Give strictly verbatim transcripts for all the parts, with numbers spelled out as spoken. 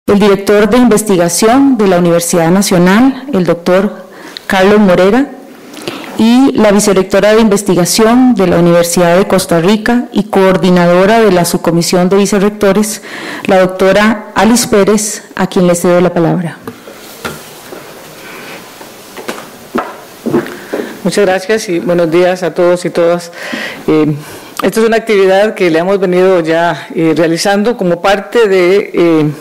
el director de investigación de la Universidad Nacional, el doctor Carlos Morera, y la vicerrectora de investigación de la Universidad de Costa Rica y coordinadora de la subcomisión de vicerrectores, la doctora Alice Pérez, a quien le cedo la palabra. Muchas gracias y buenos días a todos y todas. Eh, esta es una actividad que le hemos venido ya eh, realizando como parte de eh,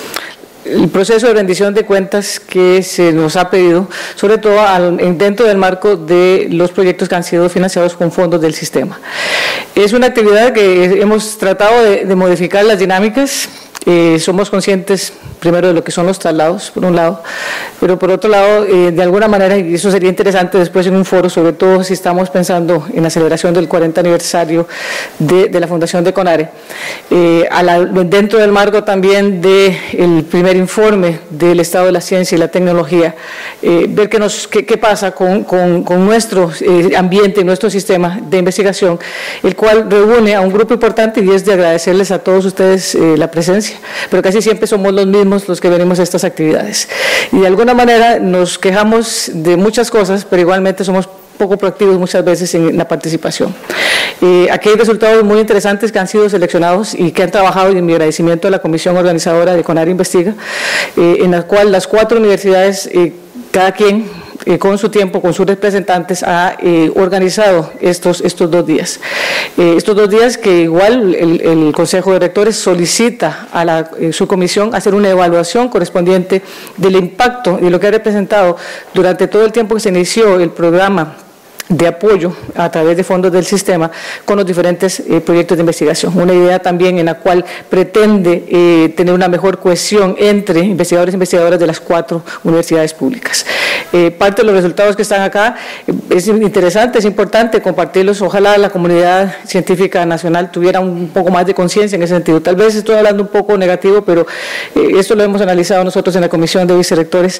el proceso de rendición de cuentas que se nos ha pedido, sobre todo al, dentro del marco de los proyectos que han sido financiados con fondos del sistema. Es una actividad que hemos tratado de, de modificar las dinámicas. Eh, somos conscientes primero de lo que son los traslados, por un lado, pero por otro lado, eh, de alguna manera, y eso sería interesante después en un foro, sobre todo si estamos pensando en la celebración del cuarenta aniversario de, de la Fundación de CONARE, eh, a la, dentro del marco también del primer informe del estado de la ciencia y la tecnología, eh, ver qué, nos, qué, qué pasa con, con, con nuestro eh, ambiente, nuestro sistema de investigación, el cual reúne a un grupo importante y es de agradecerles a todos ustedes eh, la presencia, pero casi siempre somos los mismos los que venimos a estas actividades. Y de alguna manera nos quejamos de muchas cosas, pero igualmente somos poco proactivos muchas veces en la participación. Eh, aquí hay resultados muy interesantes que han sido seleccionados y que han trabajado, y en mi agradecimiento a la comisión organizadora de CONARE Investiga, eh, en la cual las cuatro universidades, eh, cada quien Eh, con su tiempo, con sus representantes, ha eh, organizado estos, estos dos días. Eh, estos dos días que igual el, el Consejo de Rectores solicita a la, eh, su comisión hacer una evaluación correspondiente del impacto y lo que ha representado durante todo el tiempo que se inició el programa de apoyo a través de fondos del sistema con los diferentes eh, proyectos de investigación. Una idea también en la cual pretende eh, tener una mejor cohesión entre investigadores e investigadoras de las cuatro universidades públicas. Eh, parte de los resultados que están acá eh, es interesante, es importante compartirlos. Ojalá la comunidad científica nacional tuviera un poco más de conciencia en ese sentido. Tal vez estoy hablando un poco negativo, pero eh, esto lo hemos analizado nosotros en la comisión de vicerrectores.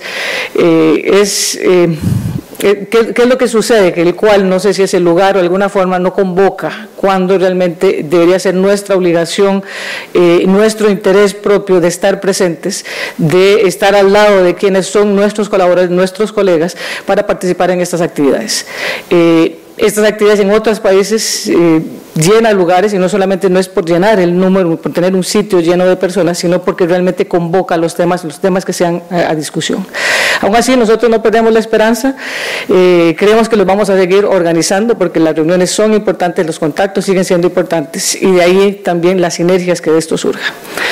Eh, es... Eh, ¿Qué, ¿Qué es lo que sucede? Que el cual, no sé si es el lugar o de alguna forma, no convoca cuando realmente debería ser nuestra obligación, eh, nuestro interés propio de estar presentes, de estar al lado de quienes son nuestros colaboradores, nuestros colegas, para participar en estas actividades. Eh, Estas actividades en otros países eh, llenan lugares, y no solamente no es por llenar el número, por tener un sitio lleno de personas, sino porque realmente convoca los temas, los temas que sean a, a discusión. Aún así, nosotros no perdemos la esperanza, eh, creemos que los vamos a seguir organizando porque las reuniones son importantes, los contactos siguen siendo importantes, y de ahí también las sinergias que de esto surjan.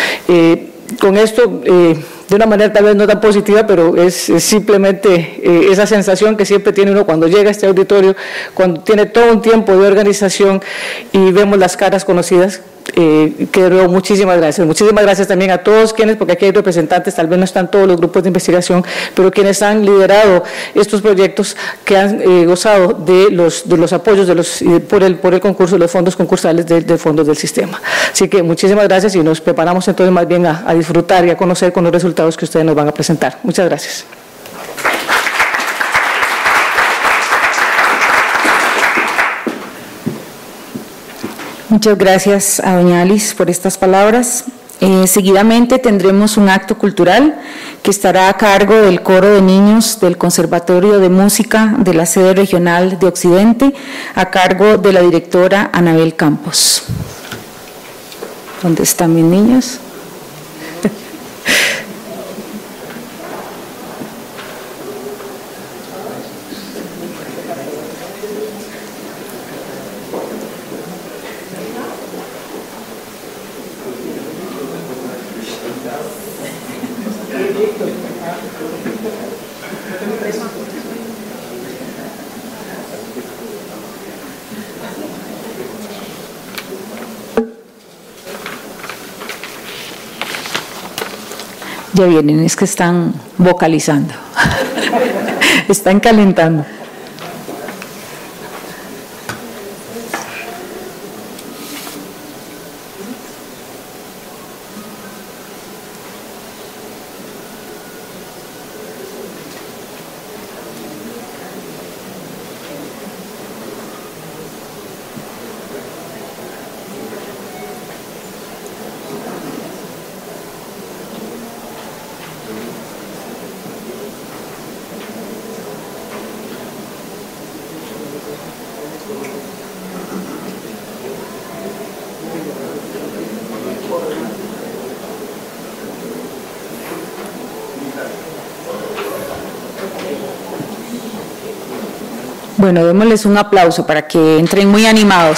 Eh, con esto, eh, de una manera tal vez no tan positiva, pero es, es simplemente eh, esa sensación que siempre tiene uno cuando llega a este auditorio, cuando tiene todo un tiempo de organización y vemos las caras conocidas. Eh, que luego, muchísimas gracias. Muchísimas gracias también a todos quienes, porque aquí hay representantes, tal vez no están todos los grupos de investigación, pero quienes han liderado estos proyectos que han eh, gozado de los, de los apoyos de los, eh, por, el, por el concurso, los fondos concursales de, de fondos del sistema. Así que muchísimas gracias y nos preparamos entonces más bien a, a disfrutar y a conocer con los resultados que ustedes nos van a presentar. Muchas gracias. Muchas gracias a doña Alice por estas palabras. Eh, seguidamente tendremos un acto cultural que estará a cargo del coro de niños del Conservatorio de Música de la sede regional de Occidente, a cargo de la directora Anabel Campos. ¿Dónde están mis niños? Ya vienen, es que están vocalizando, están calentando. Bueno, démosles un aplauso para que entren muy animados.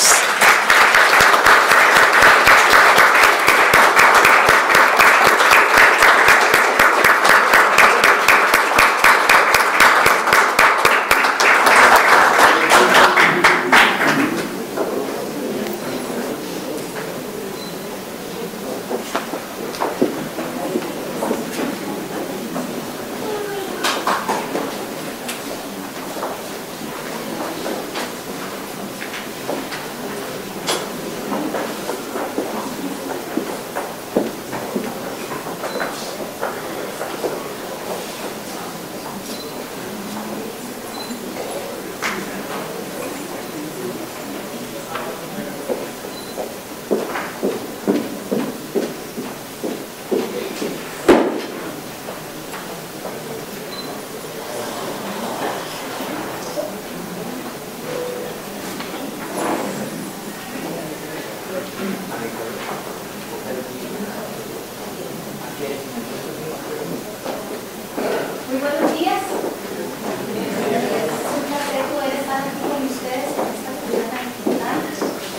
Muy buenos días. Es un placer poder estar aquí con ustedes en esta actividad tan importante.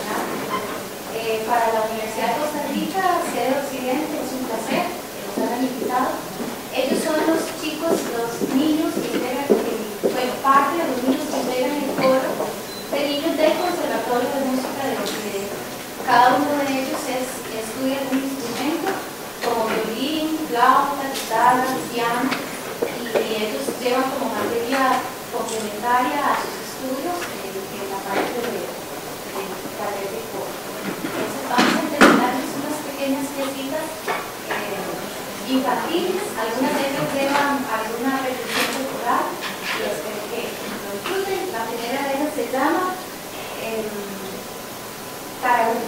Eh, para la Universidad de Costa Rica, sede Occidente, es un placer que nos hayan invitado. Ellos son los chicos, los niños que integran, que fue parte de los niños que integran el coro de niños del Conservatorio de Música de Occidente. Cada uno de ellos es, estudia un instrumento como violín, flauta, guitarra, piano, y ellos llevan como materia complementaria a sus estudios en, en la parte de, de taller de coro. Entonces vamos a terminarles unas pequeñas piecitas eh, infantiles, algunas de ellas llevan alguna repetición corporal y espero que lo disfruten. La primera de ellas se llama eh, Caraúl.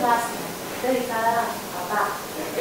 Croacia, dedicada a Bach.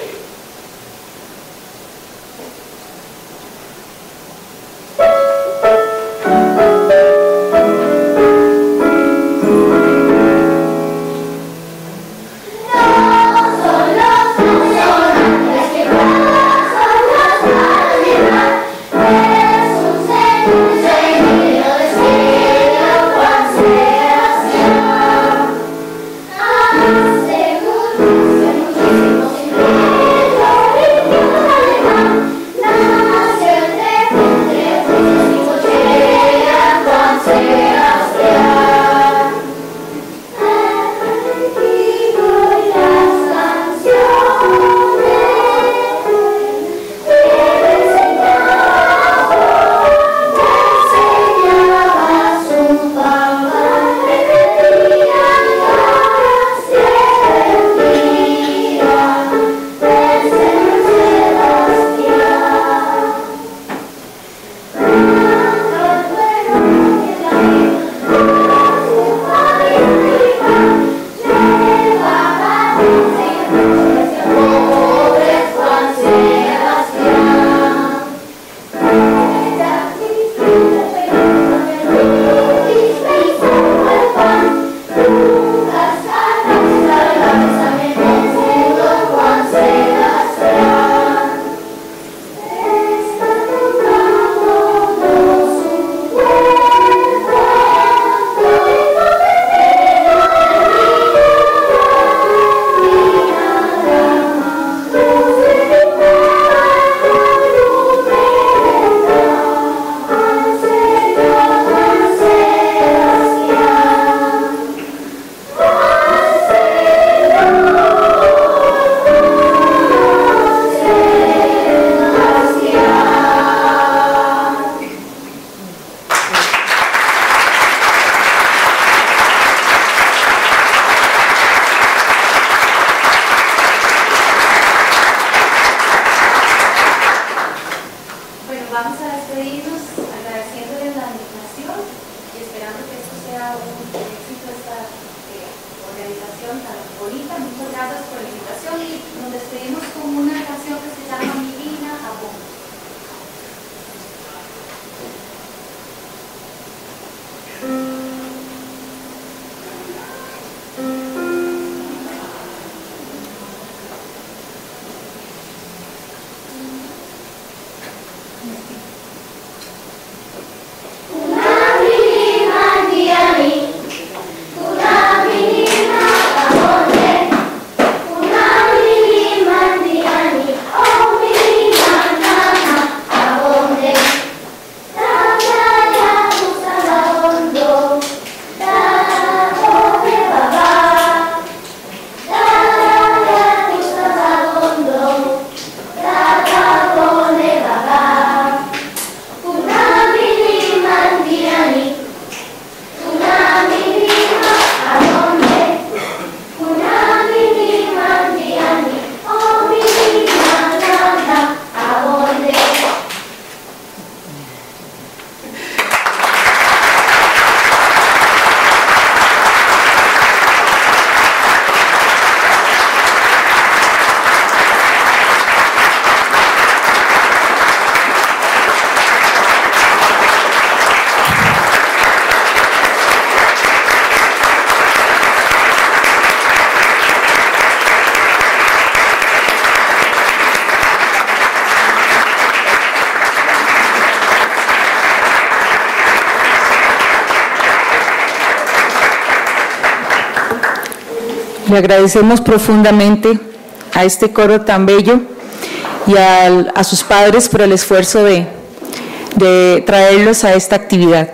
Le agradecemos profundamente a este coro tan bello y a, a sus padres por el esfuerzo de, de traerlos a esta actividad.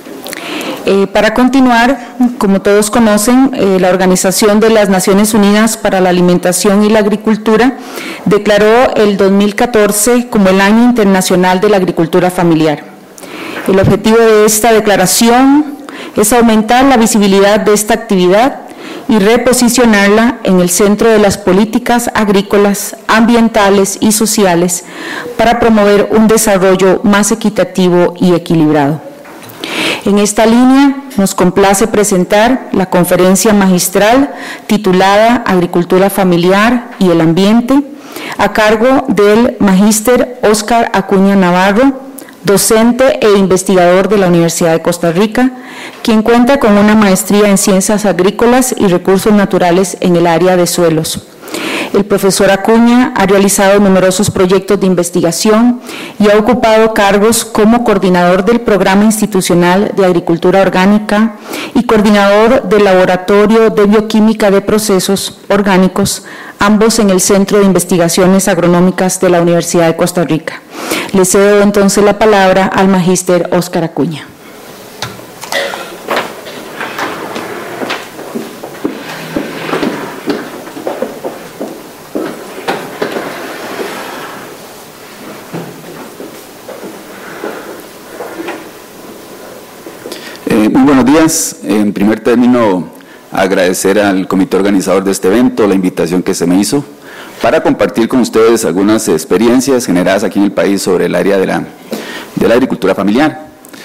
Eh, para continuar, como todos conocen, eh, la Organización de las Naciones Unidas para la Alimentación y la Agricultura declaró el dos mil catorce como el Año Internacional de la Agricultura Familiar. El objetivo de esta declaración es aumentar la visibilidad de esta actividad y reposicionarla en el centro de las políticas agrícolas, ambientales y sociales para promover un desarrollo más equitativo y equilibrado. En esta línea, nos complace presentar la conferencia magistral titulada Agricultura Familiar y el Ambiente, a cargo del magíster Óscar Acuña Navarro, docente e investigador de la Universidad de Costa Rica, quien cuenta con una maestría en Ciencias Agrícolas y Recursos Naturales en el área de suelos. El profesor Acuña ha realizado numerosos proyectos de investigación y ha ocupado cargos como coordinador del Programa Institucional de Agricultura Orgánica y coordinador del Laboratorio de Bioquímica de Procesos Orgánicos, ambos en el Centro de Investigaciones Agronómicas de la Universidad de Costa Rica. Le cedo entonces la palabra al magíster Óscar Acuña. Muy buenos días. En primer término, agradecer al comité organizador de este evento la invitación que se me hizo para compartir con ustedes algunas experiencias generadas aquí en el país sobre el área de la, de la agricultura familiar.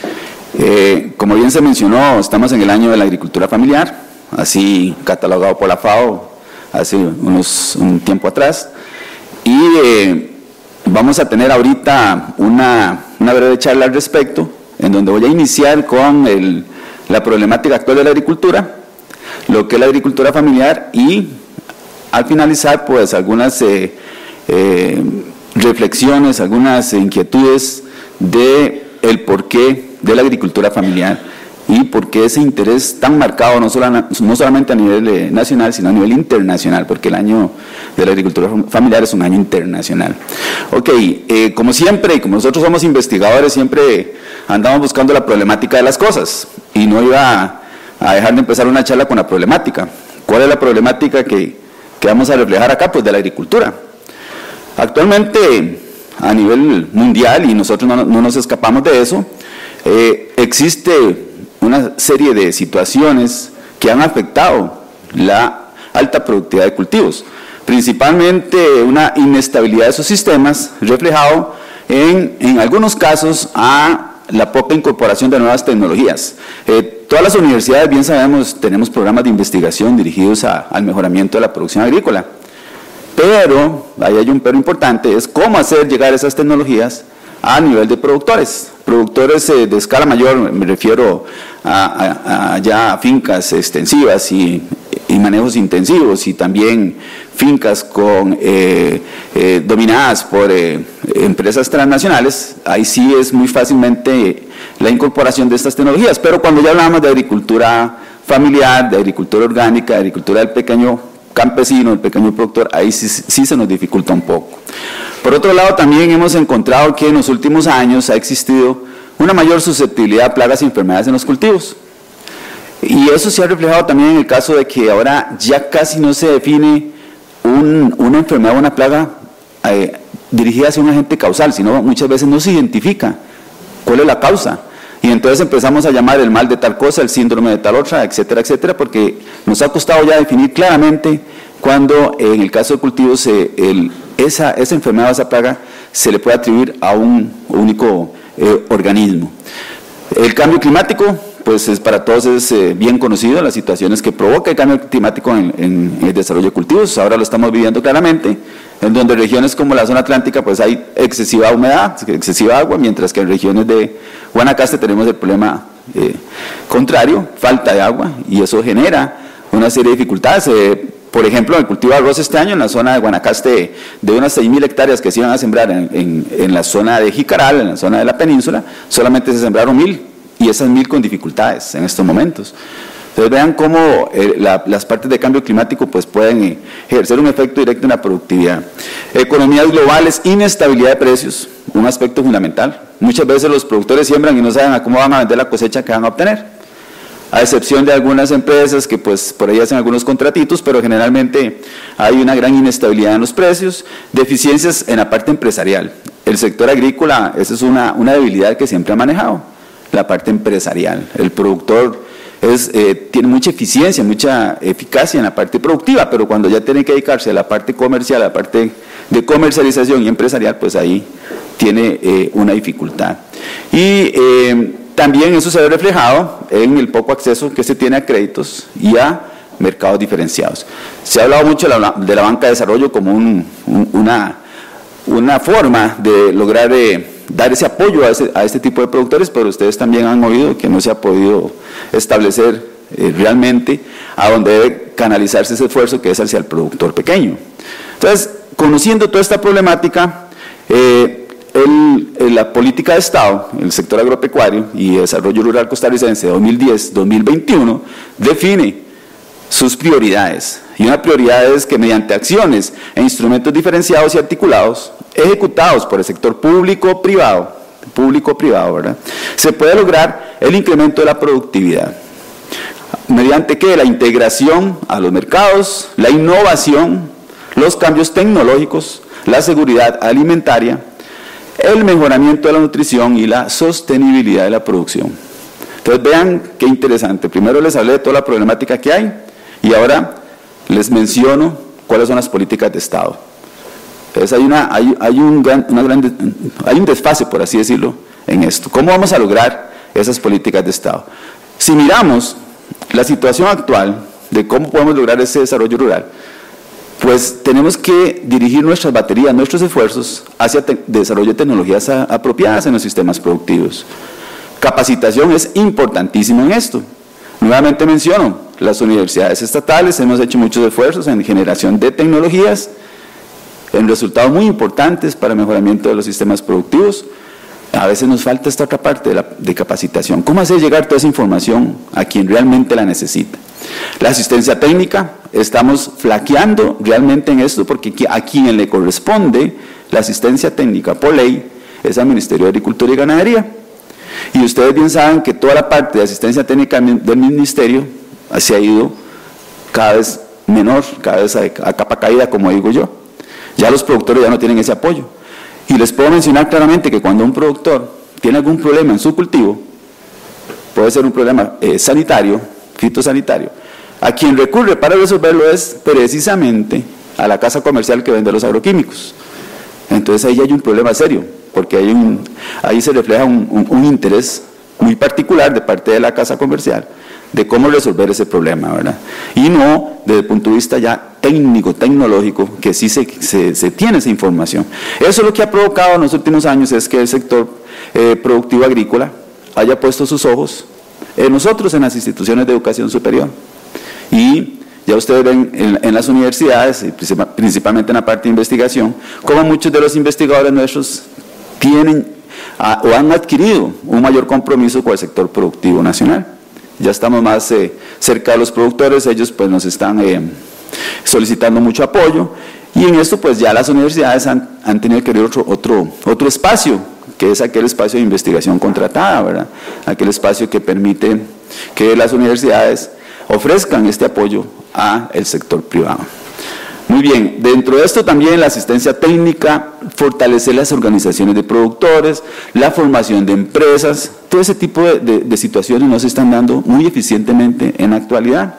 Eh, como bien se mencionó, estamos en el año de la agricultura familiar, así catalogado por la FAO hace unos, un tiempo atrás, y eh, vamos a tener ahorita una, una breve charla al respecto, en donde voy a iniciar con el, la problemática actual de la agricultura, lo que es la agricultura familiar y al finalizar pues algunas eh, eh, reflexiones, algunas inquietudes de el porqué de la agricultura familiar y por qué ese interés tan marcado no, solo, no solamente a nivel eh, nacional, sino a nivel internacional, porque el año de la agricultura familiar es un año internacional. Ok, eh, como siempre, como nosotros somos investigadores, siempre andamos buscando la problemática de las cosas, y no iba a, a dejar de empezar una charla con la problemática. ¿Cuál es la problemática que, que vamos a reflejar acá? Pues de la agricultura. Actualmente, a nivel mundial, y nosotros no, no nos escapamos de eso, eh, existe una serie de situaciones que han afectado la alta productividad de cultivos, principalmente una inestabilidad de esos sistemas, reflejado en, en algunos casos a la poca incorporación de nuevas tecnologías. Eh, todas las universidades, bien sabemos, tenemos programas de investigación dirigidos a, al mejoramiento de la producción agrícola, pero, ahí hay un pero importante, es cómo hacer llegar esas tecnologías a nivel de productores, productores eh, de escala mayor, me refiero a, a, a ya fincas extensivas y, y manejos intensivos, y también fincas con, eh, eh, dominadas por eh, empresas transnacionales. Ahí sí es muy fácilmente la incorporación de estas tecnologías, pero cuando ya hablamos de agricultura familiar, de agricultura orgánica, de agricultura del pequeño campesino, el pequeño productor, ahí sí, sí se nos dificulta un poco. Por otro lado, también hemos encontrado que en los últimos años ha existido una mayor susceptibilidad a plagas y enfermedades en los cultivos. Y eso se ha reflejado también en el caso de que ahora ya casi no se define un, una enfermedad o una plaga eh, dirigida hacia un agente causal, sino muchas veces no se identifica cuál es la causa. Y entonces empezamos a llamar el mal de tal cosa, el síndrome de tal otra, etcétera, etcétera, porque nos ha costado ya definir claramente cuando en el caso de cultivos eh, el, esa, esa enfermedad o esa plaga se le puede atribuir a un único eh, organismo. El cambio climático, pues es para todos es eh, bien conocido, las situaciones que provoca el cambio climático en, en, en el desarrollo de cultivos. Ahora lo estamos viviendo claramente, en donde regiones como la zona atlántica pues hay excesiva humedad, excesiva agua, mientras que en regiones de Guanacaste tenemos el problema eh, contrario, falta de agua, y eso genera una serie de dificultades. Eh, por ejemplo, el cultivo de arroz este año en la zona de Guanacaste, de unas seis mil hectáreas que se iban a sembrar en, en, en la zona de Jicaral, en la zona de la península, solamente se sembraron mil, y esas mil con dificultades en estos momentos. Entonces vean cómo eh, la, las partes de cambio climático pues pueden eh, ejercer un efecto directo en la productividad. Economías globales, inestabilidad de precios, un aspecto fundamental. Muchas veces los productores siembran y no saben a cómo van a vender la cosecha que van a obtener, a excepción de algunas empresas que pues por ahí hacen algunos contratitos, pero generalmente hay una gran inestabilidad en los precios, deficiencias en la parte empresarial. El sector agrícola, esa es una, una debilidad que siempre ha manejado, la parte empresarial. El productor es, eh, tiene mucha eficiencia, mucha eficacia en la parte productiva, pero cuando ya tiene que dedicarse a la parte comercial, a la parte de comercialización y empresarial, pues ahí tiene eh, una dificultad. Y eh, también eso se ve reflejado en el poco acceso que se tiene a créditos y a mercados diferenciados. Se ha hablado mucho de la, de la banca de desarrollo como un, un, una, una forma de lograr eh, dar ese apoyo a, ese, a este tipo de productores, pero ustedes también han oído que no se ha podido establecer eh, realmente a dónde debe canalizarse ese esfuerzo, que es hacia el productor pequeño. Entonces, conociendo toda esta problemática, eh, el, la política de Estado, el sector agropecuario y desarrollo rural costarricense dos mil diez a dos mil veintiuno define sus prioridades, y una prioridad es que mediante acciones e instrumentos diferenciados y articulados, ejecutados por el sector público-privado, público-privado, ¿verdad?, se puede lograr el incremento de la productividad. ¿Mediante qué? La integración a los mercados, la innovación, los cambios tecnológicos, la seguridad alimentaria, el mejoramiento de la nutrición y la sostenibilidad de la producción. Entonces vean qué interesante. Primero les hablé de toda la problemática que hay y ahora les menciono cuáles son las políticas de Estado. Entonces hay, una, hay, hay, un, gran, una gran, hay un desfase, por así decirlo, en esto. ¿Cómo vamos a lograr esas políticas de Estado? Si miramos la situación actual de cómo podemos lograr ese desarrollo rural, pues tenemos que dirigir nuestras baterías, nuestros esfuerzos hacia desarrollo de tecnologías a, apropiadas en los sistemas productivos. Capacitación es importantísimo en esto. Nuevamente menciono, las universidades estatales hemos hecho muchos esfuerzos en generación de tecnologías, en resultados muy importantes para el mejoramiento de los sistemas productivos. A veces nos falta esta otra parte de, la, de capacitación. ¿Cómo hacer llegar toda esa información a quien realmente la necesita? La asistencia técnica, estamos flaqueando realmente en esto porque a quien le corresponde la asistencia técnica por ley es al Ministerio de Agricultura y Ganadería. Y ustedes bien saben que toda la parte de asistencia técnica del Ministerio se ha ido cada vez menor, cada vez a, a capa caída, como digo yo. Ya los productores ya no tienen ese apoyo. Y les puedo mencionar claramente que cuando un productor tiene algún problema en su cultivo, puede ser un problema eh, sanitario, fitosanitario, a quien recurre para resolverlo es precisamente a la casa comercial que vende los agroquímicos. Entonces ahí hay un problema serio, porque hay un, ahí se refleja un, un, un interés muy particular de parte de la casa comercial de cómo resolver ese problema, ¿verdad? Y no desde el punto de vista ya técnico, tecnológico, que sí se, se, se tiene esa información. Eso lo que ha provocado en los últimos años es que el sector eh, productivo agrícola haya puesto sus ojos en nosotros, en las instituciones de educación superior. Y ya ustedes ven en, en las universidades, principalmente en la parte de investigación, cómo muchos de los investigadores nuestros tienen a, o han adquirido un mayor compromiso con el sector productivo nacional. Ya estamos más eh, cerca de los productores, ellos pues nos están eh, solicitando mucho apoyo, y en esto pues ya las universidades han, han tenido que abrir otro, otro, otro espacio, que es aquel espacio de investigación contratada, ¿verdad? Aquel espacio que permite que las universidades ofrezcan este apoyo al sector privado. Muy bien, dentro de esto también la asistencia técnica, fortalecer las organizaciones de productores, la formación de empresas, todo ese tipo de, de, de situaciones nos están dando muy eficientemente en la actualidad.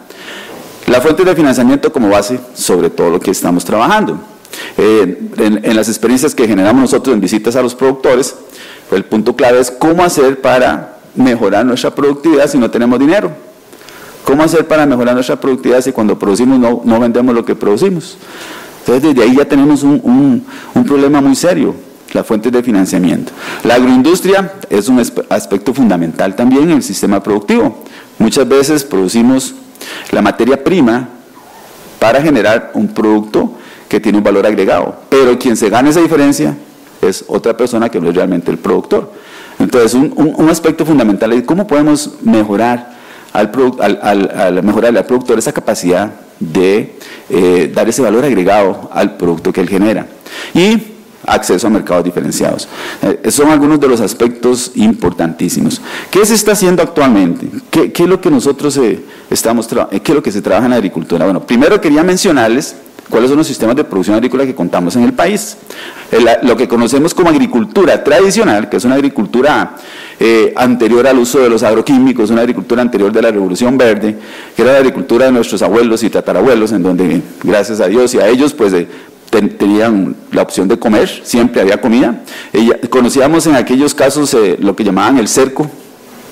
La fuente de financiamiento como base sobre todo lo que estamos trabajando. Eh, en, en las experiencias que generamos nosotros en visitas a los productores, pues el punto clave es cómo hacer para mejorar nuestra productividad si no tenemos dinero. ¿Cómo hacer para mejorar nuestra productividad si cuando producimos no, no vendemos lo que producimos? Entonces desde ahí ya tenemos un, un, un problema muy serio, la fuente de financiamiento. La agroindustria es un aspecto fundamental también en el sistema productivo. Muchas veces producimos la materia prima para generar un producto que tiene un valor agregado, pero quien se gana esa diferencia es otra persona que no es realmente el productor. Entonces un, un, un aspecto fundamental es cómo podemos mejorar Al, al, al, al mejorar al productor esa capacidad de eh, dar ese valor agregado al producto que él genera. Y acceso a mercados diferenciados. Eh, son algunos de los aspectos importantísimos. ¿Qué se está haciendo actualmente? ¿Qué, qué es lo que nosotros eh, estamos eh, qué es lo que se trabaja en la agricultura? Bueno, primero quería mencionarles cuáles son los sistemas de producción agrícola que contamos en el país. El, lo que conocemos como agricultura tradicional, que es una agricultura eh, anterior al uso de los agroquímicos, una agricultura anterior de la Revolución Verde, que era la agricultura de nuestros abuelos y tatarabuelos, en donde, gracias a Dios y a ellos, pues eh, ten, tenían la opción de comer, siempre había comida. Eh, conocíamos en aquellos casos eh, lo que llamaban el cerco,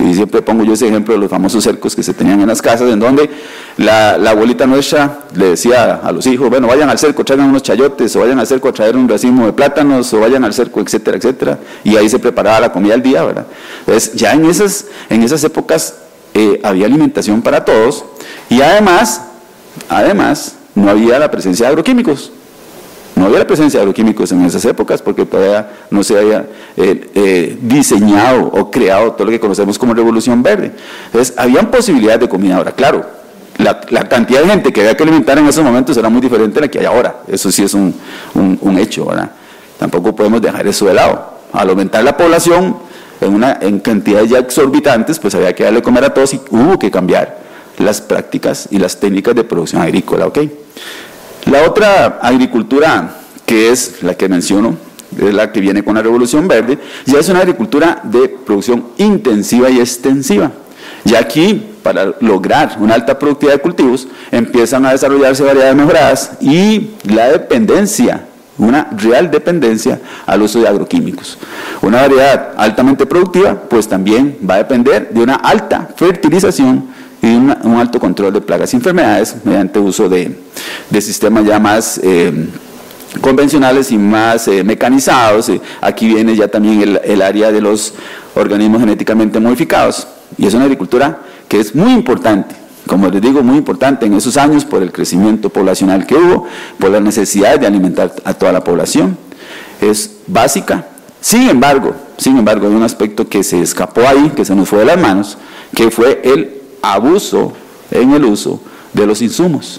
Y siempre pongo yo ese ejemplo de los famosos cercos que se tenían en las casas, en donde la, la abuelita nuestra le decía a los hijos, bueno, vayan al cerco, traigan unos chayotes, o vayan al cerco a traer un racimo de plátanos, o vayan al cerco, etcétera, etcétera. Y ahí se preparaba la comida al día, ¿verdad? Entonces, ya en esas, en esas épocas eh, había alimentación para todos, y además, además, no había la presencia de agroquímicos. No había la presencia de agroquímicos en esas épocas porque todavía no se había eh, eh, diseñado o creado todo lo que conocemos como Revolución Verde. Entonces, habían posibilidades de comida. Ahora, claro, la, la cantidad de gente que había que alimentar en esos momentos era muy diferente a la que hay ahora. Eso sí es un, un, un hecho, ¿verdad? Tampoco podemos dejar eso de lado. Al aumentar la población en, una, en cantidades ya exorbitantes, pues había que darle de comer a todos y hubo que cambiar las prácticas y las técnicas de producción agrícola, ¿ok? La otra agricultura, que es la que menciono, es la que viene con la Revolución Verde, ya es una agricultura de producción intensiva y extensiva. Ya aquí, para lograr una alta productividad de cultivos, empiezan a desarrollarse variedades mejoradas y la dependencia, una real dependencia al uso de agroquímicos. Una variedad altamente productiva, pues también va a depender de una alta fertilización y una, un alto control de plagas y enfermedades mediante uso de, de sistemas ya más eh, convencionales y más eh, mecanizados. Aquí viene ya también el, el área de los organismos genéticamente modificados, y es una agricultura que es muy importante, como les digo, muy importante en esos años por el crecimiento poblacional que hubo, por la necesidad de alimentar a toda la población. Es básica. Sin embargo, sin embargo, hay un aspecto que se escapó ahí, que se nos fue de las manos, que fue el abuso en el uso de los insumos.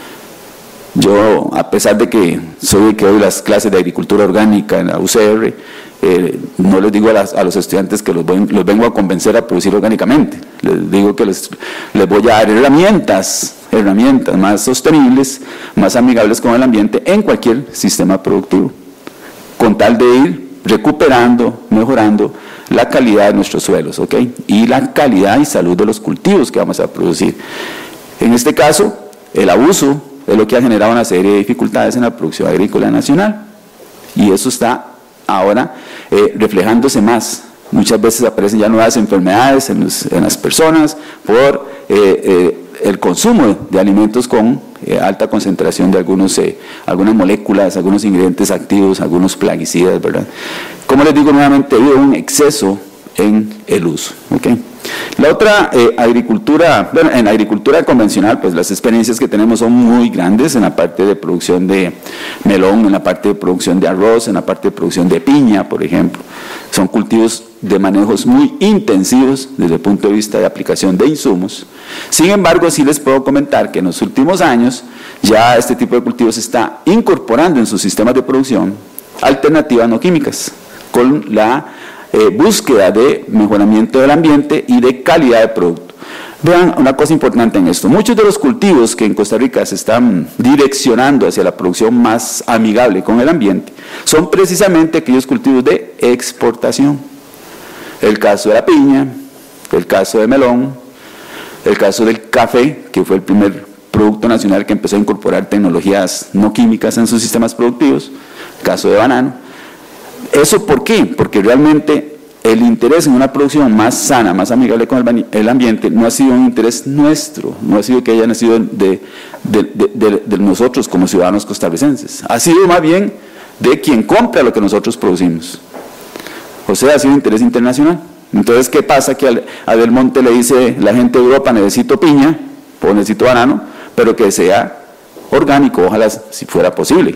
Yo, a pesar de que soy el que doy las clases de agricultura orgánica en la U C R, eh, no les digo a, las, a los estudiantes que los, voy, los vengo a convencer a producir orgánicamente. Les digo que les, les voy a dar herramientas, herramientas más sostenibles, más amigables con el ambiente en cualquier sistema productivo, con tal de ir recuperando, mejorando la calidad de nuestros suelos, ¿ok? Y la calidad y salud de los cultivos que vamos a producir. En este caso, el abuso es lo que ha generado una serie de dificultades en la producción agrícola nacional, y eso está ahora eh, reflejándose más. Muchas veces aparecen ya nuevas enfermedades en, los, en las personas por eh, eh, el consumo de alimentos con eh, alta concentración de algunos, eh, algunas moléculas, algunos ingredientes activos, algunos plaguicidas, ¿verdad? Como les digo nuevamente, ha habido un exceso en el uso, ¿ok? La otra eh, agricultura, bueno, en la agricultura convencional, pues las experiencias que tenemos son muy grandes en la parte de producción de melón, en la parte de producción de arroz, en la parte de producción de piña, por ejemplo. Son cultivos de manejos muy intensivos desde el punto de vista de aplicación de insumos. Sin embargo, sí les puedo comentar que en los últimos años ya este tipo de cultivos se está incorporando en sus sistemas de producción alternativas no químicas, con la eh, búsqueda de mejoramiento del ambiente y de calidad de producto. Vean una cosa importante en esto: muchos de los cultivos que en Costa Rica se están direccionando hacia la producción más amigable con el ambiente son precisamente aquellos cultivos de exportación. El caso de la piña, el caso de melón, el caso del café, que fue el primer producto nacional que empezó a incorporar tecnologías no químicas en sus sistemas productivos, el caso de banano. ¿Eso por qué? Porque realmente el interés en una producción más sana, más amigable con el, el ambiente, no ha sido un interés nuestro, no ha sido que haya nacido de, de, de, de, de nosotros como ciudadanos costarricenses, ha sido más bien de quien compra lo que nosotros producimos. O sea, ha sido interés internacional. Entonces, ¿qué pasa? Que a Del Monte le dice la gente de Europa: necesito piña o necesito banano, pero que sea orgánico, ojalá si fuera posible,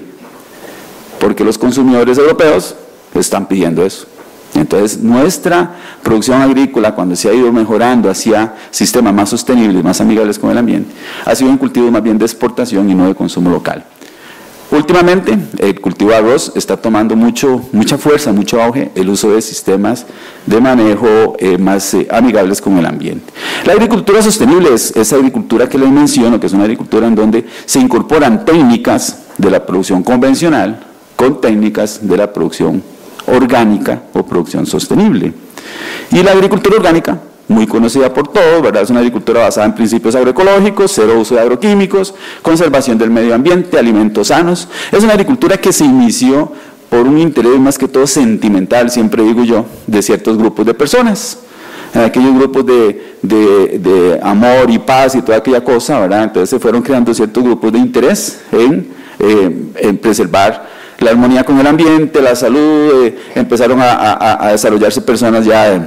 porque los consumidores europeos están pidiendo eso. Entonces, nuestra producción agrícola, cuando se ha ido mejorando hacia sistemas más sostenibles, más amigables con el ambiente, ha sido un cultivo más bien de exportación y no de consumo local. Últimamente, el cultivo de arroz está tomando mucho, mucha fuerza, mucho auge, el uso de sistemas de manejo eh, más eh, amigables con el ambiente. La agricultura sostenible es esa agricultura que les menciono, que es una agricultura en donde se incorporan técnicas de la producción convencional con técnicas de la producción orgánica o producción sostenible. Y la agricultura orgánica, muy conocida por todos, ¿verdad? Es una agricultura basada en principios agroecológicos, cero uso de agroquímicos, conservación del medio ambiente, alimentos sanos. Es una agricultura que se inició por un interés más que todo sentimental, siempre digo yo, de ciertos grupos de personas. en aquellos grupos de, de, de amor y paz y toda aquella cosa, ¿verdad? Entonces se fueron creando ciertos grupos de interés en, eh, en preservar la armonía con el ambiente, la salud, eh, empezaron a, a, a desarrollarse personas ya de,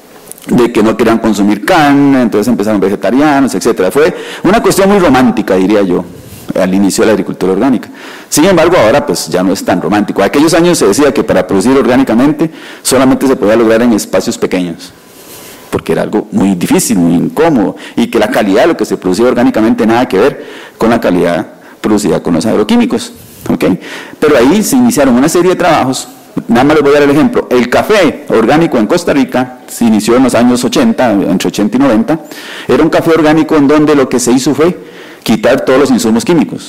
de que no querían consumir carne, entonces empezaron vegetarianos, etcétera. Fue una cuestión muy romántica, diría yo, al inicio de la agricultura orgánica. Sin embargo, ahora pues ya no es tan romántico. Aquellos años se decía que para producir orgánicamente solamente se podía lograr en espacios pequeños, porque era algo muy difícil, muy incómodo, y que la calidad de lo que se producía orgánicamente nada que ver con la calidad producida con los agroquímicos, ¿okay? Pero ahí se iniciaron una serie de trabajos. Nada más les voy a dar el ejemplo. El café orgánico en Costa Rica se inició en los años ochenta, entre ochenta y noventa. Era un café orgánico en donde lo que se hizo fue quitar todos los insumos químicos.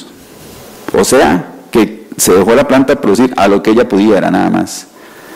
O sea, que se dejó la planta producir a lo que ella podía, era nada más.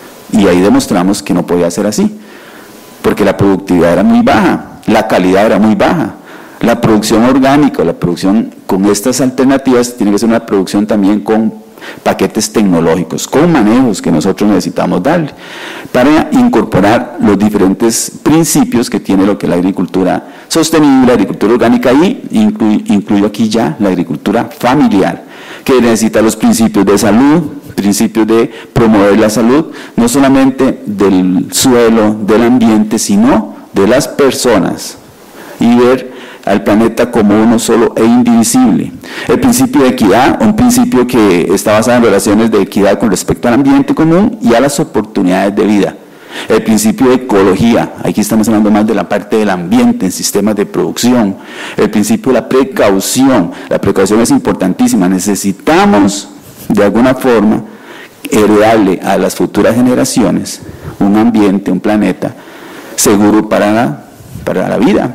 Y ahí demostramos que no podía ser así, porque la productividad era muy baja, la calidad era muy baja. La producción orgánica, la producción con estas alternativas, tiene que ser una producción también con paquetes tecnológicos, con manejos que nosotros necesitamos darle, para incorporar los diferentes principios que tiene lo que es la agricultura sostenible, la agricultura orgánica, y incluyo, incluyo aquí ya la agricultura familiar, que necesita los principios de salud, principios de promover la salud, no solamente del suelo, del ambiente, sino de las personas, y ver al planeta como uno solo e indivisible. El principio de equidad, un principio que está basado en relaciones de equidad con respecto al ambiente común y a las oportunidades de vida. El principio de ecología, aquí estamos hablando más de la parte del ambiente en sistemas de producción. El principio de la precaución, la precaución es importantísima, necesitamos de alguna forma heredarle a las futuras generaciones un ambiente, un planeta seguro para la, para la vida.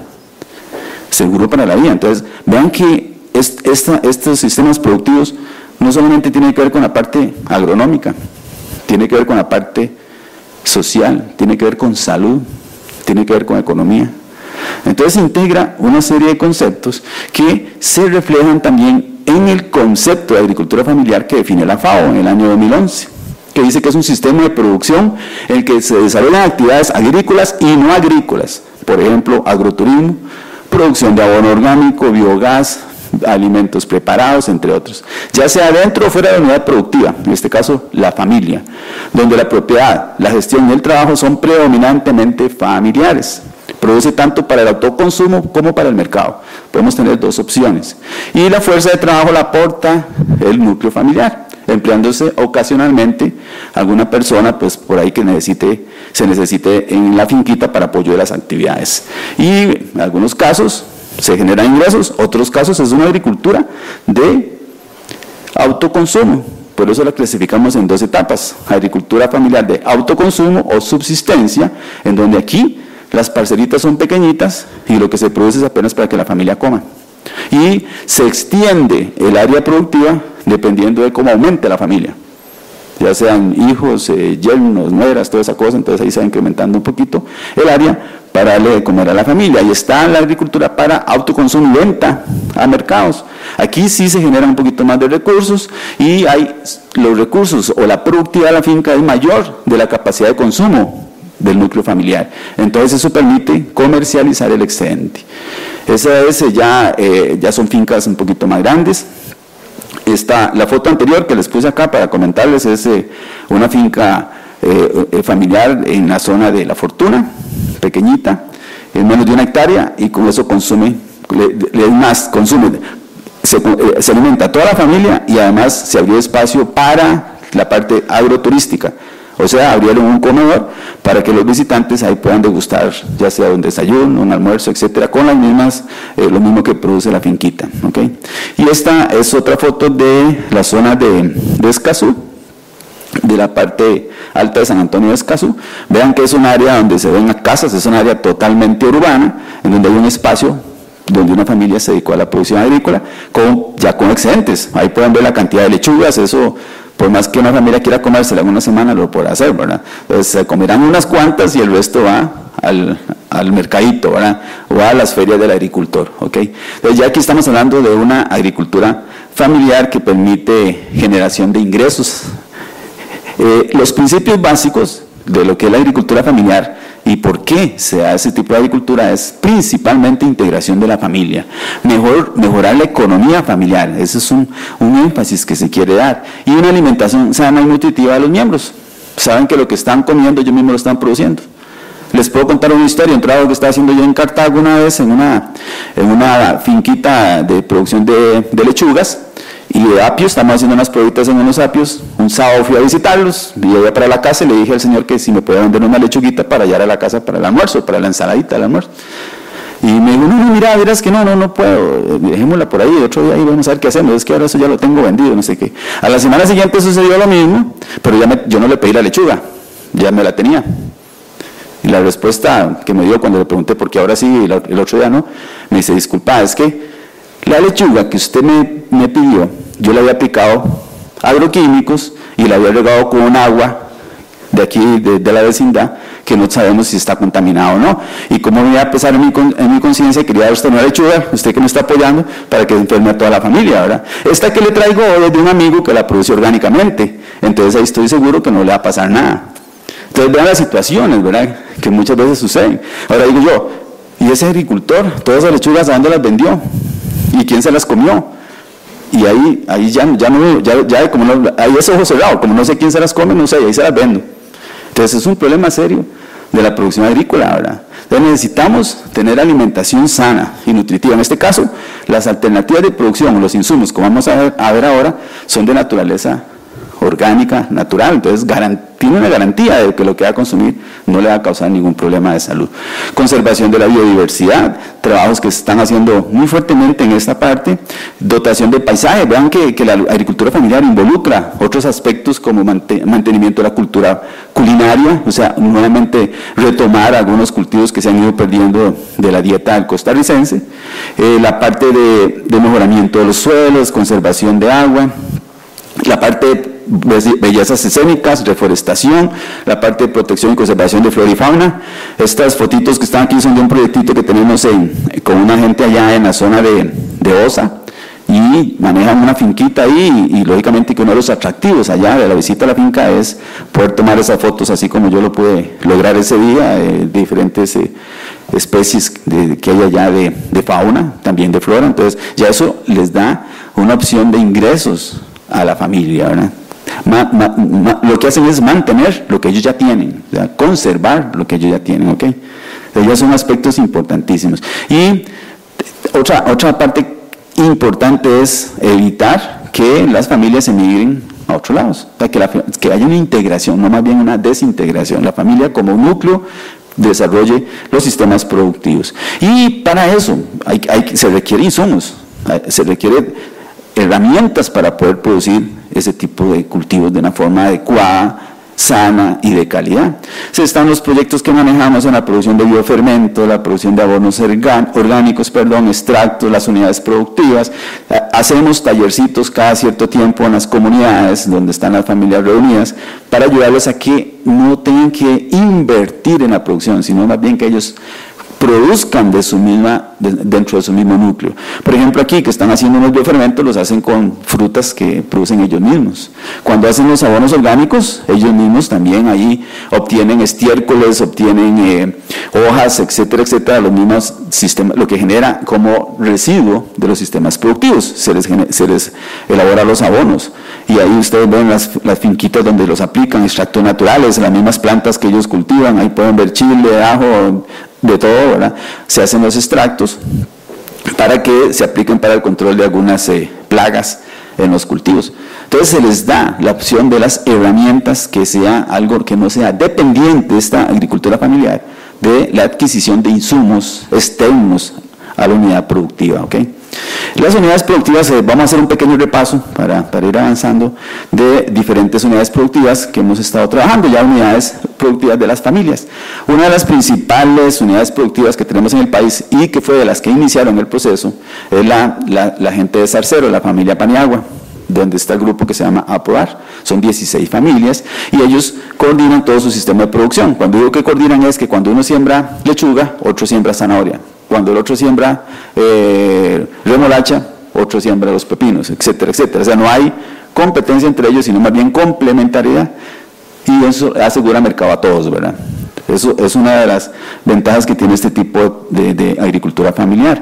Seguro para la vida. Entonces, vean que es, esta, estos sistemas productivos no solamente tienen que ver con la parte agronómica, tiene que ver con la parte social, tiene que ver con salud, tiene que ver con economía. Entonces integra una serie de conceptos que se reflejan también en el concepto de agricultura familiar que define la FAO en el año dos mil once, que dice que es un sistema de producción en el que se desarrollan actividades agrícolas y no agrícolas, por ejemplo, agroturismo, producción de abono orgánico, biogás, alimentos preparados, entre otros, ya sea dentro o fuera de la unidad productiva, en este caso la familia, donde la propiedad, la gestión y el trabajo son predominantemente familiares. Produce tanto para el autoconsumo como para el mercado. Podemos tener dos opciones. Y la fuerza de trabajo la aporta el núcleo familiar, empleándose ocasionalmente alguna persona, pues por ahí que necesite, se necesite en la finquita para apoyo de las actividades. Y en algunos casos se generan ingresos, otros casos es una agricultura de autoconsumo. Por eso la clasificamos en dos etapas: agricultura familiar de autoconsumo o subsistencia, en donde aquí las parcelitas son pequeñitas y lo que se produce es apenas para que la familia coma. Y se extiende el área productiva dependiendo de cómo aumente la familia, ya sean hijos, eh, yernos, nueras, toda esa cosa. Entonces ahí se va incrementando un poquito el área para darle de comer a la familia. Ahí está la agricultura para autoconsumo y venta a mercados. Aquí sí se generan un poquito más de recursos y hay los recursos o la productividad de la finca es mayor de la capacidad de consumo del núcleo familiar. Entonces eso permite comercializar el excedente. Esa es ya, eh, ya son fincas un poquito más grandes. Esta, la foto anterior que les puse acá para comentarles es eh, una finca eh, familiar en la zona de La Fortuna, pequeñita, en menos de una hectárea, y con eso consume, le, le más, consume, se, eh, se alimenta toda la familia y además se abrió espacio para la parte agroturística. O sea, abrieron un comedor para que los visitantes ahí puedan degustar, ya sea un desayuno, un almuerzo, etcétera, con las mismas, eh, lo mismo que produce la finquita, ¿okay? Y esta es otra foto de la zona de, de Escazú, de la parte alta de San Antonio de Escazú. Vean que es un área donde se ven las casas, es un área totalmente urbana, en donde hay un espacio donde una familia se dedicó a la producción agrícola, con, ya con excedentes. Ahí pueden ver la cantidad de lechugas, eso, por más que una familia quiera comérsela en una semana, lo podrá hacer, ¿verdad? Entonces se comerán unas cuantas y el resto va al, al mercadito, ¿verdad? O a las ferias del agricultor, ¿ok? Entonces ya aquí estamos hablando de una agricultura familiar que permite generación de ingresos. Eh, los principios básicos de lo que es la agricultura familiar ¿Y por qué se da ese tipo de agricultura? Es principalmente integración de la familia, mejor, mejorar la economía familiar, ese es un, un énfasis que se quiere dar, y una alimentación sana y nutritiva de los miembros. Saben que lo que están comiendo ellos mismos lo están produciendo. Les puedo contar una historia, un trabajo que estaba haciendo yo en Cartago una vez, en una, en una finquita de producción de, de lechugas y de apios. Estamos haciendo unas pruebitas en unos apios. Un sábado fui a visitarlos, y llegué para la casa y le dije al señor que si me podía vender una lechuguita para llevar a la casa para el almuerzo, para la ensaladita del almuerzo. Y me dijo, no, no, mira, verás que no, no, no puedo, dejémosla por ahí, otro día ahí vamos a ver qué hacemos, es que ahora eso ya lo tengo vendido, no sé qué. A la semana siguiente sucedió lo mismo, pero ya me, yo no le pedí la lechuga, ya me la tenía. Y la respuesta que me dio cuando le pregunté por qué ahora sí y el otro día no, me dice, disculpa, es que la lechuga que usted me, me pidió, yo le había aplicado agroquímicos y la había regado con un agua de aquí, de, de la vecindad, que no sabemos si está contaminado o no. Y como me iba a pesar en mi, en mi conciencia, quería dar usted una lechuga, usted que me está apoyando, para que enferme a toda la familia, ¿verdad? Esta que le traigo hoy es de un amigo que la produce orgánicamente, entonces ahí estoy seguro que no le va a pasar nada. Entonces vean las situaciones, ¿verdad?, que muchas veces suceden. Ahora digo yo, ¿y ese agricultor, todas esas lechugas, a dónde las vendió? ¿Y quién se las comió? Y ahí, ahí ya, ya no, ya, ya como no, ahí es ojo cerrado, como no sé quién se las come, no sé, ahí se las vendo. Entonces es un problema serio de la producción agrícola, ¿verdad? Entonces necesitamos tener alimentación sana y nutritiva. En este caso, las alternativas de producción, los insumos, como vamos a ver, a ver ahora, son de naturaleza orgánica, natural, entonces tiene una garantía de que lo que va a consumir no le va a causar ningún problema de salud. Conservación de la biodiversidad, trabajos que se están haciendo muy fuertemente en esta parte. Dotación de paisaje, vean que, que la agricultura familiar involucra otros aspectos como mantenimiento de la cultura culinaria, o sea, nuevamente retomar algunos cultivos que se han ido perdiendo de la dieta del costarricense, eh, la parte de, de mejoramiento de los suelos, conservación de agua, la parte de bellezas escénicas, reforestación, la parte de protección y conservación de flora y fauna. Estas fotitos que están aquí son de un proyectito que tenemos en, con una gente allá en la zona de, de Osa, y manejan una finquita ahí, y, y lógicamente que uno de los atractivos allá de la visita a la finca es poder tomar esas fotos así como yo lo pude lograr ese día, eh, de diferentes eh, especies de, que hay allá de, de fauna, también de flora. Entonces ya eso les da una opción de ingresos a la familia, ¿verdad? Ma, ma, ma, lo que hacen es mantener lo que ellos ya tienen, o sea, conservar lo que ellos ya tienen, ¿ok? Ellos son aspectos importantísimos. Y otra, otra parte importante es evitar que las familias emigren a otros lados, o sea, que, la, que haya una integración, no más bien una desintegración, la familia como núcleo desarrolle los sistemas productivos. Y para eso hay, hay, se requiere insumos, se requiere herramientas para poder producir ese tipo de cultivos de una forma adecuada, sana y de calidad. Se están los proyectos que manejamos en la producción de biofermentos, la producción de abonos orgánicos, perdón, extractos, las unidades productivas. Hacemos tallercitos cada cierto tiempo en las comunidades donde están las familias reunidas para ayudarles a que no tengan que invertir en la producción, sino más bien que ellos produzcan de su misma, de, dentro de su mismo núcleo. Por ejemplo, aquí que están haciendo unos biofermentos, los hacen con frutas que producen ellos mismos. Cuando hacen los abonos orgánicos, ellos mismos también ahí obtienen estiércoles, obtienen eh, hojas, etcétera, etcétera, los mismos sistemas, lo que genera como residuo de los sistemas productivos, se les, se les elabora los abonos. Y ahí ustedes ven las, las finquitas donde los aplican, extractos naturales, las mismas plantas que ellos cultivan, ahí pueden ver chile, ajo, de todo, ¿verdad? Se hacen los extractos para que se apliquen para el control de algunas eh, plagas en los cultivos. Entonces se les da la opción de las herramientas, que sea algo que no sea dependiente de esta agricultura familiar, de la adquisición de insumos externos a la unidad productiva, ¿ok? Las unidades productivas, eh, vamos a hacer un pequeño repaso para, para ir avanzando de diferentes unidades productivas que hemos estado trabajando, ya unidades productivas de las familias. Una de las principales unidades productivas que tenemos en el país y que fue de las que iniciaron el proceso es la, la, la gente de Zarcero, la familia Paniagua, donde está el grupo que se llama APROAR. Son dieciséis familias y ellos coordinan todo su sistema de producción. Cuando digo que coordinan es que cuando uno siembra lechuga, otro siembra zanahoria. Cuando el otro siembra eh, remolacha, otro siembra los pepinos, etcétera, etcétera. O sea, no hay competencia entre ellos, sino más bien complementariedad, y eso asegura mercado a todos, ¿verdad? Eso es una de las ventajas que tiene este tipo de, de agricultura familiar.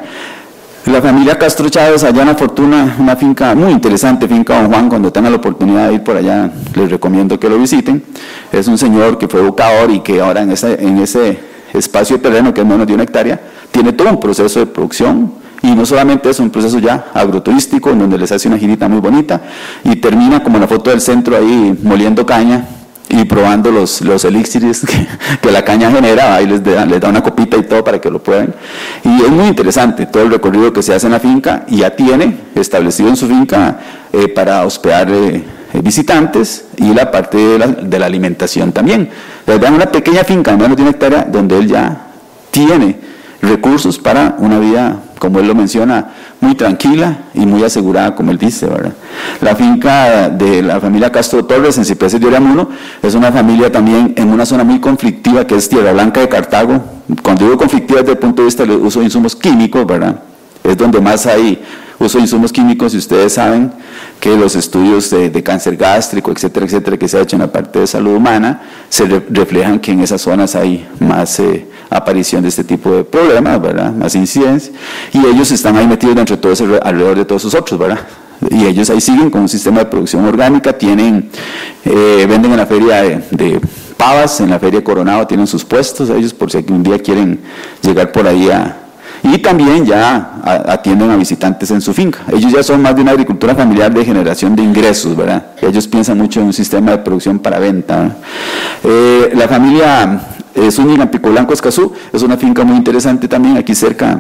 La familia Castro Chávez, allá en La Fortuna, una finca muy interesante, finca Don Juan, cuando tengan la oportunidad de ir por allá, les recomiendo que lo visiten. Es un señor que fue educador y que ahora en ese, en ese espacio de terreno, que es menos de una hectárea, tiene todo un proceso de producción, y no solamente es un proceso ya agroturístico, en donde les hace una girita muy bonita, y termina como en la foto del centro ahí, moliendo caña, y probando los, los elixires que, que la caña genera, ahí les da, les da una copita y todo para que lo prueben. Y es muy interesante todo el recorrido que se hace en la finca, y ya tiene establecido en su finca eh, para hospedar eh, visitantes, y la parte de la, de la alimentación también. Les dan una pequeña finca de menos de una hectárea donde él ya tiene recursos para una vida, como él lo menciona, muy tranquila y muy asegurada, como él dice, ¿verdad? La finca de la familia Castro Torres en Cipreses de Oriamuno es una familia también en una zona muy conflictiva, que es Tierra Blanca de Cartago. Cuando digo conflictiva desde el punto de vista del uso de insumos químicos, ¿verdad?, es donde más hay uso de insumos químicos, y ustedes saben que los estudios de, de cáncer gástrico, etcétera, etcétera, que se ha hecho en la parte de salud humana, se re, reflejan que en esas zonas hay más eh, aparición de este tipo de problemas, ¿verdad?, más incidencia, y ellos están ahí metidos dentro de todo ese, alrededor de todos esos otros, ¿verdad?, y ellos ahí siguen con un sistema de producción orgánica, tienen, eh, venden en la feria de, de pavas, en la feria de Coronado tienen sus puestos, ellos por si un día quieren llegar por ahí a... Y también ya atienden a visitantes en su finca. Ellos ya son más de una agricultura familiar de generación de ingresos, ¿verdad? Ellos piensan mucho en un sistema de producción para venta, ¿verdad? Eh, la familia eh, Zúñiga Pico Blanco Escazú es una finca muy interesante también, aquí cerca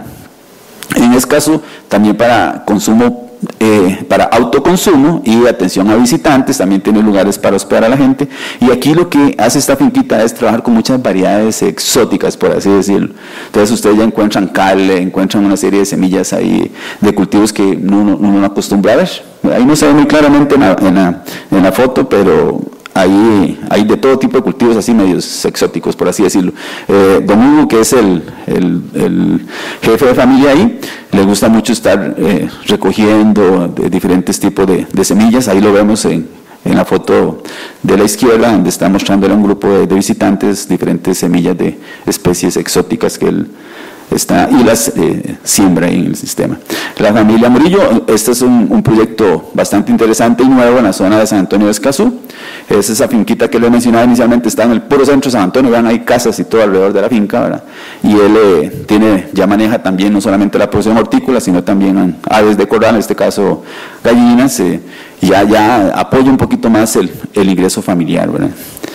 en Escazú, también para consumo, eh, para autoconsumo y atención a visitantes, también tiene lugares para hospedar a la gente, y aquí lo que hace esta finquita es trabajar con muchas variedades exóticas, por así decirlo. Entonces ustedes ya encuentran cal, encuentran una serie de semillas ahí, de cultivos que uno, uno no acostumbra a ver. Ahí no se ve muy claramente en la, en la, en la foto, pero ahí hay de todo tipo de cultivos así medios exóticos, por así decirlo. Eh, Don Hugo, que es el, el, el jefe de familia ahí, le gusta mucho estar eh, recogiendo de diferentes tipos de, de semillas. Ahí lo vemos en, en la foto de la izquierda, donde está mostrándole a un grupo de, de visitantes diferentes semillas de especies exóticas que él está, y las eh, siembra en el sistema. La familia Murillo, este es un, un proyecto bastante interesante y nuevo en la zona de San Antonio de Escazú. Es esa finquita que le mencionaba inicialmente, está en el puro centro de San Antonio, vean, hay casas y todo alrededor de la finca, ¿verdad? Y él eh, tiene, ya maneja también no solamente la producción hortícola, sino también aves de corral, en este caso gallinas, eh, y ya, ya apoya un poquito más el, el ingreso familiar, ¿verdad?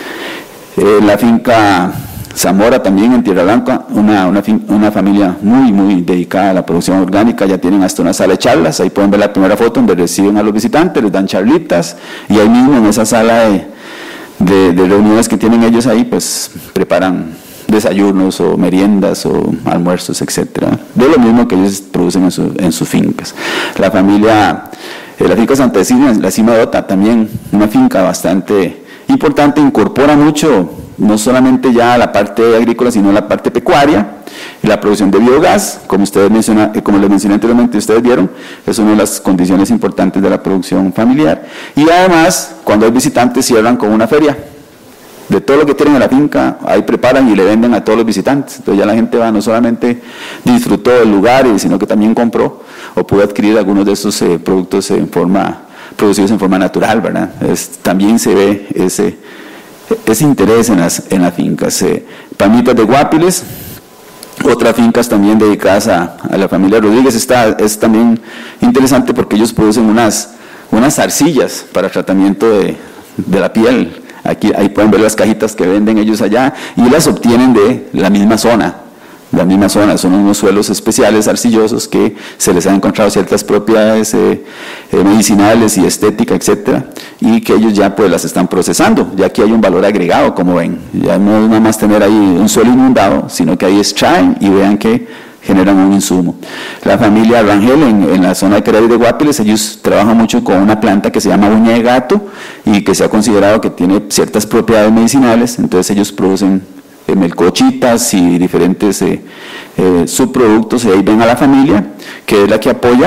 Eh, la finca Zamora también en Tierra Blanca, una, una, una familia muy, muy dedicada a la producción orgánica, ya tienen hasta una sala de charlas, ahí pueden ver la primera foto donde reciben a los visitantes, les dan charlitas, y ahí mismo en esa sala de, de, de reuniones que tienen ellos ahí, pues preparan desayunos o meriendas o almuerzos, etcétera, de lo mismo que ellos producen en, su, en sus fincas. La familia, eh, la finca Santa Cecilia, la Cima de Ota, también una finca bastante importante, incorpora mucho, no solamente ya la parte agrícola, sino la parte pecuaria, y la producción de biogás, como ustedes mencionan, como les mencioné anteriormente, ustedes vieron, es una de las condiciones importantes de la producción familiar. Y además, cuando hay visitantes, cierran con una feria. De todo lo que tienen en la finca, ahí preparan y le venden a todos los visitantes. Entonces ya la gente va, no solamente disfrutó del lugar, sino que también compró o pudo adquirir algunos de esos eh, productos en forma, producidos en forma natural, ¿verdad? Es, también se ve ese... ese interés en las, en las fincas. Eh, Palmitas de Guapiles, otras fincas también dedicadas a, a la familia Rodríguez, está, es también interesante porque ellos producen unas, unas arcillas para tratamiento de, de la piel. Aquí, ahí pueden ver las cajitas que venden ellos allá, y las obtienen de la misma zona. La misma zona, son unos suelos especiales arcillosos que se les han encontrado ciertas propiedades eh, eh, medicinales y estética, etcétera, y que ellos ya pues las están procesando, ya que hay un valor agregado, como ven, ya no es nada más tener ahí un suelo inundado, sino que ahí extraen y vean que generan un insumo. La familia Rangel en, en la zona de Querétaro de Guapiles, ellos trabajan mucho con una planta que se llama uña de gato y que se ha considerado que tiene ciertas propiedades medicinales, entonces ellos producen melcochitas y diferentes eh, eh, subproductos, y ahí ven a la familia, que es la que apoya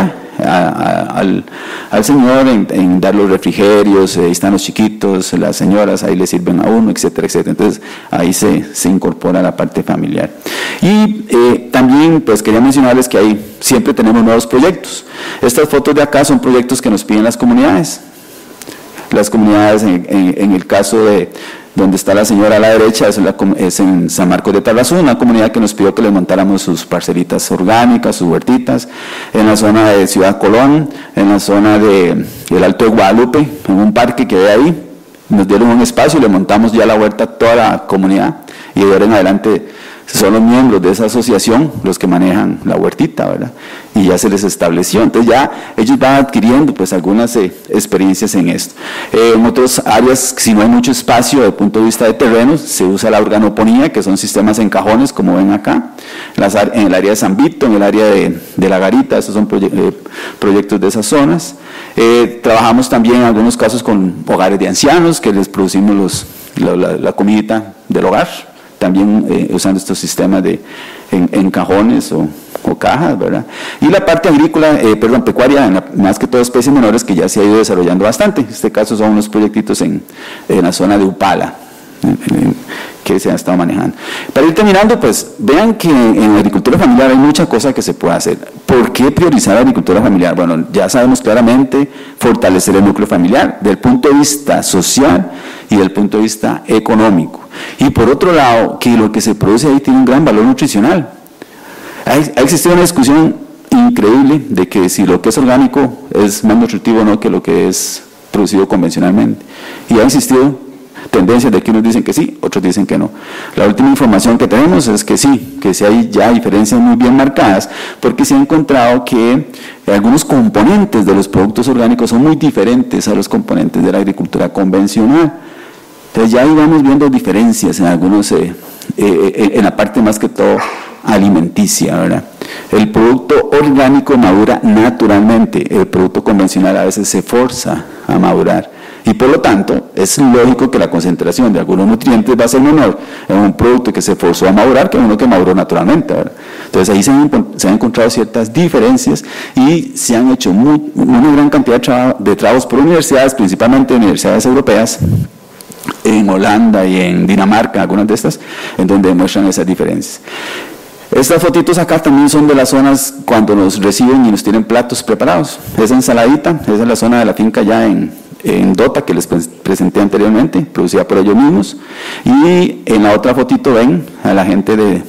a, a, al, al señor en, en dar los refrigerios, ahí están los chiquitos, las señoras ahí le sirven a uno, etcétera, etcétera. Entonces ahí se, se incorpora la parte familiar. Y eh, también pues quería mencionarles que ahí siempre tenemos nuevos proyectos. Estas fotos de acá son proyectos que nos piden las comunidades. Las comunidades, en, en, en el caso de donde está la señora a la derecha, es, la, es en San Marcos de Tarrazú, una comunidad que nos pidió que les montáramos sus parcelitas orgánicas, sus huertitas, en la zona de Ciudad Colón, en la zona de, del Alto de Guadalupe, en un parque que hay ahí, nos dieron un espacio y le montamos ya la huerta a toda la comunidad, y de ahora en adelante son los miembros de esa asociación los que manejan la huertita, ¿verdad? Y ya se les estableció, entonces ya ellos van adquiriendo pues algunas eh, experiencias en esto. Eh, en otras áreas, si no hay mucho espacio desde el punto de vista de terrenos, se usa la organoponía, que son sistemas en cajones, como ven acá, Las, en el área de San Vito, en el área de, de La Garita, estos son proye eh, proyectos de esas zonas. Eh, trabajamos también en algunos casos con hogares de ancianos, que les producimos los, la, la, la comidita del hogar, también eh, usando estos sistemas de, en, en cajones o, o cajas, ¿verdad? Y la parte agrícola, eh, perdón, pecuaria, en la, más que todo especies menores, que ya se ha ido desarrollando bastante. En este caso son unos proyectitos en, en la zona de Upala, en, en, que se han estado manejando. Para ir terminando, pues vean que en la agricultura familiar hay mucha cosa que se puede hacer. ¿Por qué priorizar la agricultura familiar? Bueno, ya sabemos claramente fortalecer el núcleo familiar, del punto de vista social y del punto de vista económico. Y por otro lado, que lo que se produce ahí tiene un gran valor nutricional. Ha, ha existido una discusión increíble de que si lo que es orgánico es más nutritivo o no que lo que es producido convencionalmente. Y ha existido tendencias de que unos dicen que sí, otros dicen que no. La última información que tenemos es que sí, que sí hay ya diferencias muy bien marcadas, porque se ha encontrado que algunos componentes de los productos orgánicos son muy diferentes a los componentes de la agricultura convencional. Entonces ya ahí vamos viendo diferencias en algunos, eh, eh, en la parte más que todo alimenticia, ¿verdad? El producto orgánico madura naturalmente, el producto convencional a veces se forza a madurar. Y por lo tanto, es lógico que la concentración de algunos nutrientes va a ser menor en un producto que se forzó a madurar que en uno que maduró naturalmente, ¿verdad? Entonces ahí se han, se han encontrado ciertas diferencias y se han hecho muy, una gran cantidad de, tra de trabajos por universidades, principalmente universidades europeas, en Holanda y en Dinamarca, algunas de estas, en donde demuestran esas diferencias. Estas fotitos acá también son de las zonas cuando nos reciben y nos tienen platos preparados. Esa ensaladita, esa es la zona de la finca ya en, en Dota que les presenté anteriormente, producida por ellos mismos. Y en la otra fotito ven a la gente de,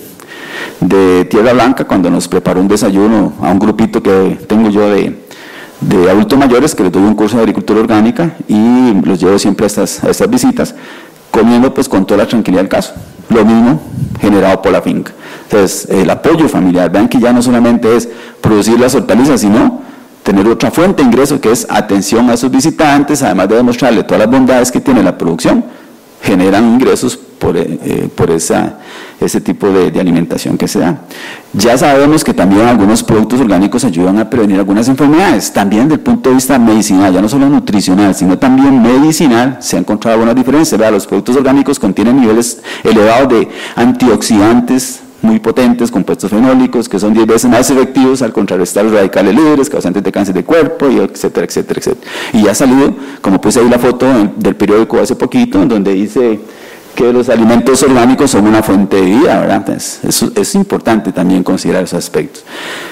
de Tierra Blanca cuando nos preparó un desayuno a un grupito que tengo yo de, de adultos mayores que les doy un curso de agricultura orgánica y los llevo siempre a estas, a estas visitas, comiendo pues con toda la tranquilidad del caso. Lo mismo generado por la finca. Entonces, el apoyo familiar, vean que ya no solamente es producir las hortalizas, sino tener otra fuente de ingreso que es atención a sus visitantes, además de demostrarle todas las bondades que tiene la producción, generan ingresos por, eh, por esa, ese tipo de, de alimentación que se da. Ya sabemos que también algunos productos orgánicos ayudan a prevenir algunas enfermedades, también desde el punto de vista medicinal, ya no solo nutricional, sino también medicinal, se han encontrado algunas diferencias, ¿verdad? Los productos orgánicos contienen niveles elevados de antioxidantes, muy potentes, compuestos fenólicos, que son diez veces más efectivos al contrarrestar los radicales libres, causantes de cáncer de cuerpo, y etcétera, etcétera, etcétera. Y ya ha salido, como puse ahí la foto del periódico hace poquito, en donde dice que los alimentos orgánicos son una fuente de vida, ¿verdad? Entonces, eso, es importante también considerar esos aspectos.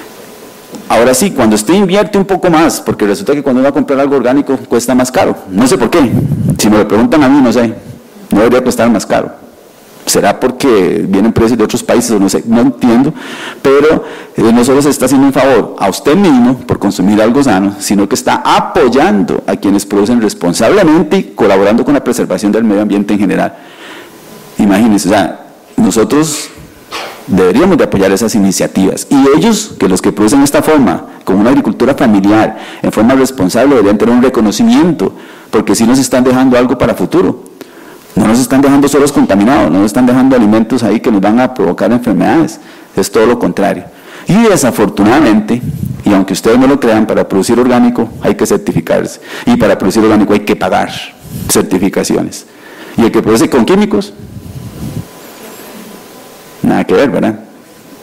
Ahora sí, cuando usted invierte un poco más, porque resulta que cuando uno va a comprar algo orgánico cuesta más caro, no sé por qué, si me lo preguntan a mí, no sé, no debería costar más caro. ¿Será porque vienen precios de otros países o no sé? No entiendo, pero eh, no solo se está haciendo un favor a usted mismo por consumir algo sano, sino que está apoyando a quienes producen responsablemente y colaborando con la preservación del medio ambiente en general. Imagínense, o sea, nosotros deberíamos de apoyar esas iniciativas y ellos, que los que producen de esta forma, con una agricultura familiar, en forma responsable, deberían tener un reconocimiento, porque si nos están dejando algo para futuro. No nos están dejando solos contaminados, no nos están dejando alimentos ahí que nos van a provocar enfermedades, es todo lo contrario. Y desafortunadamente, y aunque ustedes no lo crean, para producir orgánico hay que certificarse, y para producir orgánico hay que pagar certificaciones. Y el que produce con químicos, nada que ver, ¿verdad?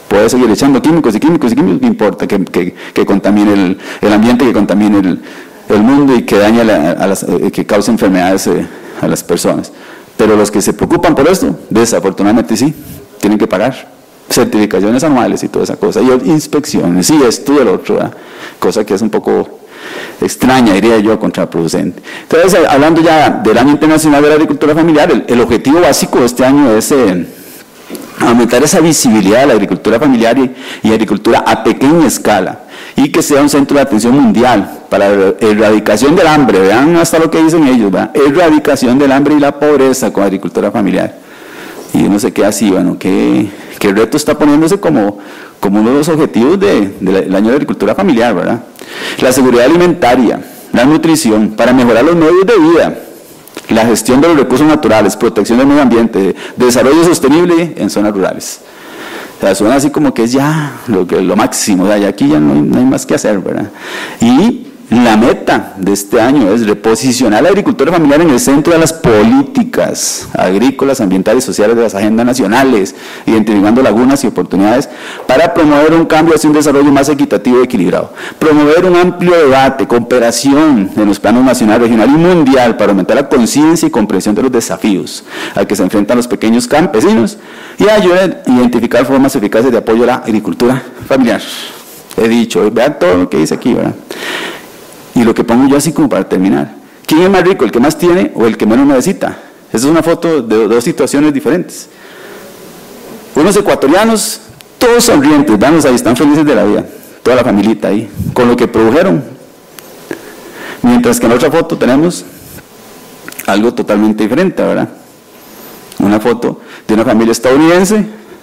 puede seguir echando químicos y químicos y químicos, no importa que, que, que contamine el, el ambiente, que contamine el, el mundo y que dañe la, a las, eh, que cause enfermedades eh, a las personas. Pero los que se preocupan por esto, desafortunadamente sí, tienen que pagar certificaciones anuales y toda esa cosa, y inspecciones, y esto y el otro, ¿verdad? Cosa que es un poco extraña, diría yo, contraproducente. Entonces, hablando ya del Año Internacional de la Agricultura Familiar, el, el objetivo básico de este año es eh, aumentar esa visibilidad de la agricultura familiar y, y agricultura a pequeña escala, y que sea un centro de atención mundial para la erradicación del hambre. Vean hasta lo que dicen ellos, ¿verdad? Erradicación del hambre y la pobreza con agricultura familiar. Y uno se queda así, bueno, ¿qué, qué reto está poniéndose como, como uno de los objetivos de, de la, del año de la agricultura familiar, ¿verdad? La seguridad alimentaria, la nutrición, para mejorar los medios de vida, la gestión de los recursos naturales, protección del medio ambiente, desarrollo sostenible en zonas rurales. O sea, suena así como que es ya lo, que, lo máximo, o sea, ya aquí ya no hay, no hay más que hacer, ¿verdad? Y la meta de este año es reposicionar la agricultura familiar en el centro de las políticas agrícolas, ambientales y sociales de las agendas nacionales, identificando lagunas y oportunidades para promover un cambio hacia un desarrollo más equitativo y equilibrado. Promover un amplio debate, cooperación en los planos nacional, regional y mundial para aumentar la conciencia y comprensión de los desafíos a que se enfrentan los pequeños campesinos y ayudar a identificar formas eficaces de apoyo a la agricultura familiar. He dicho, vean todo lo que dice aquí, ¿verdad? Y lo que pongo yo así como para terminar, ¿quién es más rico, el que más tiene o el que menos necesita? Esa es una foto de dos situaciones diferentes. Unos ecuatorianos, todos sonrientes, vamos ahí, están felices de la vida, toda la familita ahí, con lo que produjeron. Mientras que en otra foto tenemos algo totalmente diferente, ¿verdad? Una foto de una familia estadounidense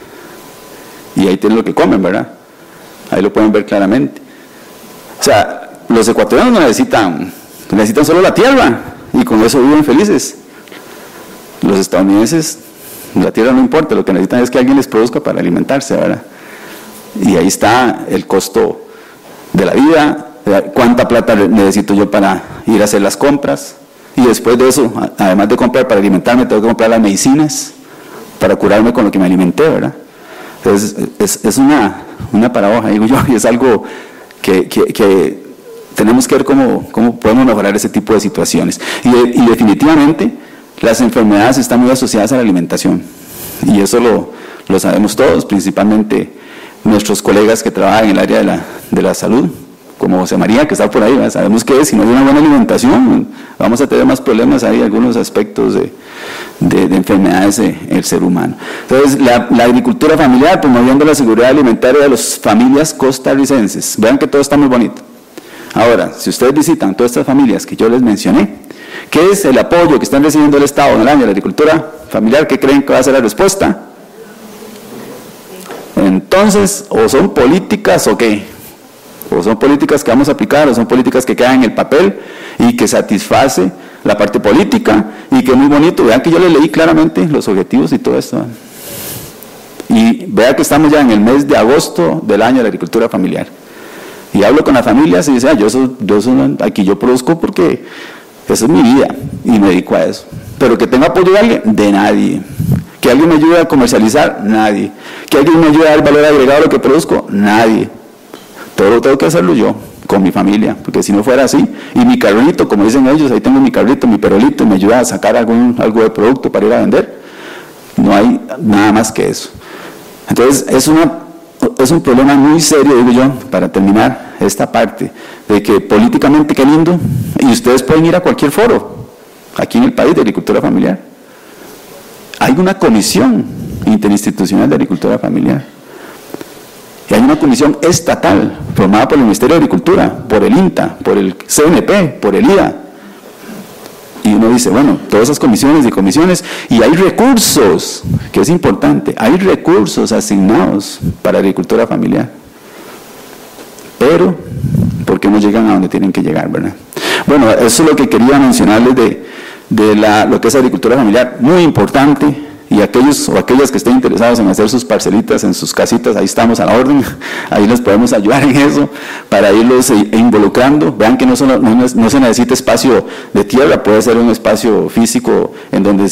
y ahí tienen lo que comen, ¿verdad? Ahí lo pueden ver claramente. O sea, los ecuatorianos no necesitan, necesitan solo la tierra y con eso viven felices. Los estadounidenses, la tierra no importa, lo que necesitan es que alguien les produzca para alimentarse, ¿verdad? Y ahí está el costo de la vida, cuánta plata necesito yo para ir a hacer las compras, y después de eso, además de comprar para alimentarme, tengo que comprar las medicinas para curarme con lo que me alimenté, ¿verdad? Entonces, es, es una, una paradoja, digo yo, y es algo que, que, que tenemos que ver cómo, cómo podemos mejorar ese tipo de situaciones. Y, y definitivamente las enfermedades están muy asociadas a la alimentación. Y eso lo, lo sabemos todos, principalmente nuestros colegas que trabajan en el área de la, de la salud, como José María, que está por ahí, ¿verdad? Sabemos que si no hay una buena alimentación, vamos a tener más problemas ahí, algunos aspectos de, de, de enfermedades en el ser humano. Entonces, la, la agricultura familiar, promoviendo la seguridad alimentaria de las familias costarricenses. Vean que todo está muy bonito. Ahora, si ustedes visitan todas estas familias que yo les mencioné, ¿qué es el apoyo que están recibiendo el Estado en el año de la agricultura familiar? ¿Qué creen que va a ser la respuesta? Entonces, o son políticas o qué, o son políticas que vamos a aplicar, o son políticas que quedan en el papel y que satisface la parte política y que es muy bonito. Vean que yo les leí claramente los objetivos y todo esto. Y vean que estamos ya en el mes de agosto del año de la agricultura familiar. Y hablo con las familias y dicen, ah, yo, soy, yo soy, aquí yo produzco porque esa es mi vida y me dedico a eso. Pero que tenga apoyo de alguien, de nadie. Que alguien me ayude a comercializar, nadie. Que alguien me ayude a dar valor agregado a lo que produzco, nadie. Todo lo tengo que hacerlo yo, con mi familia, porque si no fuera así, y mi carrito, como dicen ellos, ahí tengo mi carrito, mi perolito, y me ayuda a sacar algún, algo de producto para ir a vender, no hay nada más que eso. Entonces, es una... es un problema muy serio, digo yo, para terminar esta parte, de que políticamente qué lindo, y ustedes pueden ir a cualquier foro, aquí en el país, de agricultura familiar. Hay una comisión interinstitucional de agricultura familiar, y hay una comisión estatal, formada por el Ministerio de Agricultura, por el INTA, por el C N P, por el I D A, y uno dice, bueno, todas esas comisiones y comisiones, y hay recursos, que es importante, hay recursos asignados para agricultura familiar. Pero, ¿por qué no llegan a donde tienen que llegar, verdad? Bueno, eso es lo que quería mencionarles de, de la, lo que es agricultura familiar, muy importante, y aquellos o aquellas que estén interesados en hacer sus parcelitas en sus casitas, ahí estamos a la orden, ahí les podemos ayudar en eso, para irlos involucrando. Vean que no, solo, no, no se necesita espacio de tierra, puede ser un espacio físico en donde se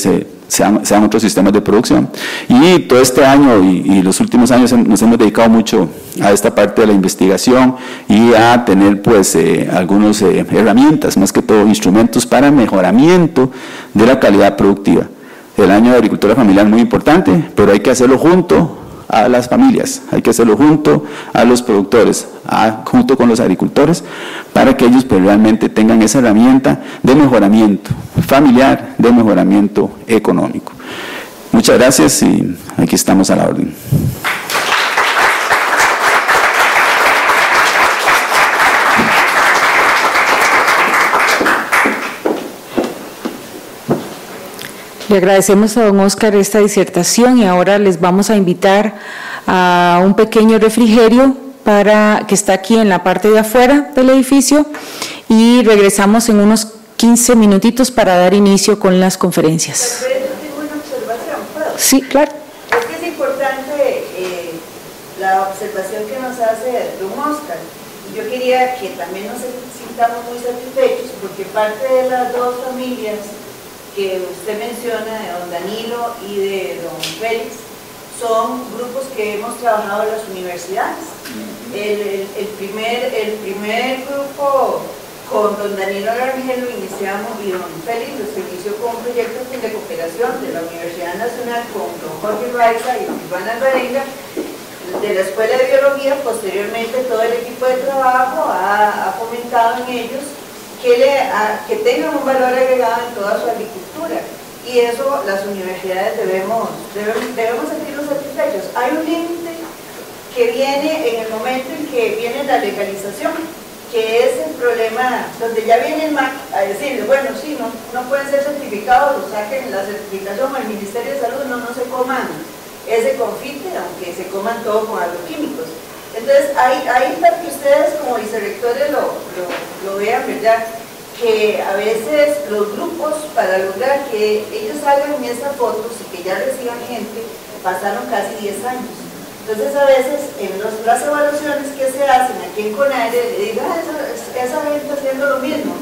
sean, sean otros sistemas de producción. Y todo este año y, y los últimos años nos hemos dedicado mucho a esta parte de la investigación y a tener pues eh, algunas eh, herramientas, más que todo instrumentos para mejoramiento de la calidad productiva. El año de agricultura familiar es muy importante, pero hay que hacerlo junto a las familias, hay que hacerlo junto a los productores, a, junto con los agricultores, para que ellos pues, realmente tengan esa herramienta de mejoramiento familiar, de mejoramiento económico. Muchas gracias y aquí estamos a la orden. Le agradecemos a don Óscar esta disertación y ahora les vamos a invitar a un pequeño refrigerio para, que está aquí en la parte de afuera del edificio, y regresamos en unos quince minutitos para dar inicio con las conferencias. Yo tengo una observación, ¿puedo? Sí, claro. Es que es importante eh, la observación que nos hace don Óscar. Yo quería que también nos sintamos muy satisfechos porque parte de las dos familias que usted menciona, de don Danilo y de don Félix, son grupos que hemos trabajado en las universidades. El, el, el, primer, el primer grupo con don Danilo Rangel lo iniciamos y don Félix lo inició con un proyecto de cooperación de la Universidad Nacional con don Jorge Raiza y don Iván Alvarenga de la Escuela de Biología. Posteriormente todo el equipo de trabajo ha, ha fomentado en ellos Que, le, a, que tengan un valor agregado en toda su agricultura, y eso las universidades debemos, debemos, debemos sentirnos satisfechos. Hay un límite que viene en el momento en que viene la legalización, que es el problema donde ya viene el M A C a decirle, bueno, sí, no, no pueden ser certificados, o saquen la certificación al Ministerio de Salud, no, no se coman ese confite, aunque se coman todo con agroquímicos. Entonces, ahí, ahí para que ustedes como vicerrectores lo, lo, lo vean, ¿verdad? Que a veces los grupos, para lograr que ellos hagan esas fotos y que ya reciban gente, pasaron casi diez años. Entonces, a veces, en los, las evaluaciones que se hacen aquí en CONAIRE, le digo, ah, esa, esa gente está haciendo lo mismo.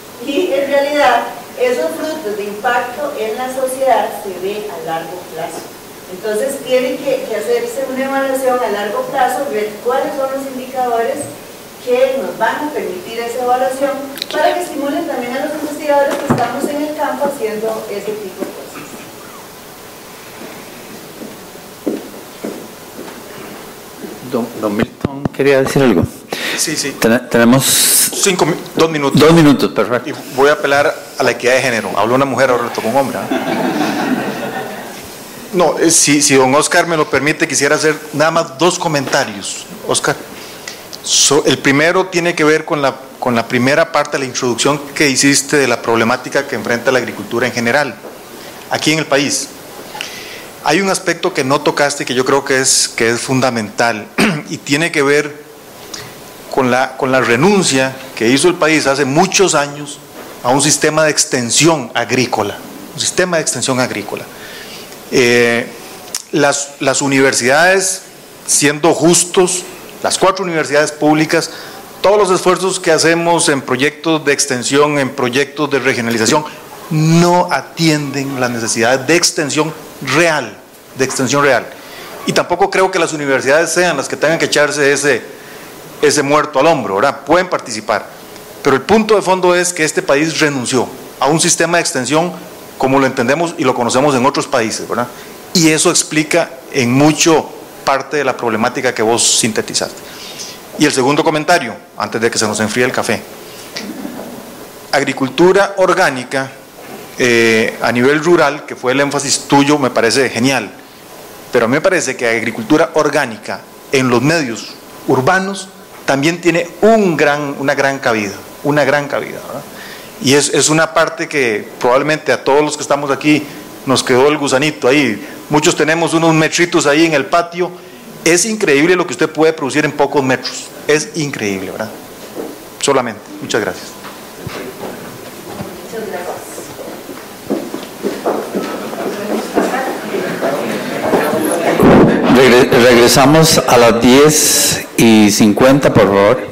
Y en realidad, esos frutos de impacto en la sociedad se ve a largo plazo. Entonces tiene que, que hacerse una evaluación a largo plazo, ver cuáles son los indicadores que nos van a permitir esa evaluación para que estimulen también a los investigadores que estamos en el campo haciendo ese tipo de cosas. Don, don Milton, ¿quería decir algo? Sí, sí. Ten, tenemos... Cinco, dos minutos. Dos minutos, perfecto. Y voy a apelar a la equidad de género. Habló una mujer, ahora le tocó un hombre. No, si, si don Óscar me lo permite, quisiera hacer nada más dos comentarios. Óscar, so, el primero tiene que ver con la, con la primera parte de la introducción que hiciste de la problemática que enfrenta la agricultura en general, aquí en el país. Hay un aspecto que no tocaste que yo creo que es, que es fundamental y tiene que ver con la, con la renuncia que hizo el país hace muchos años a un sistema de extensión agrícola, un sistema de extensión agrícola. Eh, las, las universidades, siendo justos, las cuatro universidades públicas, todos los esfuerzos que hacemos en proyectos de extensión, en proyectos de regionalización, no atienden las necesidades de extensión real, de extensión real. Y tampoco creo que las universidades sean las que tengan que echarse ese, ese muerto al hombro, ¿verdad? Pueden participar, pero el punto de fondo es que este país renunció a un sistema de extensión como lo entendemos y lo conocemos en otros países, ¿verdad? Y eso explica en mucho parte de la problemática que vos sintetizaste. Y el segundo comentario, antes de que se nos enfríe el café. Agricultura orgánica eh, a nivel rural, que fue el énfasis tuyo, me parece genial, pero a mí me parece que agricultura orgánica en los medios urbanos también tiene un gran, una gran cabida, una gran cabida, ¿verdad? Y es, es una parte que probablemente a todos los que estamos aquí nos quedó el gusanito ahí. Muchos tenemos unos metritos ahí en el patio. Es increíble lo que usted puede producir en pocos metros. Es increíble, ¿verdad? Solamente. Muchas gracias. Regre- regresamos a las diez y cincuenta, por favor.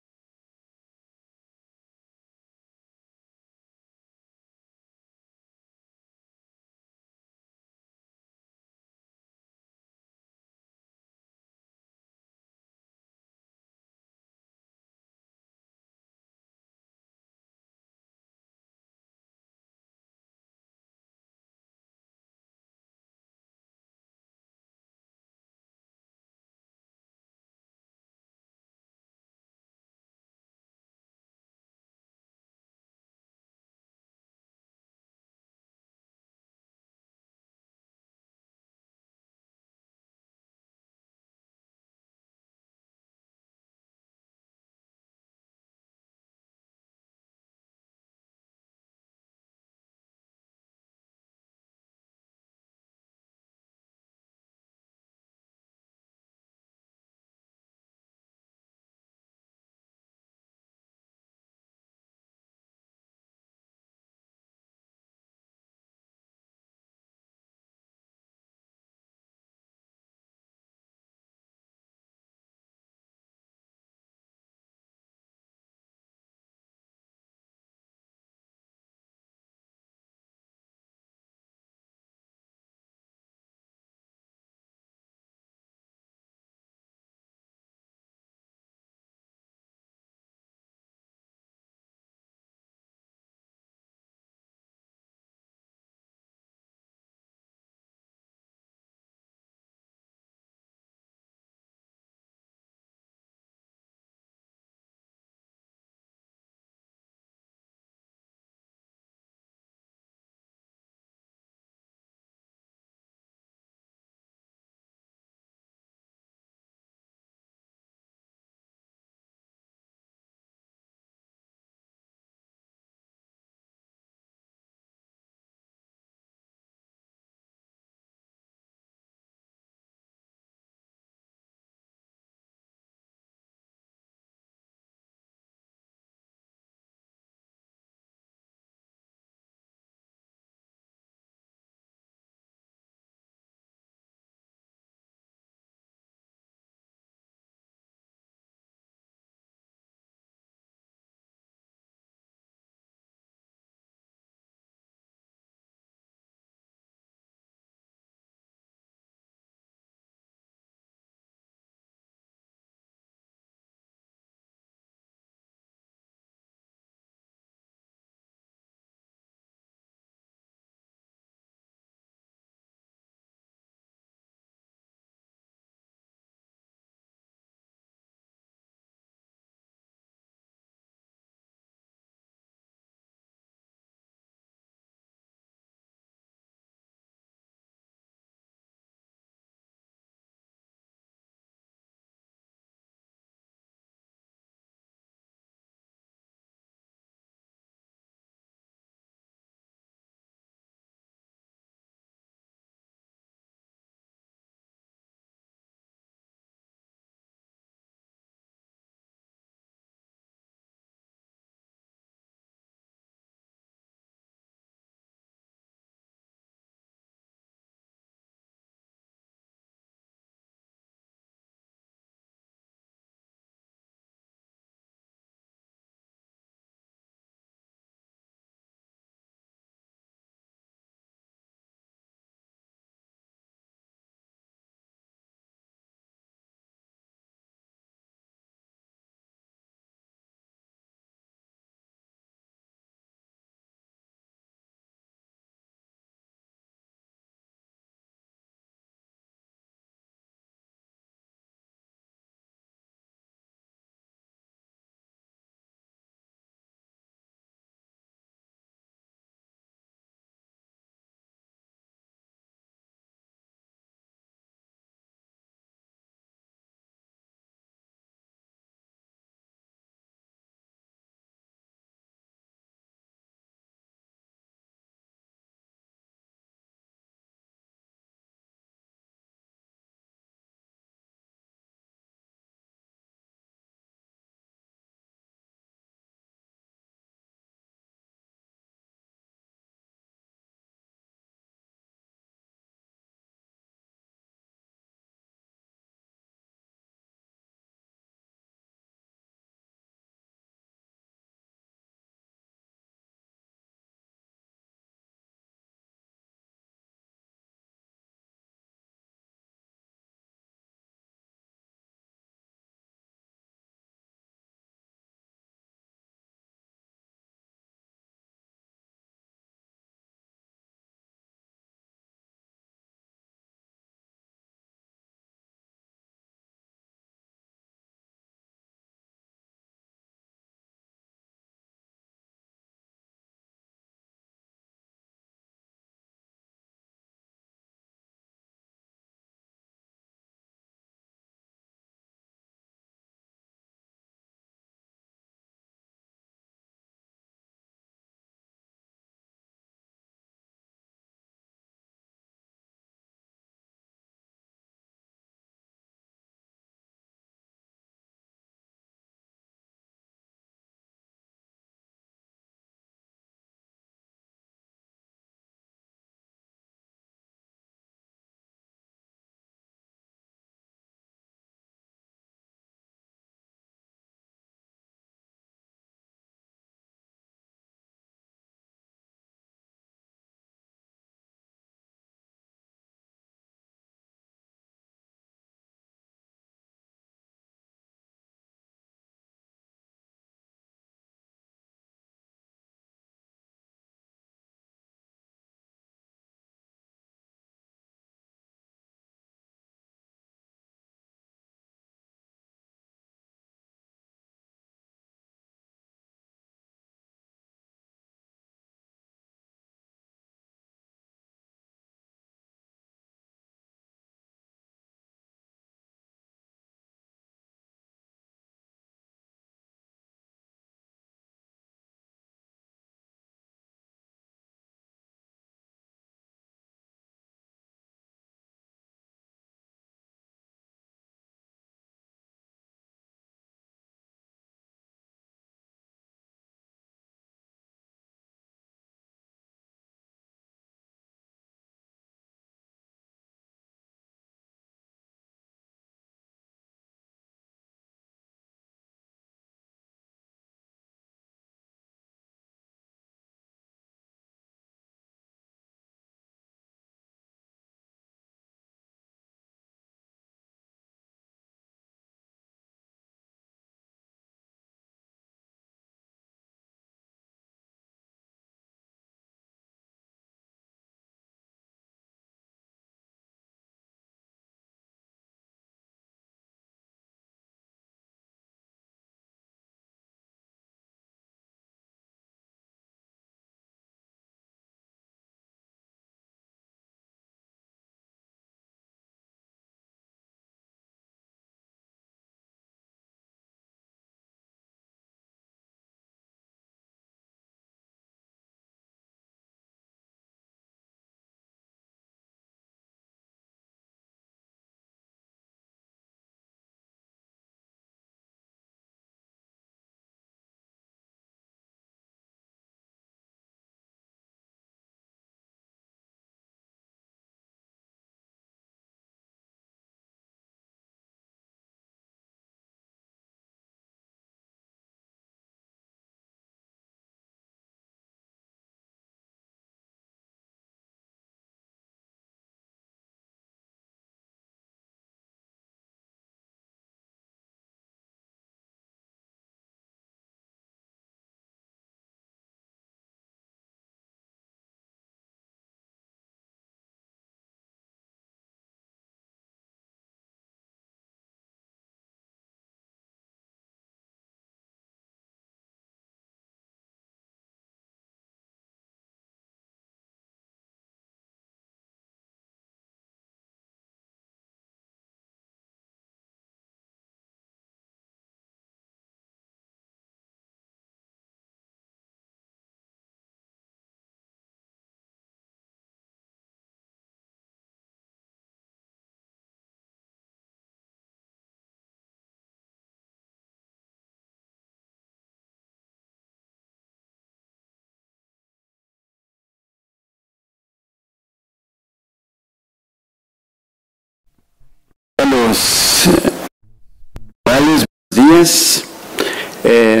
los buenos días. Eh,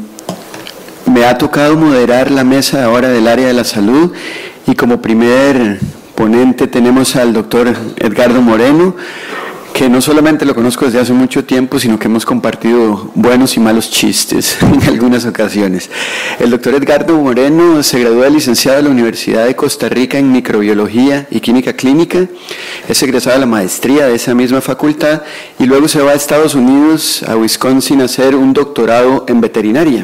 me ha tocado moderar la mesa ahora del área de la salud y como primer ponente tenemos al doctor Edgardo Moreno, que no solamente lo conozco desde hace mucho tiempo, sino que hemos compartido buenos y malos chistes en algunas ocasiones. El doctor Edgardo Moreno se graduó de licenciado de la Universidad de Costa Rica en Microbiología y Química Clínica, es egresado de la maestría de esa misma facultad y luego se va a Estados Unidos, a Wisconsin, a hacer un doctorado en veterinaria.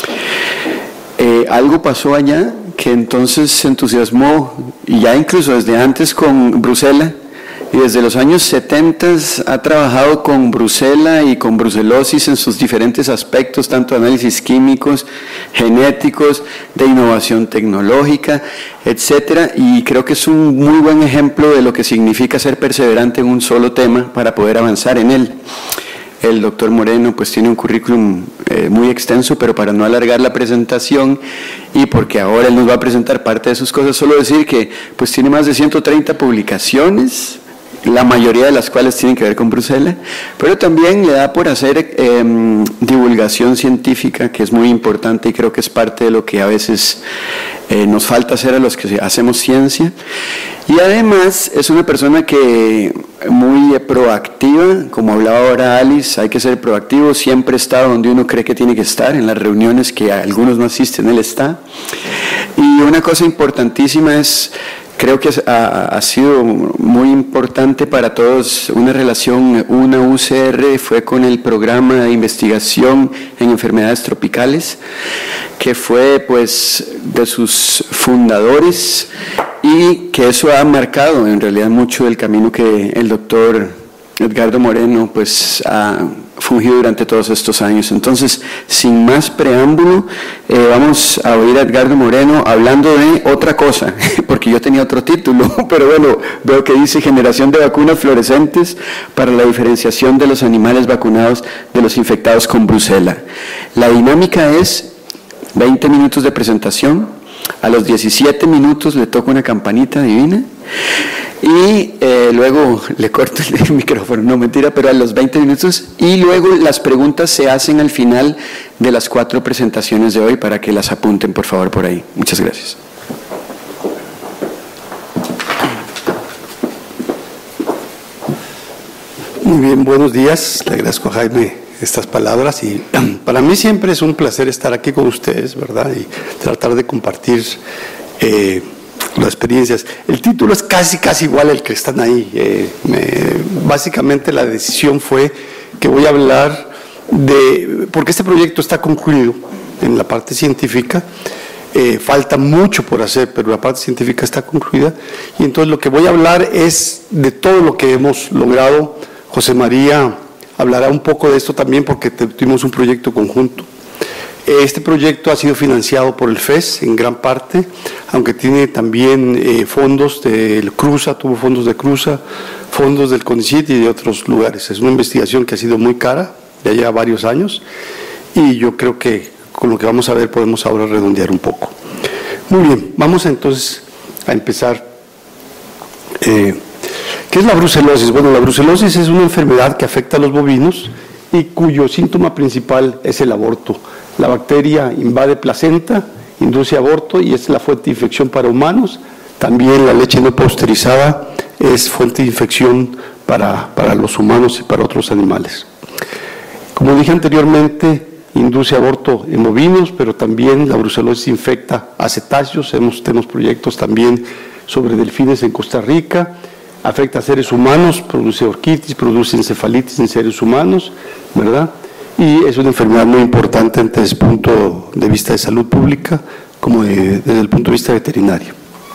Eh, algo pasó allá que entonces se entusiasmó, y ya incluso desde antes con Brucela, y desde los años setenta ha trabajado con Brucela y con brucelosis en sus diferentes aspectos, tanto análisis químicos, genéticos, de innovación tecnológica, etcétera, y creo que es un muy buen ejemplo de lo que significa ser perseverante en un solo tema para poder avanzar en él. El doctor Moreno pues tiene un currículum eh, muy extenso, pero para no alargar la presentación y porque ahora él nos va a presentar parte de sus cosas, solo decir que pues tiene más de ciento treinta publicaciones, la mayoría de las cuales tienen que ver con Brucela, pero también le da por hacer eh, divulgación científica, que es muy importante y creo que es parte de lo que a veces eh, nos falta hacer a los que hacemos ciencia. Y además es una persona que muy proactiva, como hablaba ahora Alice, hay que ser proactivo, siempre está donde uno cree que tiene que estar, en las reuniones que algunos no asisten, él está. Y una cosa importantísima es, creo que ha, ha sido muy importante para todos, una relación, una U C R fue con el programa de investigación en enfermedades tropicales, que fue pues de sus fundadores y que eso ha marcado en realidad mucho del camino que el doctor Edgardo Moreno pues ha fungido durante todos estos años. Entonces, sin más preámbulo, eh, vamos a oír a Edgardo Moreno hablando de otra cosa, porque yo tenía otro título, pero bueno, veo que dice generación de vacunas fluorescentes para la diferenciación de los animales vacunados de los infectados con brucela. La dinámica es veinte minutos de presentación, a los diecisiete minutos le toca una campanita divina y eh, luego le corto el micrófono, no mentira, pero a los veinte minutos, y luego las preguntas se hacen al final de las cuatro presentaciones de hoy para que las apunten por favor por ahí. Muchas gracias. Muy bien, buenos días, le agradezco a Jaime estas palabras y para mí siempre es un placer estar aquí con ustedes, ¿verdad? Y tratar de compartir eh, las experiencias. El título es casi, casi igual al que están ahí. Eh, me, básicamente la decisión fue que voy a hablar de, porque este proyecto está concluido en la parte científica, eh, falta mucho por hacer, pero la parte científica está concluida, y entonces lo que voy a hablar es de todo lo que hemos logrado. José María hablará un poco de esto también porque tuvimos un proyecto conjunto. Este proyecto ha sido financiado por el F E S en gran parte, aunque tiene también eh, fondos del CRUSA, tuvo fondos de CRUSA, fondos del CONICYT y de otros lugares. Es una investigación que ha sido muy cara, ya lleva varios años, y yo creo que con lo que vamos a ver podemos ahora redondear un poco. Muy bien, vamos entonces a empezar. Eh, ¿Qué es la brucelosis? Bueno, la brucelosis es una enfermedad que afecta a los bovinos y cuyo síntoma principal es el aborto. La bacteria invade placenta, induce aborto y es la fuente de infección para humanos. También la leche no pasteurizada es fuente de infección para, para los humanos y para otros animales. Como dije anteriormente, induce aborto en bovinos, pero también la brucelosis infecta a cetáceos. Hemos, tenemos proyectos también sobre delfines en Costa Rica. Afecta a seres humanos, produce orquitis, produce encefalitis en seres humanos, ¿verdad? Y es una enfermedad muy importante desde el punto de vista de salud pública como de, desde el punto de vista veterinario.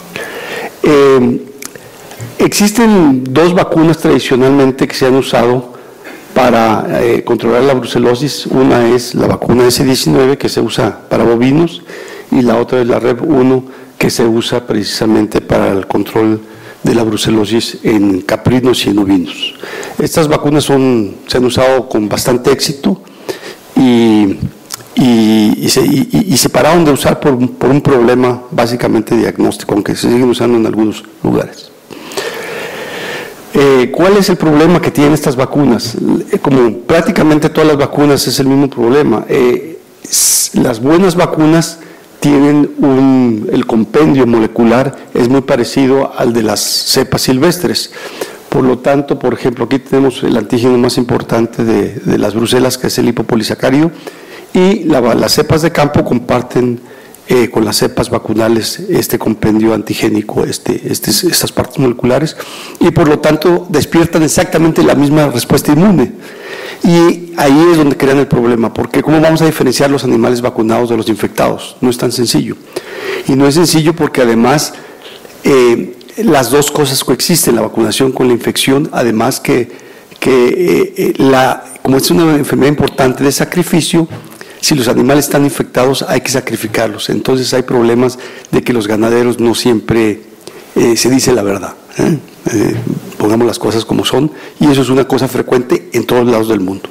Eh, existen dos vacunas tradicionalmente que se han usado para eh, controlar la brucelosis. Una es la vacuna ese diecinueve que se usa para bovinos y la otra es la R E V uno que se usa precisamente para el control de la brucelosis en caprinos y en ovinos. Estas vacunas son, se han usado con bastante éxito y, y, y, se, y, y se pararon de usar por, por un problema básicamente diagnóstico, aunque se siguen usando en algunos lugares. Eh, ¿Cuál es el problema que tienen estas vacunas? Eh, como prácticamente todas las vacunas es el mismo problema. Eh, las buenas vacunas tienen un, el compendio molecular es muy parecido al de las cepas silvestres. Por lo tanto, por ejemplo, aquí tenemos el antígeno más importante de, de las brucelas, que es el hipopolisacárido, y la, las cepas de campo comparten eh, con las cepas vacunales este compendio antigénico, este, este, estas partes moleculares, y por lo tanto despiertan exactamente la misma respuesta inmune. Y ahí es donde crean el problema, porque ¿cómo vamos a diferenciar los animales vacunados de los infectados? No es tan sencillo. Y no es sencillo porque además eh, las dos cosas coexisten, la vacunación con la infección, además que, que eh, la, como es una enfermedad importante de sacrificio, si los animales están infectados hay que sacrificarlos. Entonces hay problemas de que los ganaderos no siempre eh, se dice la verdad. ¿eh? Eh, pongamos las cosas como son, y eso es una cosa frecuente en todos lados del mundo.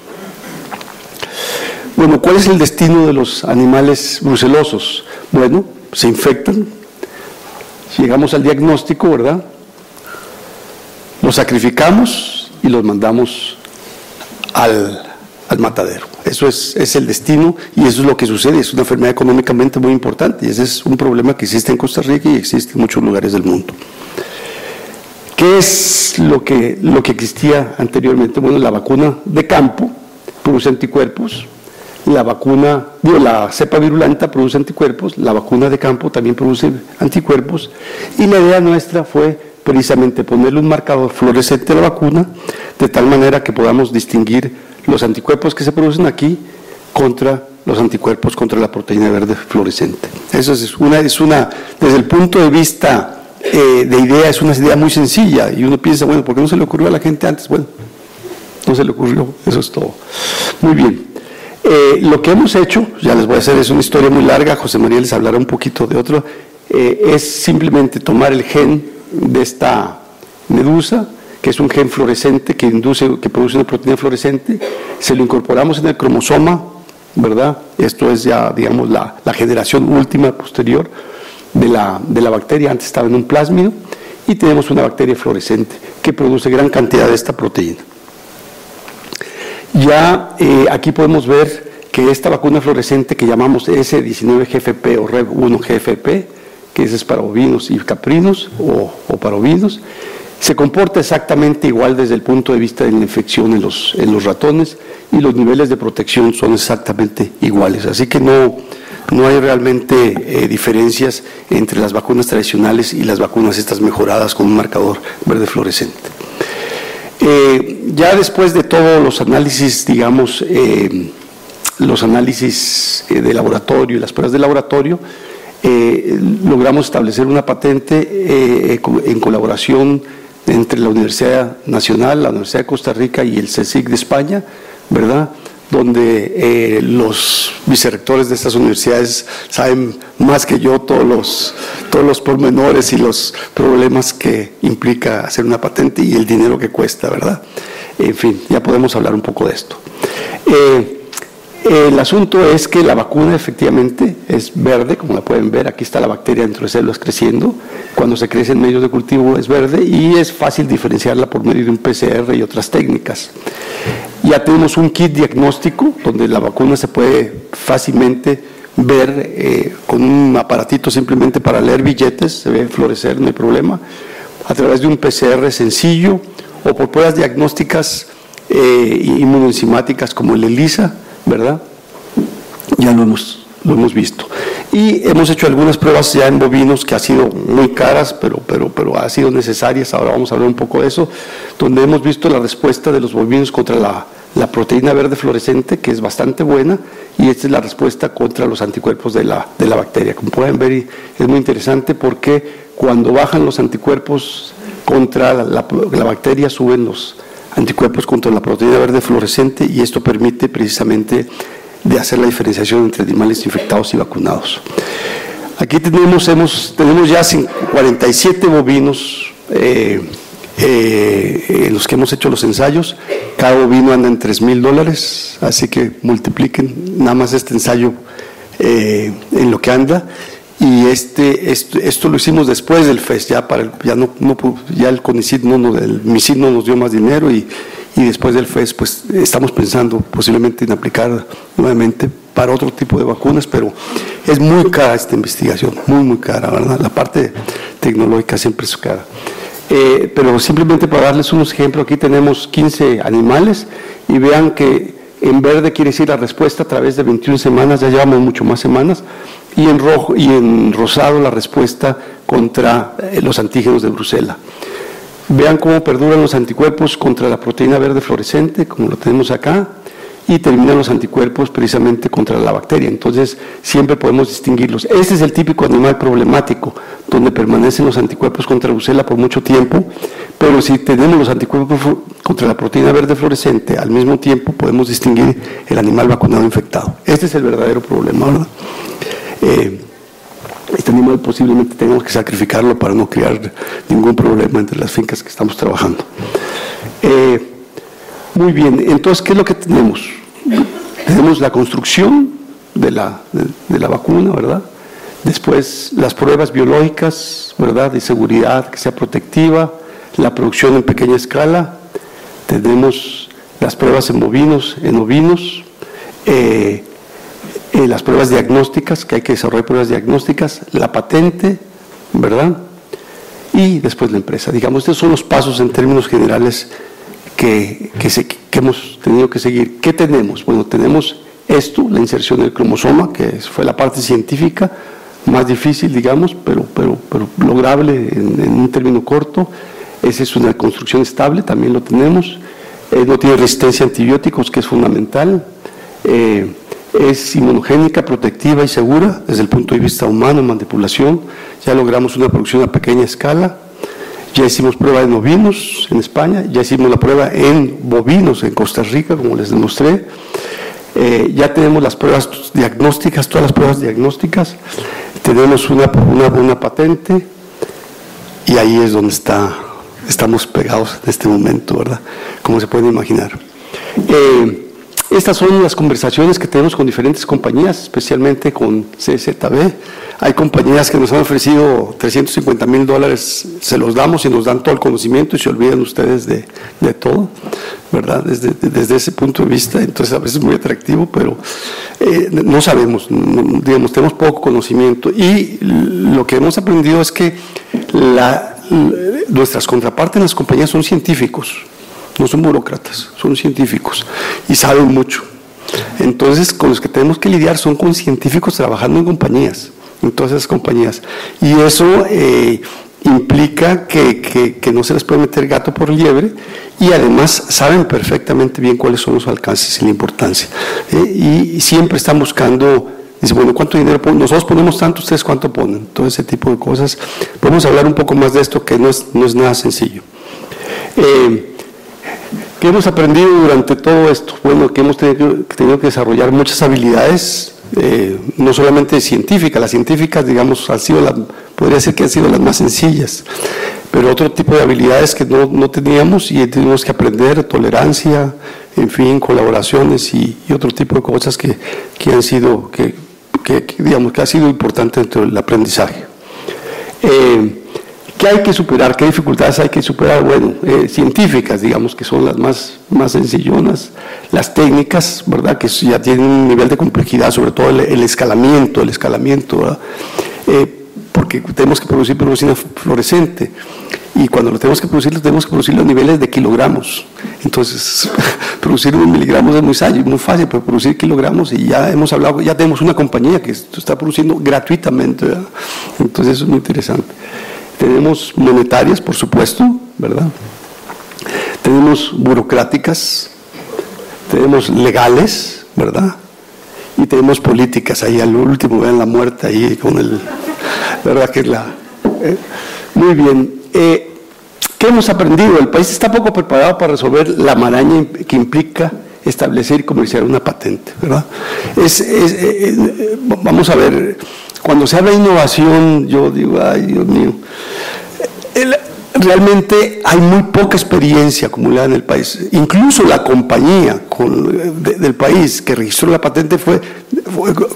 Bueno, ¿cuál es el destino de los animales brucelosos? Bueno, se infectan, llegamos al diagnóstico, ¿verdad? Los sacrificamos y los mandamos al, al matadero. Eso es, es el destino y eso es lo que sucede. Es una enfermedad económicamente muy importante y ese es un problema que existe en Costa Rica y existe en muchos lugares del mundo. ¿Qué es lo que, lo que existía anteriormente? Bueno, la vacuna de campo produce anticuerpos, la vacuna, digo, la cepa virulenta produce anticuerpos, la vacuna de campo también produce anticuerpos, y la idea nuestra fue precisamente ponerle un marcador fluorescente a la vacuna, de tal manera que podamos distinguir los anticuerpos que se producen aquí contra los anticuerpos contra la proteína verde fluorescente. Eso es una, es una desde el punto de vista Eh, de idea, es una idea muy sencilla y uno piensa, bueno, ¿por qué no se le ocurrió a la gente antes? Bueno, no se le ocurrió, eso es todo. Muy bien, eh, lo que hemos hecho, ya les voy a hacer, es una historia muy larga, José María les hablará un poquito de otro, eh, es simplemente tomar el gen de esta medusa, que es un gen fluorescente que induce, que produce una proteína fluorescente, se lo incorporamos en el cromosoma, ¿verdad? Esto es ya, digamos, la, la generación última, posterior, De la, de la bacteria. Antes estaba en un plásmido y tenemos una bacteria fluorescente que produce gran cantidad de esta proteína. Ya eh, aquí podemos ver que esta vacuna fluorescente que llamamos S diecinueve G F P o R E V uno G F P, que es para ovinos y caprinos o, o para ovinos, se comporta exactamente igual desde el punto de vista de la infección en los, en los ratones y los niveles de protección son exactamente iguales. Así que no... No hay realmente eh, diferencias entre las vacunas tradicionales y las vacunas estas mejoradas con un marcador verde fluorescente. Eh, ya después de todos los análisis, digamos, eh, los análisis eh, de laboratorio y las pruebas de laboratorio, eh, logramos establecer una patente eh, en colaboración entre la Universidad Nacional, la Universidad de Costa Rica y el CSIC de España, ¿verdad?, donde eh, los vicerrectores de estas universidades saben más que yo todos los, todos los pormenores y los problemas que implica hacer una patente y el dinero que cuesta, ¿verdad? En fin, ya podemos hablar un poco de esto. Eh, el asunto es que la vacuna efectivamente es verde, como la pueden ver, aquí está la bacteria dentro de células creciendo, cuando se crece en medios de cultivo es verde y es fácil diferenciarla por medio de un P C R y otras técnicas. Ya tenemos un kit diagnóstico donde la vacuna se puede fácilmente ver eh, con un aparatito simplemente para leer billetes, se ve florecer, no hay problema, a través de un P C R sencillo o por pruebas diagnósticas eh, inmunoenzimáticas como el ELISA, ¿verdad? Ya lo hemos, lo hemos visto. Y hemos hecho algunas pruebas ya en bovinos que han sido muy caras, pero, pero, pero han sido necesarias, ahora vamos a hablar un poco de eso, donde hemos visto la respuesta de los bovinos contra la, la proteína verde fluorescente, que es bastante buena, y esta es la respuesta contra los anticuerpos de la, de la bacteria. Como pueden ver, es muy interesante porque cuando bajan los anticuerpos contra la, la, la bacteria, suben los anticuerpos contra la proteína verde fluorescente, y esto permite precisamente de hacer la diferenciación entre animales infectados y vacunados. Aquí tenemos, hemos, tenemos ya cuarenta y siete bovinos eh, eh, en los que hemos hecho los ensayos. Cada bovino anda en tres mil dólares, así que multipliquen nada más este ensayo eh, en lo que anda. y este, esto, esto lo hicimos después del F E S, ya, para el, ya, no, no, ya el CONICYT, no, no, el MISID no nos dio más dinero y, y después del F E S pues estamos pensando posiblemente en aplicar nuevamente para otro tipo de vacunas, pero es muy cara esta investigación, muy muy cara, ¿verdad? La parte tecnológica siempre es cara. Eh, pero simplemente para darles unos ejemplos, aquí tenemos quince animales y vean que en verde quiere decir la respuesta a través de veintiuna semanas, ya llevamos mucho más semanas, y en rojo y en rosado la respuesta contra eh, los antígenos de Brucela. Vean cómo perduran los anticuerpos contra la proteína verde fluorescente, como lo tenemos acá, y terminan los anticuerpos precisamente contra la bacteria. Entonces, siempre podemos distinguirlos. Este es el típico animal problemático, donde permanecen los anticuerpos contra Brucela por mucho tiempo, pero si tenemos los anticuerpos contra la proteína verde fluorescente al mismo tiempo, podemos distinguir el animal vacunado infectado. Este es el verdadero problema, ¿verdad? Eh, este animal posiblemente tengamos que sacrificarlo para no crear ningún problema entre las fincas que estamos trabajando. Eh, muy bien, entonces, ¿qué es lo que tenemos? Tenemos la construcción de la, de, de la vacuna, ¿verdad? Después las pruebas biológicas, ¿verdad? De seguridad, que sea protectiva, la producción en pequeña escala, tenemos las pruebas en bovinos, en ovinos, eh, eh, las pruebas diagnósticas, que hay que desarrollar pruebas diagnósticas, la patente, ¿verdad? Y después la empresa. Digamos, estos son los pasos en términos generales que, que, se, que hemos tenido que seguir. ¿Qué tenemos? Bueno, tenemos esto, la inserción del cromosoma, que fue la parte científica, más difícil, digamos, pero, pero, pero lograble en, en un término corto. Esa es una construcción estable, también lo tenemos. Eh, no tiene resistencia a antibióticos, que es fundamental. Eh, es inmunogénica, protectiva y segura desde el punto de vista humano, manipulación. Ya logramos una producción a pequeña escala. Ya hicimos prueba en ovinos en España, ya hicimos la prueba en bovinos en Costa Rica, como les demostré. Eh, ya tenemos las pruebas diagnósticas, todas las pruebas diagnósticas. Tenemos una, una, una patente y ahí es donde está, estamos pegados en este momento, ¿verdad? Como se pueden imaginar. Eh, Estas son las conversaciones que tenemos con diferentes compañías, especialmente con C Z B. Hay compañías que nos han ofrecido trescientos cincuenta mil dólares, se los damos y nos dan todo el conocimiento y se olvidan ustedes de, de todo, ¿verdad? Desde, desde ese punto de vista, entonces a veces es muy atractivo, pero eh, no sabemos, no, digamos, tenemos poco conocimiento. Y lo que hemos aprendido es que la, nuestras contrapartes en las compañías son científicos. No son burócratas, son científicos y saben mucho. Entonces, con los que tenemos que lidiar son con científicos trabajando en compañías, en todas esas compañías. Y eso eh, implica que, que, que no se les puede meter gato por liebre y además saben perfectamente bien cuáles son los alcances y la importancia. Eh, y, y siempre están buscando, dice, bueno, ¿cuánto dinero ponemos? Nosotros ponemos tanto, ¿ustedes cuánto ponen? Todo ese tipo de cosas. Podemos hablar un poco más de esto, que no es, no es nada sencillo. Eh, ¿Qué hemos aprendido durante todo esto? Bueno, que hemos tenido, tenido que desarrollar muchas habilidades, eh, no solamente científicas, las científicas, digamos, han sido la, podría ser que han sido las más sencillas, pero otro tipo de habilidades que no, no teníamos y tenemos que aprender, tolerancia, en fin, colaboraciones y, y otro tipo de cosas que, que han sido, que, que, que, digamos, que ha sido importante dentro del aprendizaje. Eh, ¿Qué hay que superar? ¿Qué dificultades hay que superar? Bueno, eh, científicas, digamos, que son las más, más sencillonas, las técnicas, ¿verdad?, que ya tienen un nivel de complejidad, sobre todo el, el escalamiento, el escalamiento, ¿verdad? Eh, porque tenemos que producir peroxina fluorescente, y cuando lo tenemos que producir, lo tenemos que producir a niveles de kilogramos. Entonces, producir unos miligramos es muy fácil, muy fácil, pero producir kilogramos, y ya hemos hablado, ya tenemos una compañía que está produciendo gratuitamente, ¿verdad? Entonces, eso es muy interesante. Tenemos monetarias, por supuesto, ¿verdad? Tenemos burocráticas, tenemos legales, ¿verdad? Y tenemos políticas, ahí al último, vean la muerte ahí con el, ¿verdad? Que es la, eh, muy bien. Eh, ¿Qué hemos aprendido? El país está poco preparado para resolver la maraña que implica establecer y comercializar una patente, ¿verdad? Es, es, eh, vamos a ver, cuando se habla de innovación, yo digo, ay, Dios mío, el, realmente hay muy poca experiencia acumulada en el país. Incluso la compañía con, de, del país que registró la patente fue, fue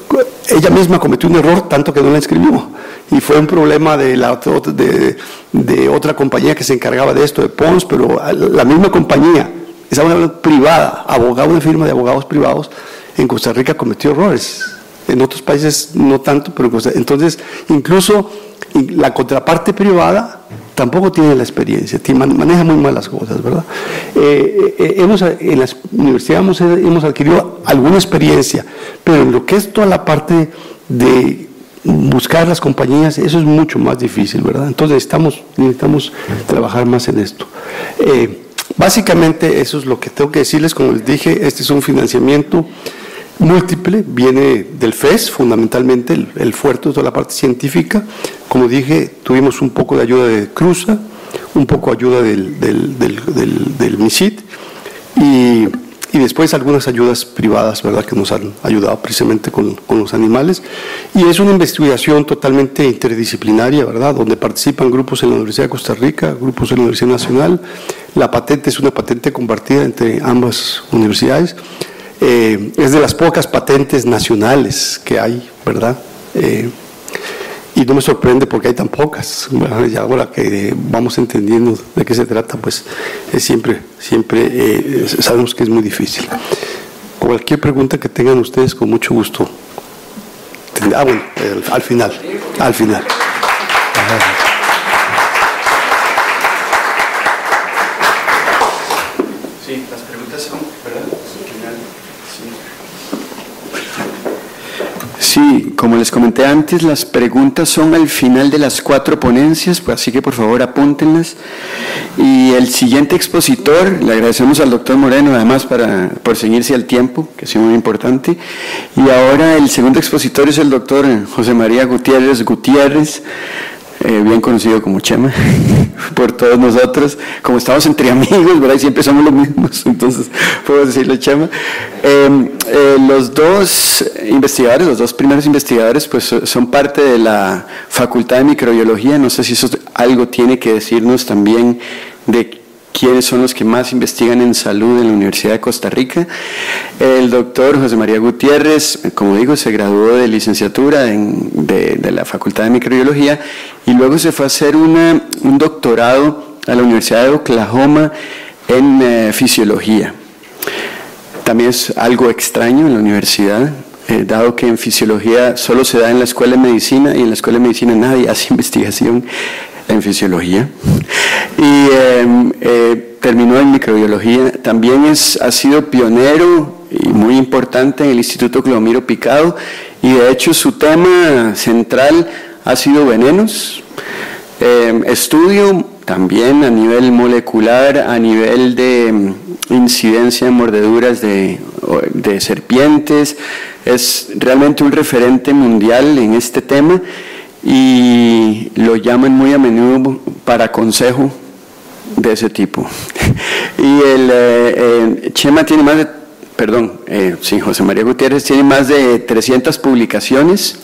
ella misma cometió un error, tanto que no la inscribió. Y fue un problema de, la, de, de otra compañía que se encargaba de esto, de Pons, pero la misma compañía, esa una privada, abogado, una firma de abogados privados, en Costa Rica cometió errores. En otros países no tanto, pero entonces incluso la contraparte privada tampoco tiene la experiencia, maneja muy mal las cosas, ¿verdad? Eh, eh, hemos, en las universidades hemos, hemos adquirido alguna experiencia, pero en lo que es toda la parte de buscar las compañías, eso es mucho más difícil, ¿verdad? Entonces necesitamos, necesitamos trabajar más en esto. Eh, básicamente eso es lo que tengo que decirles. Como les dije, este es un financiamiento múltiple, viene del F E S fundamentalmente, el, el fuerte de toda la parte científica. Como dije, tuvimos un poco de ayuda de Cruza, un poco de ayuda del, del, del, del, del MISIT y, y después algunas ayudas privadas, ¿verdad?, que nos han ayudado precisamente con, con los animales. Y es una investigación totalmente interdisciplinaria, ¿verdad?, donde participan grupos en la Universidad de Costa Rica, grupos en la Universidad Nacional. La patente es una patente compartida entre ambas universidades. Eh, es de las pocas patentes nacionales que hay, ¿verdad? Eh, y no me sorprende porque hay tan pocas, ¿verdad? Y ahora que vamos entendiendo de qué se trata, pues es siempre, siempre eh, sabemos que es muy difícil. Cualquier pregunta que tengan ustedes, con mucho gusto. Ah, bueno, eh, al final, al final. Sí, las preguntas son, ¿verdad? Sí, como les comenté antes, las preguntas son al final de las cuatro ponencias, pues así que por favor apúntenlas. Y el siguiente expositor, le agradecemos al doctor Moreno además para, por seguirse al tiempo, que ha sido muy importante. Y ahora el segundo expositor es el doctor José María Gutiérrez Gutiérrez, Eh, bien conocido como Chema por todos nosotros, como estamos entre amigos, ¿verdad? Y siempre somos los mismos, entonces puedo decirle Chema. Eh, eh, los dos investigadores, los dos primeros investigadores, pues son parte de la Facultad de Microbiología. No sé si eso algo tiene que decirnos también de quiénes son los que más investigan en salud en la Universidad de Costa Rica. El doctor José María Gutiérrez, como digo, se graduó de licenciatura en, de, de la Facultad de Microbiología y luego se fue a hacer una, un doctorado a la Universidad de Oklahoma en eh, Fisiología. También es algo extraño en la universidad, eh, dado que en Fisiología solo se da en la Escuela de Medicina y en la Escuela de Medicina nadie hace investigación en Fisiología. Y eh, eh, terminó en Microbiología. También es, ha sido pionero y muy importante en el Instituto Clodomiro Picado, y de hecho su tema central ha sido venenos. Eh, estudio también a nivel molecular, a nivel de incidencia en mordeduras de, de serpientes. Es realmente un referente mundial en este tema y lo llaman muy a menudo para consejo de ese tipo. Y el eh, eh, Chema tiene más de, perdón, eh, sí, José María Gutiérrez tiene más de trescientas publicaciones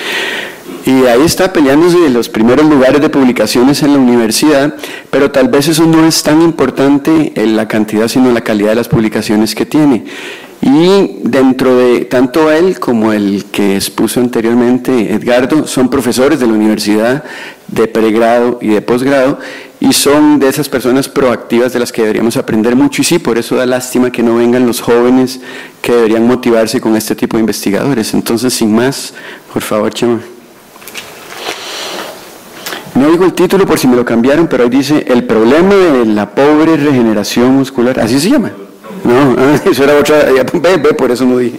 y ahí está peleándose de los primeros lugares de publicaciones en la universidad, pero tal vez eso no es tan importante en la cantidad sino la calidad de las publicaciones que tiene. Y dentro de tanto él como el que expuso anteriormente, Edgardo, son profesores de la universidad de pregrado y de posgrado y son de esas personas proactivas de las que deberíamos aprender mucho. Y sí, por eso da lástima que no vengan los jóvenes que deberían motivarse con este tipo de investigadores. Entonces, sin más, por favor, Chema. No digo el título por si me lo cambiaron, pero ahí dice el problema de la pobre regeneración muscular. ¿Así se llama? No, eso era otra, ve, ve, por eso no dije.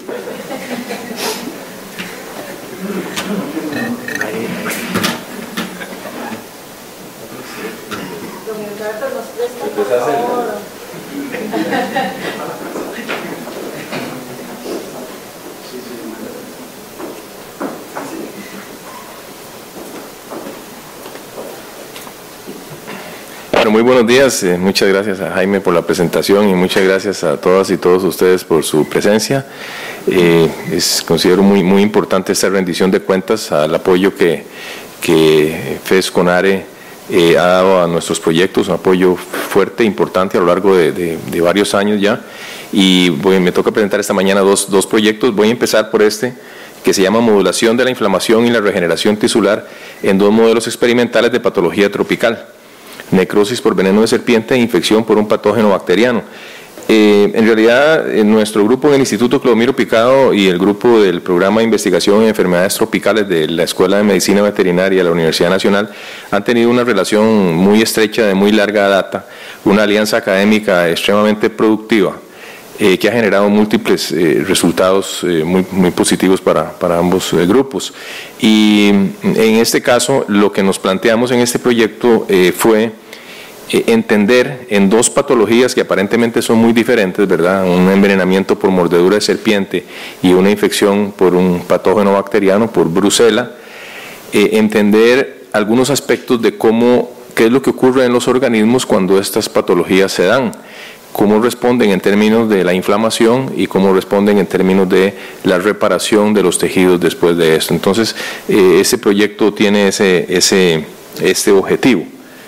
Bueno, muy buenos días, eh, muchas gracias a Jaime por la presentación y muchas gracias a todas y todos ustedes por su presencia. Eh, es, considero muy, muy importante esta rendición de cuentas al apoyo que, que F E S CONARE eh, ha dado a nuestros proyectos, un apoyo fuerte, importante a lo largo de, de, de varios años ya. Y voy, me toca presentar esta mañana dos, dos proyectos. Voy a empezar por este, que se llama Modulación de la inflamación y la regeneración tisular en dos modelos experimentales de patología tropical: necrosis por veneno de serpiente e infección por un patógeno bacteriano. Eh, en realidad, en nuestro grupo en el Instituto Clodomiro Picado y el grupo del Programa de Investigación en Enfermedades Tropicales de la Escuela de Medicina Veterinaria de la Universidad Nacional han tenido una relación muy estrecha de muy larga data, una alianza académica extremadamente productiva, eh, que ha generado múltiples eh, resultados eh, muy, muy positivos para, para ambos eh, grupos. Y en este caso, lo que nos planteamos en este proyecto eh, fue entender en dos patologías que aparentemente son muy diferentes, ¿verdad? Un envenenamiento por mordedura de serpiente y una infección por un patógeno bacteriano, por brucela, eh, entender algunos aspectos de cómo, qué es lo que ocurre en los organismos cuando estas patologías se dan, cómo responden en términos de la inflamación y cómo responden en términos de la reparación de los tejidos después de esto. Entonces, eh, ese proyecto tiene ese, ese, este objetivo.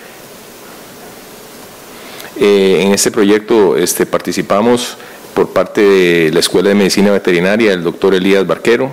Eh, en este proyecto este, participamos por parte de la Escuela de Medicina Veterinaria, el doctor Elías Barquero,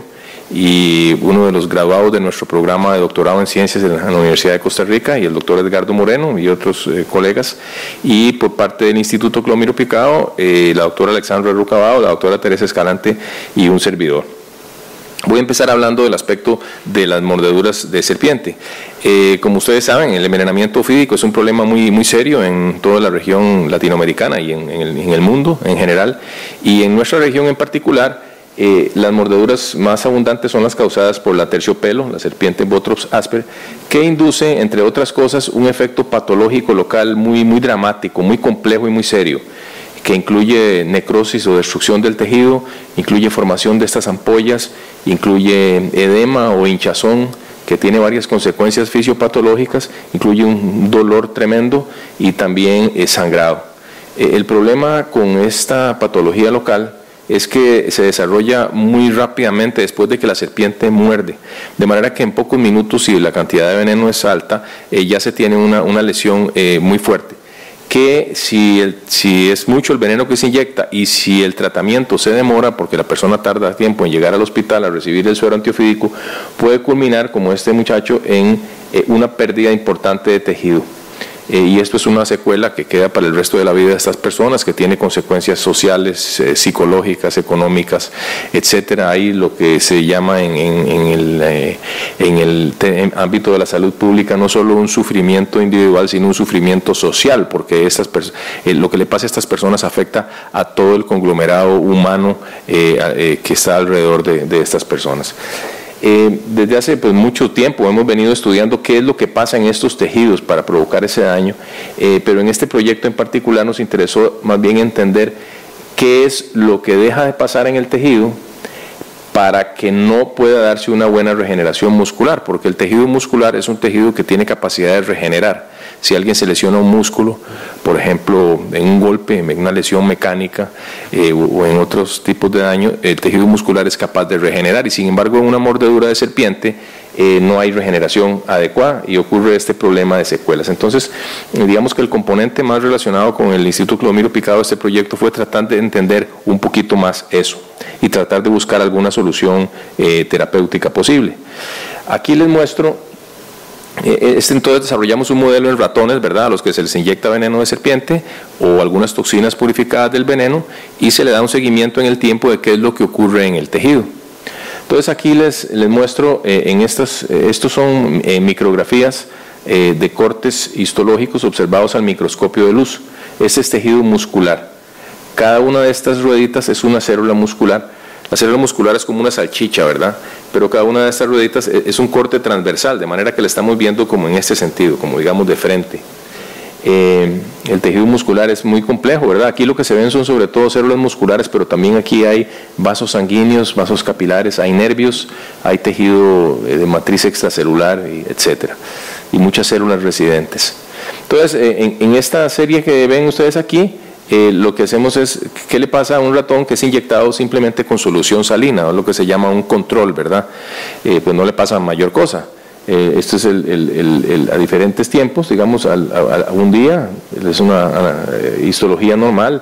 y uno de los graduados de nuestro programa de doctorado en ciencias de la Universidad de Costa Rica, y el doctor Edgardo Moreno y otros eh, colegas, y por parte del Instituto Clodomiro Picado, eh, la doctora Alexandra Rucabao, la doctora Teresa Escalante y un servidor. Voy a empezar hablando del aspecto de las mordeduras de serpiente. Eh, como ustedes saben, el envenenamiento ofídico es un problema muy, muy serio en toda la región latinoamericana y en, en, el, en el mundo en general, y en nuestra región en particular, eh, las mordeduras más abundantes son las causadas por la terciopelo, la serpiente Botrops asper, que induce, entre otras cosas, un efecto patológico local muy, muy dramático, muy complejo y muy serio, que incluye necrosis o destrucción del tejido, incluye formación de estas ampollas, incluye edema o hinchazón, que tiene varias consecuencias fisiopatológicas, incluye un dolor tremendo y también eh, sangrado. Eh, el problema con esta patología local es que se desarrolla muy rápidamente después de que la serpiente muerde, de manera que en pocos minutos, si la cantidad de veneno es alta, eh, ya se tiene una, una lesión eh, muy fuerte, que si, el, si es mucho el veneno que se inyecta y si el tratamiento se demora, porque la persona tarda tiempo en llegar al hospital a recibir el suero antiofídico, puede culminar, como este muchacho, en eh, una pérdida importante de tejido. Eh, y esto es una secuela que queda para el resto de la vida de estas personas, que tiene consecuencias sociales, eh, psicológicas, económicas, etcétera. Hay lo que se llama en, en, en el, eh, en el te, en ámbito de la salud pública no solo un sufrimiento individual, sino un sufrimiento social, porque estas eh, lo que le pasa a estas personas afecta a todo el conglomerado humano eh, eh, que está alrededor de, de estas personas. Eh, desde hace pues, mucho tiempo hemos venido estudiando qué es lo que pasa en estos tejidos para provocar ese daño, eh, pero en este proyecto en particular nos interesó más bien entender qué es lo que deja de pasar en el tejido para que no pueda darse una buena regeneración muscular, porque el tejido muscular es un tejido que tiene capacidad de regenerar. Si alguien se lesiona un músculo, por ejemplo, en un golpe, en una lesión mecánica eh, o en otros tipos de daño, el tejido muscular es capaz de regenerar, y sin embargo en una mordedura de serpiente eh, no hay regeneración adecuada y ocurre este problema de secuelas. Entonces, digamos que el componente más relacionado con el Instituto Clodomiro Picado de este proyecto fue tratar de entender un poquito más eso y tratar de buscar alguna solución eh, terapéutica posible. Aquí les muestro. Este, entonces desarrollamos un modelo en ratones, ¿verdad?, a los que se les inyecta veneno de serpiente o algunas toxinas purificadas del veneno, y se le da un seguimiento en el tiempo de qué es lo que ocurre en el tejido. Entonces aquí les, les muestro, eh, en estas, eh, estos son eh, micrografías eh, de cortes histológicos observados al microscopio de luz. Este es tejido muscular. Cada una de estas rueditas es una célula muscular. La célula muscular es como una salchicha, ¿verdad? Pero cada una de estas rueditas es un corte transversal, de manera que la estamos viendo como en este sentido, como digamos de frente. Eh, el tejido muscular es muy complejo, ¿verdad? Aquí lo que se ven son sobre todo células musculares, pero también aquí hay vasos sanguíneos, vasos capilares, hay nervios, hay tejido de matriz extracelular, etcétera, y muchas células residentes. Entonces, eh, en, en esta serie que ven ustedes aquí, Eh, lo que hacemos es, ¿qué le pasa a un ratón que es inyectado simplemente con solución salina, o lo que se llama un control, ¿verdad? Eh, pues no le pasa mayor cosa. Eh, esto es el, el, el, el, a diferentes tiempos, digamos, al, a, a un día, es una, una histología normal.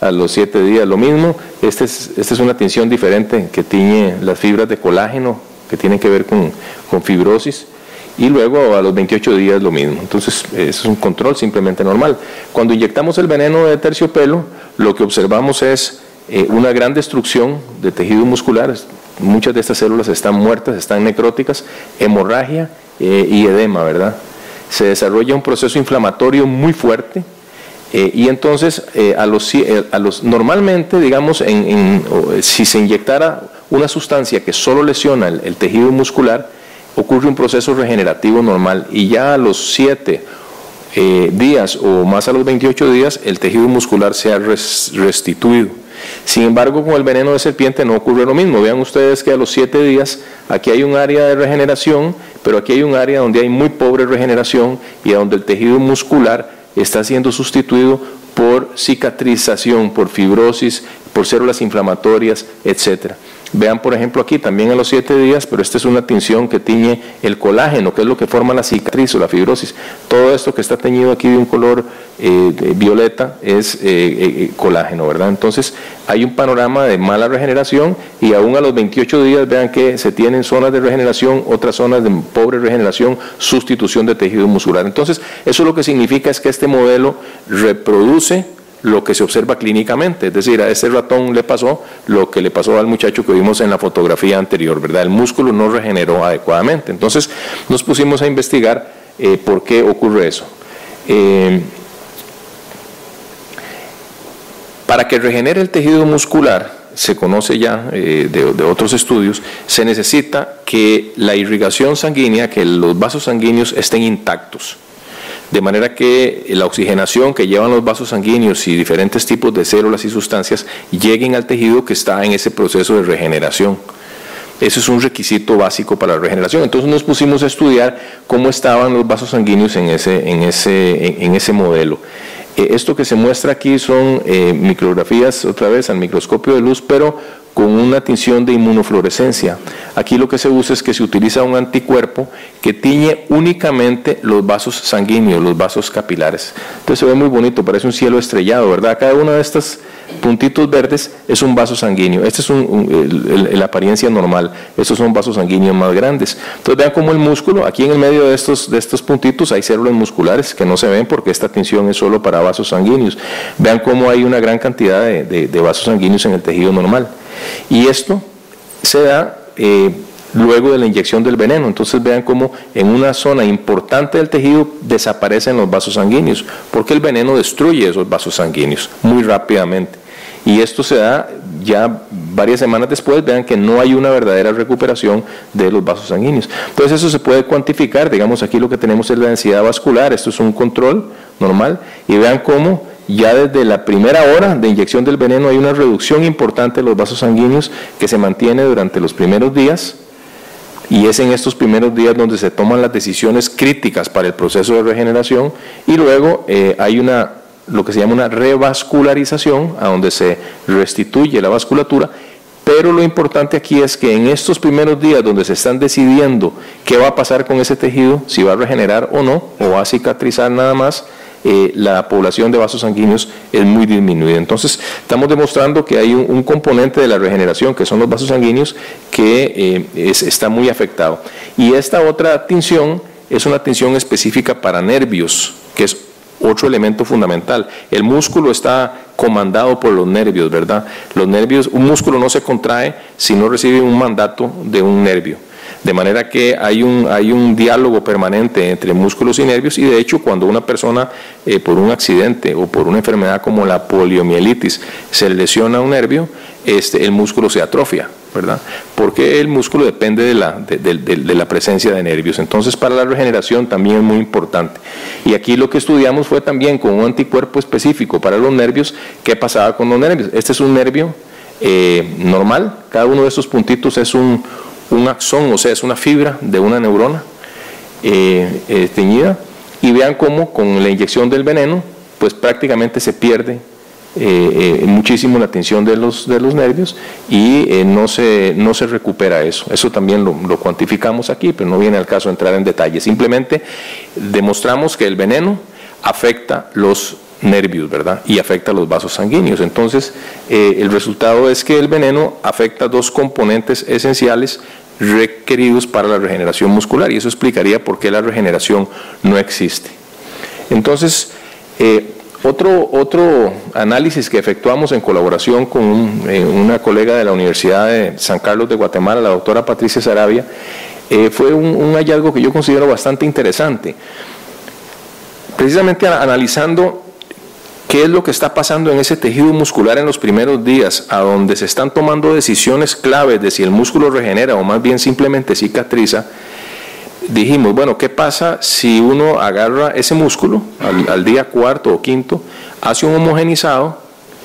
a los siete días lo mismo. Esta es, esta es una tinción diferente que tiñe las fibras de colágeno que tienen que ver con, con fibrosis, y luego a los veintiocho días lo mismo. Entonces es un control simplemente normal. Cuando inyectamos el veneno de terciopelo, lo que observamos es eh, una gran destrucción de tejido muscular. Muchas de estas células están muertas, están necróticas, hemorragia eh, y edema, ¿verdad? Se desarrolla un proceso inflamatorio muy fuerte. Eh, y entonces, eh, a los, eh, a los, normalmente, digamos, en, en, o, si se inyectara una sustancia que solo lesiona el, el tejido muscular, ocurre un proceso regenerativo normal, y ya a los siete eh, días o más a los veintiocho días, el tejido muscular se ha res, restituido. Sin embargo, con el veneno de serpiente no ocurre lo mismo. Vean ustedes que a los siete días, aquí hay un área de regeneración, pero aquí hay un área donde hay muy pobre regeneración y donde el tejido muscular está siendo sustituido por cicatrización, por fibrosis, por células inflamatorias, etcétera. Vean, por ejemplo, aquí también a los siete días, pero esta es una tinción que tiñe el colágeno, que es lo que forma la cicatriz o la fibrosis. Todo esto que está teñido aquí de un color eh, de violeta es eh, eh, colágeno, ¿verdad? Entonces, hay un panorama de mala regeneración, y aún a los veintiocho días, vean que se tienen zonas de regeneración, otras zonas de pobre regeneración, sustitución de tejido muscular. Entonces, eso lo que significa es que este modelo reproduce lo que se observa clínicamente, es decir, a este ratón le pasó lo que le pasó al muchacho que vimos en la fotografía anterior, ¿verdad? El músculo no regeneró adecuadamente. Entonces nos pusimos a investigar eh, por qué ocurre eso. Eh, para que regenere el tejido muscular, se conoce ya eh, de, de otros estudios, se necesita que la irrigación sanguínea, que los vasos sanguíneos estén intactos. De manera que la oxigenación que llevan los vasos sanguíneos y diferentes tipos de células y sustancias lleguen al tejido que está en ese proceso de regeneración. Ese es un requisito básico para la regeneración. Entonces nos pusimos a estudiar cómo estaban los vasos sanguíneos en ese, en ese, en, en ese modelo. Eh, esto que se muestra aquí son eh, micrografías, otra vez al microscopio de luz, pero con una tinción de inmunofluorescencia. Aquí lo que se usa es que se utiliza un anticuerpo que tiñe únicamente los vasos sanguíneos, los vasos capilares. Entonces se ve muy bonito, parece un cielo estrellado, ¿verdad? Cada uno de estos puntitos verdes es un vaso sanguíneo. Esta es un, un, el, el, la apariencia normal. Estos son vasos sanguíneos más grandes. Entonces vean cómo el músculo, aquí en el medio de estos, de estos puntitos hay células musculares que no se ven porque esta tinción es solo para vasos sanguíneos. Vean cómo hay una gran cantidad de, de, de vasos sanguíneos en el tejido normal. Y esto se da eh, luego de la inyección del veneno. Entonces vean cómo en una zona importante del tejido desaparecen los vasos sanguíneos, porque el veneno destruye esos vasos sanguíneos muy rápidamente. Y esto se da ya varias semanas después. Vean que no hay una verdadera recuperación de los vasos sanguíneos. Entonces eso se puede cuantificar. Digamos, aquí lo que tenemos es la densidad vascular. Esto es un control normal. Y vean cómo ya desde la primera hora de inyección del veneno hay una reducción importante de los vasos sanguíneos que se mantiene durante los primeros días, y es en estos primeros días donde se toman las decisiones críticas para el proceso de regeneración, y luego eh, hay una, lo que se llama una revascularización, a donde se restituye la vasculatura. Pero lo importante aquí es que en estos primeros días donde se están decidiendo qué va a pasar con ese tejido, si va a regenerar o no, o va a cicatrizar nada más, Eh, la población de vasos sanguíneos es muy disminuida. Entonces estamos demostrando que hay un, un componente de la regeneración, que son los vasos sanguíneos, que eh, es, está muy afectado. Y esta otra tinción es una tinción específica para nervios, que es otro elemento fundamental. El músculo está comandado por los nervios, ¿verdad? Los nervios, un músculo no se contrae si no recibe un mandato de un nervio. De manera que hay un, hay un diálogo permanente entre músculos y nervios, y de hecho cuando una persona eh, por un accidente o por una enfermedad como la poliomielitis se lesiona un nervio, este, el músculo se atrofia, ¿verdad? Porque el músculo depende de la, de, de, de, de la presencia de nervios. Entonces para la regeneración también es muy importante. Y aquí lo que estudiamos fue también con un anticuerpo específico para los nervios, qué pasaba con los nervios. Este es un nervio eh, normal, cada uno de estos puntitos es un un axón, o sea, es una fibra de una neurona eh, eh, teñida, y vean cómo con la inyección del veneno pues prácticamente se pierde eh, eh, muchísimo la tensión de los, de los nervios, y eh, no, se, no se recupera eso. Eso también lo, lo cuantificamos aquí, pero no viene al caso entrar en detalle. Simplemente demostramos que el veneno afecta los nervios, ¿verdad? Y afecta los vasos sanguíneos. Entonces, eh, el resultado es que el veneno afecta dos componentes esenciales requeridos para la regeneración muscular, y eso explicaría por qué la regeneración no existe. Entonces, eh, otro, otro análisis que efectuamos en colaboración con un, eh, una colega de la Universidad de San Carlos de Guatemala, la doctora Patricia Sarabia, eh, fue un, un hallazgo que yo considero bastante interesante. Precisamente analizando qué es lo que está pasando en ese tejido muscular en los primeros días, a donde se están tomando decisiones claves de si el músculo regenera o más bien simplemente cicatriza. Dijimos, bueno, ¿qué pasa si uno agarra ese músculo al, al día cuarto o quinto, hace un homogenizado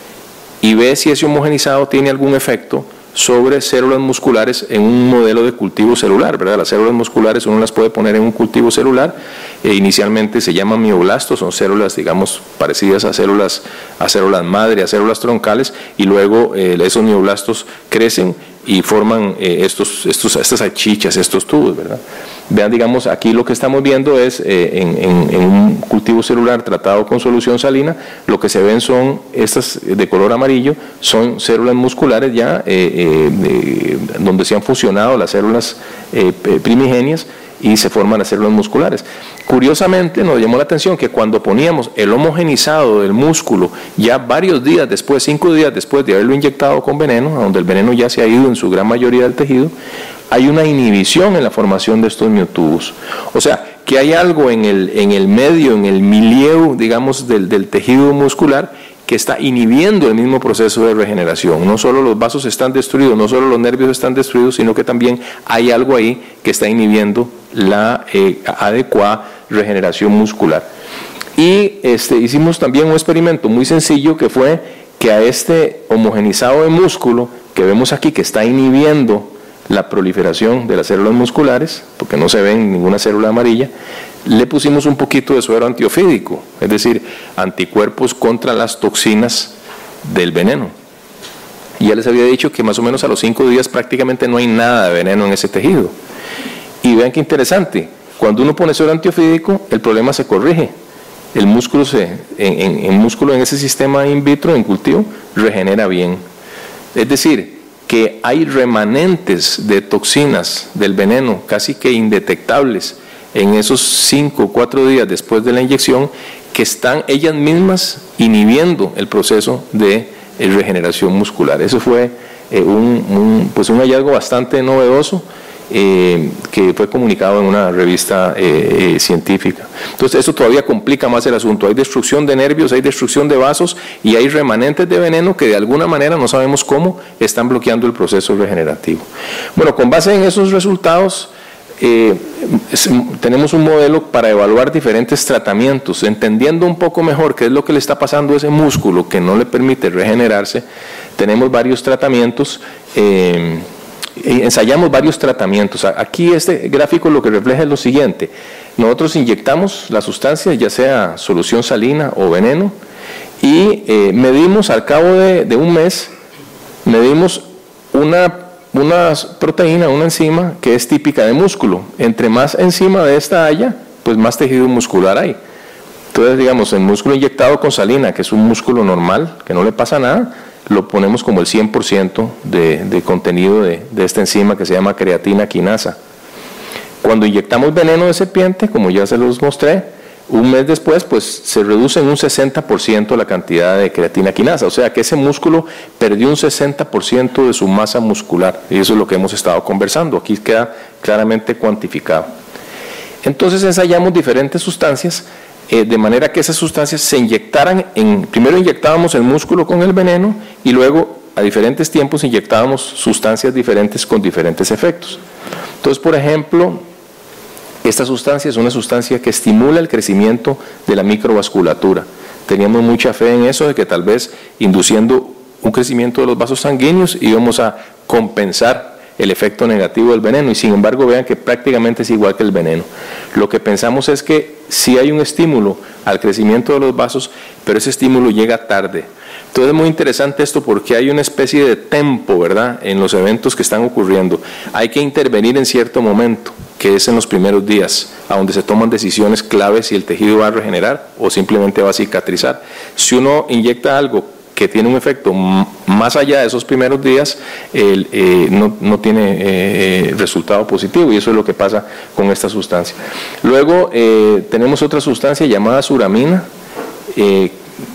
y ve si ese homogenizado tiene algún efecto sobre células musculares en un modelo de cultivo celular, ¿verdad? Las células musculares uno las puede poner en un cultivo celular, e inicialmente se llaman mioblastos, son células, digamos, parecidas a células, a células madre, a células troncales, y luego eh, esos mioblastos crecen y forman eh, estos, estos, estas achichas, estos tubos, ¿verdad? Vean, digamos, aquí lo que estamos viendo es eh, en, en, en un cultivo celular tratado con solución salina, lo que se ven son estas de color amarillo, son células musculares ya eh, eh, eh, donde se han fusionado las células eh, primigenias y se forman las células musculares. Curiosamente nos llamó la atención que cuando poníamos el homogenizado del músculo ya varios días después, cinco días después de haberlo inyectado con veneno, donde el veneno ya se ha ido en su gran mayoría del tejido, hay una inhibición en la formación de estos miotubos. O sea, que hay algo en el, en el medio, en el milieu, digamos, del, del tejido muscular que está inhibiendo el mismo proceso de regeneración. No solo los vasos están destruidos, no solo los nervios están destruidos, sino que también hay algo ahí que está inhibiendo la eh, adecuada regeneración muscular. Y este, hicimos también un experimento muy sencillo, que fue que a este homogenizado de músculo que vemos aquí, que está inhibiendo la proliferación de las células musculares, porque no se ve ninguna célula amarilla, le pusimos un poquito de suero antiofídico, es decir, anticuerpos contra las toxinas del veneno. Y ya les había dicho que más o menos a los cinco días prácticamente no hay nada de veneno en ese tejido. Y vean qué interesante, cuando uno pone suero antiofídico, el problema se corrige. El músculo, se, en, en, en músculo en ese sistema in vitro, en cultivo, regenera bien. Es decir, que hay remanentes de toxinas del veneno casi que indetectables en esos cinco o cuatro días después de la inyección, que están ellas mismas inhibiendo el proceso de regeneración muscular. Eso fue eh, un, un, pues un hallazgo bastante novedoso, eh, que fue comunicado en una revista eh, eh, científica. Entonces eso todavía complica más el asunto. Hay destrucción de nervios, hay destrucción de vasos y hay remanentes de veneno que de alguna manera, no sabemos cómo, están bloqueando el proceso regenerativo. Bueno, con base en esos resultados, Eh, es, tenemos un modelo para evaluar diferentes tratamientos, entendiendo un poco mejor qué es lo que le está pasando a ese músculo que no le permite regenerarse. Tenemos varios tratamientos, eh, ensayamos varios tratamientos. Aquí este gráfico lo que refleja es lo siguiente: nosotros inyectamos la sustancia, ya sea solución salina o veneno, y eh, medimos al cabo de, de un mes, medimos una una proteína, una enzima que es típica de músculo. Entre más enzima de esta haya, pues más tejido muscular hay. Entonces, digamos, el músculo inyectado con salina, que es un músculo normal, que no le pasa nada, lo ponemos como el cien por ciento de, de contenido de, de esta enzima que se llama creatina quinasa. Cuando inyectamos veneno de serpiente, como ya se los mostré, un mes después, pues se reduce en un sesenta por ciento la cantidad de creatina quinasa, o sea que ese músculo perdió un sesenta por ciento de su masa muscular, y eso es lo que hemos estado conversando, aquí queda claramente cuantificado. Entonces ensayamos diferentes sustancias, eh, de manera que esas sustancias se inyectaran, en, primero inyectábamos el músculo con el veneno, y luego a diferentes tiempos inyectábamos sustancias diferentes con diferentes efectos. Entonces, por ejemplo, esta sustancia es una sustancia que estimula el crecimiento de la microvasculatura. Teníamos mucha fe en eso, de que tal vez induciendo un crecimiento de los vasos sanguíneos íbamos a compensar el efecto negativo del veneno, y sin embargo vean que prácticamente es igual que el veneno. Lo que pensamos es que sí hay un estímulo al crecimiento de los vasos, pero ese estímulo llega tarde. Entonces es muy interesante esto, porque hay una especie de tempo, ¿verdad?, en los eventos que están ocurriendo. Hay que intervenir en cierto momento. que es en los primeros días, a donde se toman decisiones claves si el tejido va a regenerar o simplemente va a cicatrizar. Si uno inyecta algo que tiene un efecto más allá de esos primeros días, el, eh, no, no tiene eh, resultado positivo, y eso es lo que pasa con esta sustancia. Luego eh, tenemos otra sustancia llamada suramina, eh,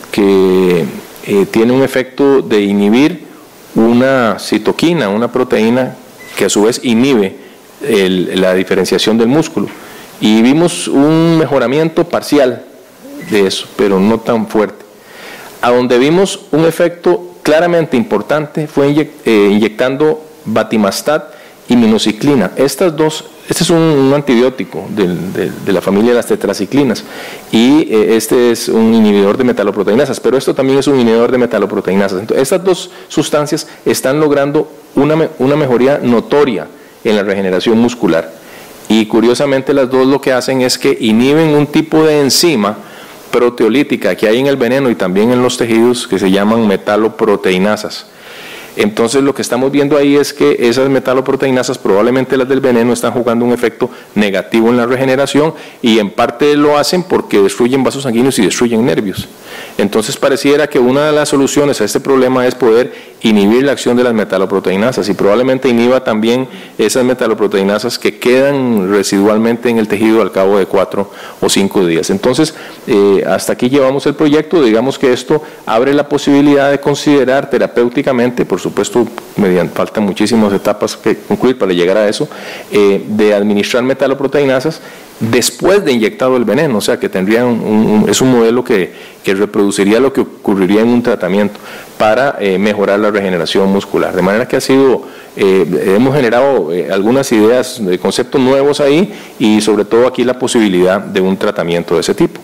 que eh, tiene un efecto de inhibir una citoquina, una proteína que a su vez inhibe el, la diferenciación del músculo, y vimos un mejoramiento parcial de eso, pero no tan fuerte. A donde vimos un efecto claramente importante fue inyect, eh, inyectando batimastat y minociclina. Estas dos, este es un, un antibiótico de, de, de la familia de las tetraciclinas, y eh, este es un inhibidor de metaloproteinasas, pero esto también es un inhibidor de metaloproteinasas. Entonces, estas dos sustancias están logrando una, una mejoría notoria en la regeneración muscular, y curiosamente las dos lo que hacen es que inhiben un tipo de enzima proteolítica que hay en el veneno y también en los tejidos, que se llaman metaloproteinasas. Entonces lo que estamos viendo ahí es que esas metaloproteinasas, probablemente las del veneno, están jugando un efecto negativo en la regeneración, y en parte lo hacen porque destruyen vasos sanguíneos y destruyen nervios. Entonces pareciera que una de las soluciones a este problema es poder inhibir la acción de las metaloproteinasas, y probablemente inhiba también esas metaloproteinasas que quedan residualmente en el tejido al cabo de cuatro o cinco días. Entonces eh, hasta aquí llevamos el proyecto. Digamos que esto abre la posibilidad de considerar terapéuticamente, por supuesto mediante, faltan muchísimas etapas que concluir para llegar a eso, eh, de administrar metaloproteinasas después de inyectado el veneno, o sea que tendría un, un, es un modelo que, que reproduciría lo que ocurriría en un tratamiento para eh, mejorar la regeneración muscular. De manera que ha sido, eh, hemos generado eh, algunas ideas de conceptos nuevos ahí, y sobre todo aquí la posibilidad de un tratamiento de ese tipo.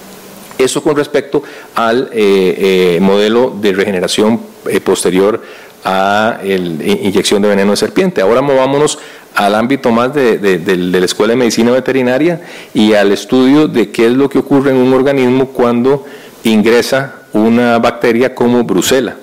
Eso con respecto al eh, eh, modelo de regeneración eh, posterior a la inyección de veneno de serpiente. Ahora movámonos al ámbito más de, de, de, de la Escuela de Medicina Veterinaria y al estudio de qué es lo que ocurre en un organismo cuando ingresa una bacteria como Brucella.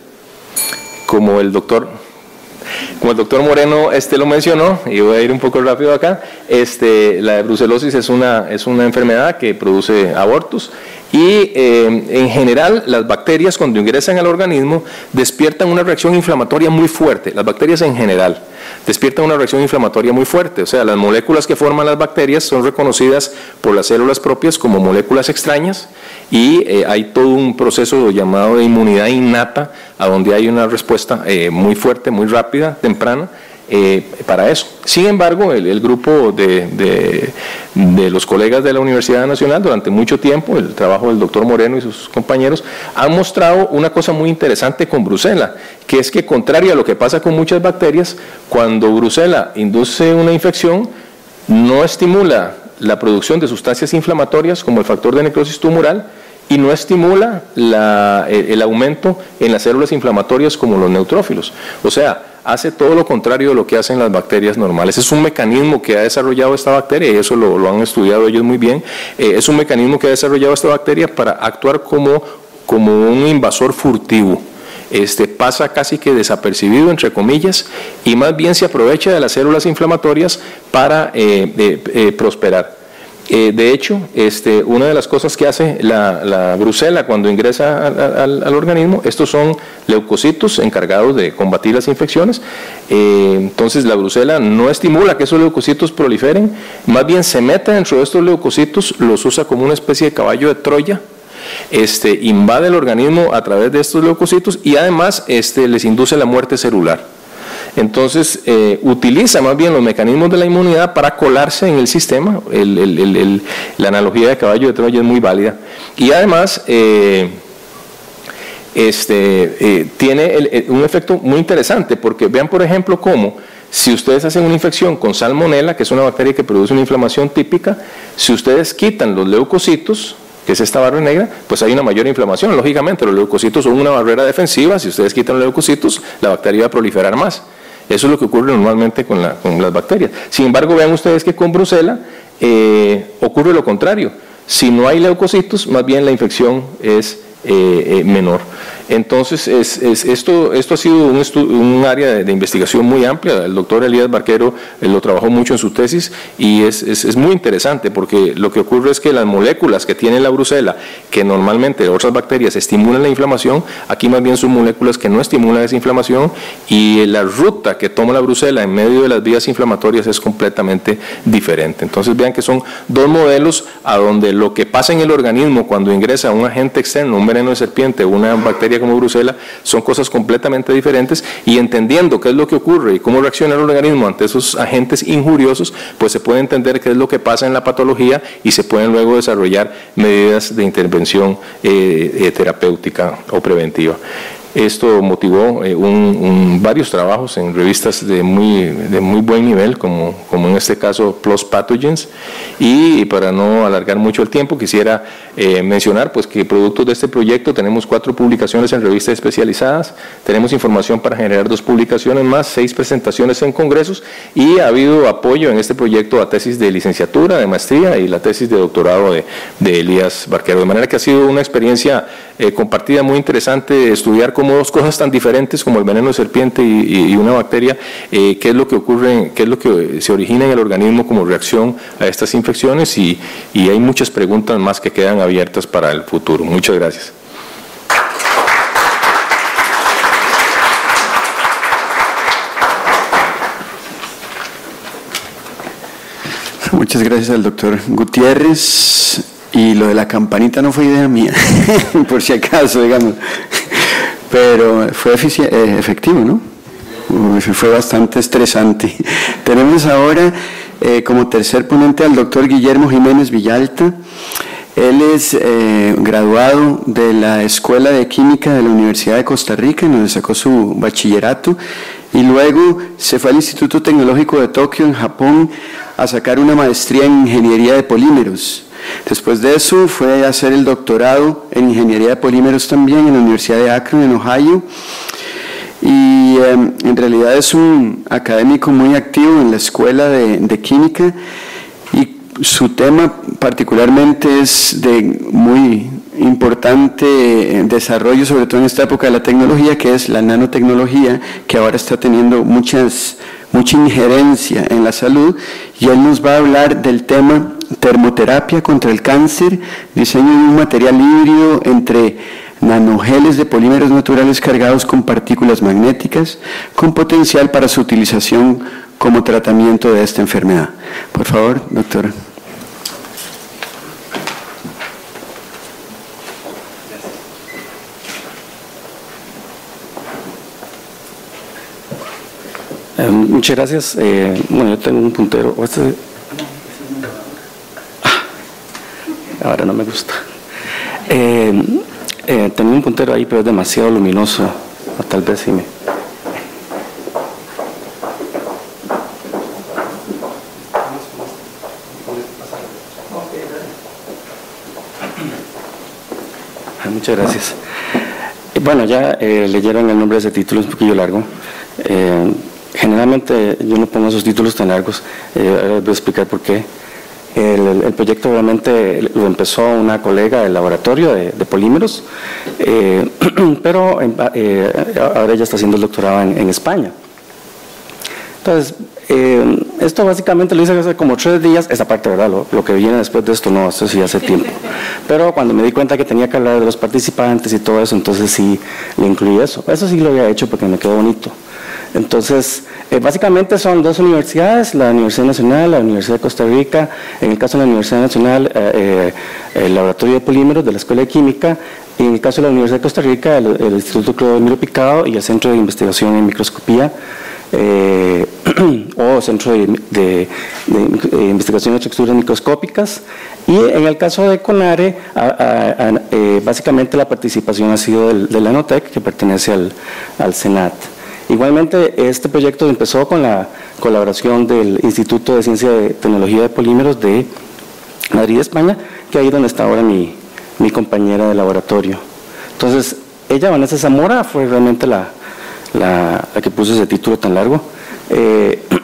Como el doctor, como el doctor Moreno este lo mencionó, y voy a ir un poco rápido acá, este, la brucelosis es una, es una enfermedad que produce abortos, y eh, en general las bacterias cuando ingresan al organismo despiertan una reacción inflamatoria muy fuerte. Las bacterias en general despiertan una reacción inflamatoria muy fuerte, o sea, las moléculas que forman las bacterias son reconocidas por las células propias como moléculas extrañas, y eh, hay todo un proceso llamado de inmunidad innata, a donde hay una respuesta eh, muy fuerte, muy rápida, temprana, Eh, para eso. Sin embargo, el, el grupo de, de, de los colegas de la Universidad Nacional, durante mucho tiempo, el trabajo del doctor Moreno y sus compañeros, han mostrado una cosa muy interesante con Brucella, que es que, contrario a lo que pasa con muchas bacterias, cuando Brucella induce una infección, no estimula la producción de sustancias inflamatorias como el factor de necrosis tumoral, y no estimula la, el, el aumento en las células inflamatorias como los neutrófilos. O sea, hace todo lo contrario de lo que hacen las bacterias normales. Es un mecanismo que ha desarrollado esta bacteria, y eso lo, lo han estudiado ellos muy bien. Eh, es un mecanismo que ha desarrollado esta bacteria para actuar como, como un invasor furtivo. Este, pasa casi que desapercibido, entre comillas, y más bien se aprovecha de las células inflamatorias para eh, eh, eh, prosperar. Eh, de hecho, este, una de las cosas que hace la, la Brucella cuando ingresa al, al, al organismo, estos son leucocitos encargados de combatir las infecciones. Eh, entonces la Brucella no estimula que esos leucocitos proliferen, más bien se mete dentro de estos leucocitos, los usa como una especie de caballo de Troya, este, invade el organismo a través de estos leucocitos, y además este, les induce la muerte celular. Entonces eh, utiliza más bien los mecanismos de la inmunidad para colarse en el sistema. el, el, el, el, la analogía de caballo de Troya es muy válida, y además eh, este, eh, tiene el, el, un efecto muy interesante, porque vean por ejemplo cómo si ustedes hacen una infección con salmonela, que es una bacteria que produce una inflamación típica, si ustedes quitan los leucocitos, que es esta barra negra, pues hay una mayor inflamación. Lógicamente los leucocitos son una barrera defensiva, si ustedes quitan los leucocitos, la bacteria va a proliferar más. Eso es lo que ocurre normalmente con, la, con las bacterias. Sin embargo, vean ustedes que con Brucella eh, ocurre lo contrario. Si no hay leucocitos, más bien la infección es eh, eh, menor. Entonces, es, es, esto, esto ha sido un, un área de, de investigación muy amplia. El doctor Elías Barquero eh, lo trabajó mucho en su tesis y es, es, es muy interesante porque lo que ocurre es que las moléculas que tiene la brucela, que normalmente otras bacterias estimulan la inflamación, aquí más bien son moléculas que no estimulan esa inflamación, y la ruta que toma la brucela en medio de las vías inflamatorias es completamente diferente. Entonces vean que son dos modelos a donde lo que pasa en el organismo cuando ingresa un agente externo, un veneno de serpiente, una bacteria como brucela, son cosas completamente diferentes, y entendiendo qué es lo que ocurre y cómo reacciona el organismo ante esos agentes injuriosos, pues se puede entender qué es lo que pasa en la patología y se pueden luego desarrollar medidas de intervención eh, eh, terapéutica o preventiva. Esto motivó eh, un, un, varios trabajos en revistas de muy, de muy buen nivel, como, como en este caso PLOS Pathogens, y para no alargar mucho el tiempo, quisiera eh, mencionar pues, que producto de este proyecto tenemos cuatro publicaciones en revistas especializadas, tenemos información para generar dos publicaciones más, seis presentaciones en congresos, y ha habido apoyo en este proyecto a tesis de licenciatura, de maestría y la tesis de doctorado de, de Elías Barquero, de manera que ha sido una experiencia eh, compartida muy interesante estudiar como dos cosas tan diferentes como el veneno de serpiente y, y una bacteria, eh, qué es lo que ocurre, qué es lo que se origina en el organismo como reacción a estas infecciones, y, y hay muchas preguntas más que quedan abiertas para el futuro. Muchas gracias. Muchas gracias al doctor Gutiérrez, y lo de la campanita no fue idea mía, por si acaso, digamos. Pero fue eh, efectivo, ¿no? Fue bastante estresante. Tenemos ahora eh, como tercer ponente al doctor Guillermo Jiménez Villalta. Él es eh, graduado de la Escuela de Química de la Universidad de Costa Rica, en donde sacó su bachillerato, y luego se fue al Instituto Tecnológico de Tokio, en Japón, a sacar una maestría en Ingeniería de Polímeros. Después de eso fue a hacer el doctorado en Ingeniería de Polímeros también en la Universidad de Akron, en Ohio, y eh, en realidad es un académico muy activo en la Escuela de, de Química, y su tema particularmente es de muy importante desarrollo, sobre todo en esta época de la tecnología, que es la nanotecnología, que ahora está teniendo muchas, mucha injerencia en la salud, y él nos va a hablar del tema termoterapia contra el cáncer, diseño de un material híbrido entre nanogeles de polímeros naturales cargados con partículas magnéticas, con potencial para su utilización como tratamiento de esta enfermedad. Por favor, doctor. Eh, muchas gracias. Eh, bueno, yo tengo un puntero. Este, ah, ahora no me gusta. Eh, eh, tengo un puntero ahí, pero es demasiado luminoso. O tal vez sí me... Ah, muchas gracias. Bueno, ya eh, leyeron el nombre de ese título, es un poquillo largo. Eh, generalmente yo no pongo esos títulos tan largos, eh, ahora les voy a explicar por qué. El, el, el proyecto obviamente lo empezó una colega del laboratorio de, de polímeros, eh, pero eh, ahora ella está haciendo el doctorado en, en España. Entonces, eh, esto básicamente lo hice hace como tres días, esa parte, ¿verdad? Lo, lo que viene después de esto, no, esto sí hace tiempo. Pero cuando me di cuenta que tenía que hablar de los participantes y todo eso, entonces sí le incluí eso. Eso sí lo había hecho porque me quedó bonito. Entonces, eh, básicamente son dos universidades, la Universidad Nacional, la Universidad de Costa Rica. En el caso de la Universidad Nacional, eh, eh, el Laboratorio de Polímeros de la Escuela de Química, y en el caso de la Universidad de Costa Rica, el, el Instituto Clodomiro Picado y el Centro de Investigación en Microscopía, eh, o Centro de, de, de, de Investigación de Estructuras Microscópicas. Y en el caso de CONARE, a, a, a, eh, básicamente la participación ha sido del, del Nanotec, que pertenece al, al Senat. Igualmente, este proyecto empezó con la colaboración del Instituto de Ciencia y Tecnología de Polímeros de Madrid, España, que ahí es donde está ahora mi, mi compañera de laboratorio. Entonces, ella, Vanessa Zamora, fue realmente la, la, la que puso ese título tan largo. Eh,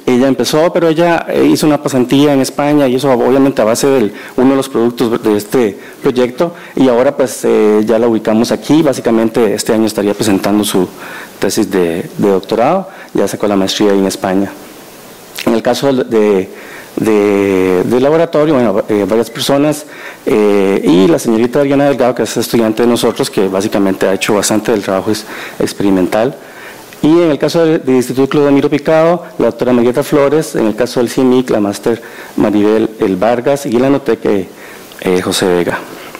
ella empezó, pero ella hizo una pasantía en España y eso obviamente a base de uno de los productos de este proyecto, y ahora pues eh, ya la ubicamos aquí. Básicamente este año estaría presentando su tesis de, de doctorado, ya sacó la maestría ahí en España. En el caso de, de, de laboratorio, bueno, eh, varias personas eh, y la señorita Adriana Delgado, que es estudiante de nosotros, que básicamente ha hecho bastante del trabajo experimental. Y en el caso del, del Instituto Clodomiro Picado, la doctora Marieta Flores; en el caso del C I M I C, la máster Maribel El Vargas; y en la Notec, eh, José Vega.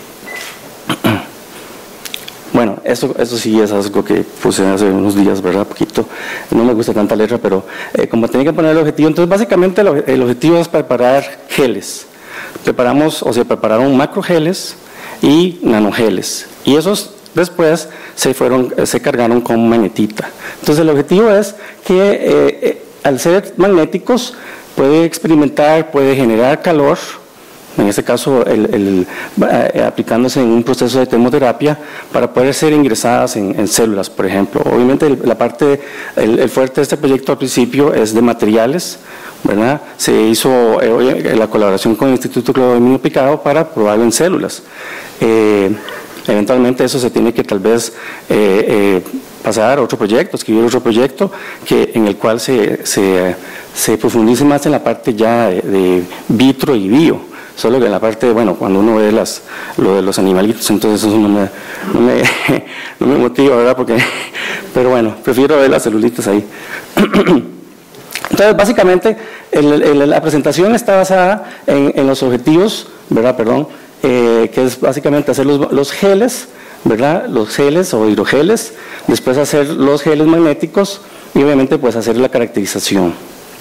Bueno, eso, eso sí es algo que puse hace unos días, ¿verdad? Poquito. No me gusta tanta letra, pero eh, como tenía que poner el objetivo, entonces básicamente el, el objetivo es preparar geles. Preparamos, o sea, prepararon macrogeles y nanogeles. Y esos después se fueron, se cargaron con magnetita. Entonces el objetivo es que eh, eh, al ser magnéticos puede experimentar, puede generar calor, en este caso el, el, eh, aplicándose en un proceso de termoterapia para poder ser ingresadas en, en células, por ejemplo. Obviamente el, la parte, el, el fuerte de este proyecto al principio es de materiales, ¿verdad? Se hizo eh, la colaboración con el Instituto Clodomiro Picado para probarlo en células. Eh, Eventualmente eso se tiene que tal vez eh, eh, pasar a otro proyecto, escribir otro proyecto que, en el cual se, se, se profundice más en la parte ya de, de vitro y bio. Solo que en la parte, bueno, cuando uno ve las, lo de los animalitos, entonces eso no me, no me, no me motiva, ¿verdad? Porque, pero bueno, prefiero ver las celulitas ahí. Entonces, básicamente, el, el, la presentación está basada en, en los objetivos, ¿verdad? Perdón. Eh, que es básicamente hacer los, los geles, ¿verdad? Los geles o hidrogeles, después hacer los geles magnéticos y obviamente pues hacer la caracterización.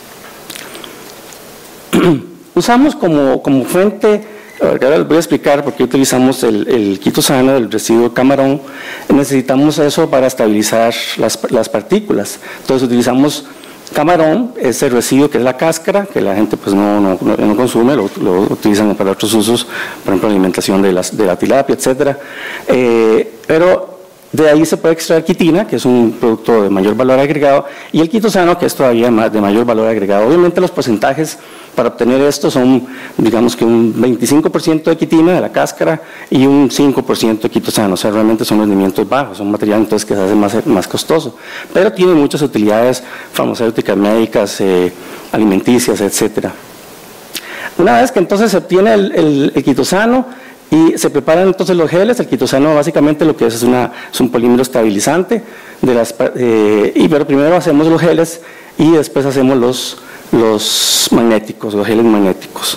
Usamos como, como fuente, ahora les voy a explicar por qué utilizamos el, el quitosano, el residuo camarón. Necesitamos eso para estabilizar las, las partículas. Entonces utilizamos camarón, ese residuo que es la cáscara, que la gente pues no, no, no consume, lo, lo utilizan para otros usos, por ejemplo alimentación de, las, de la tilapia, etcétera. Eh, pero de ahí se puede extraer quitina, que es un producto de mayor valor agregado, y el quitosano, que es todavía más de mayor valor agregado. Obviamente los porcentajes para obtener esto son, digamos que un veinticinco por ciento de quitina de la cáscara y un cinco por ciento de quitosano. O sea, realmente son rendimientos bajos, son materiales entonces que se hace más, más costoso, pero tiene muchas utilidades farmacéuticas, médicas, eh, alimenticias, etcétera. Una vez que entonces se obtiene el, el, el quitosano y se preparan entonces los geles, el quitosano básicamente lo que es es, una, es un polímero estabilizante, de las, eh, y, pero primero hacemos los geles y después hacemos los, los magnéticos, los geles magnéticos.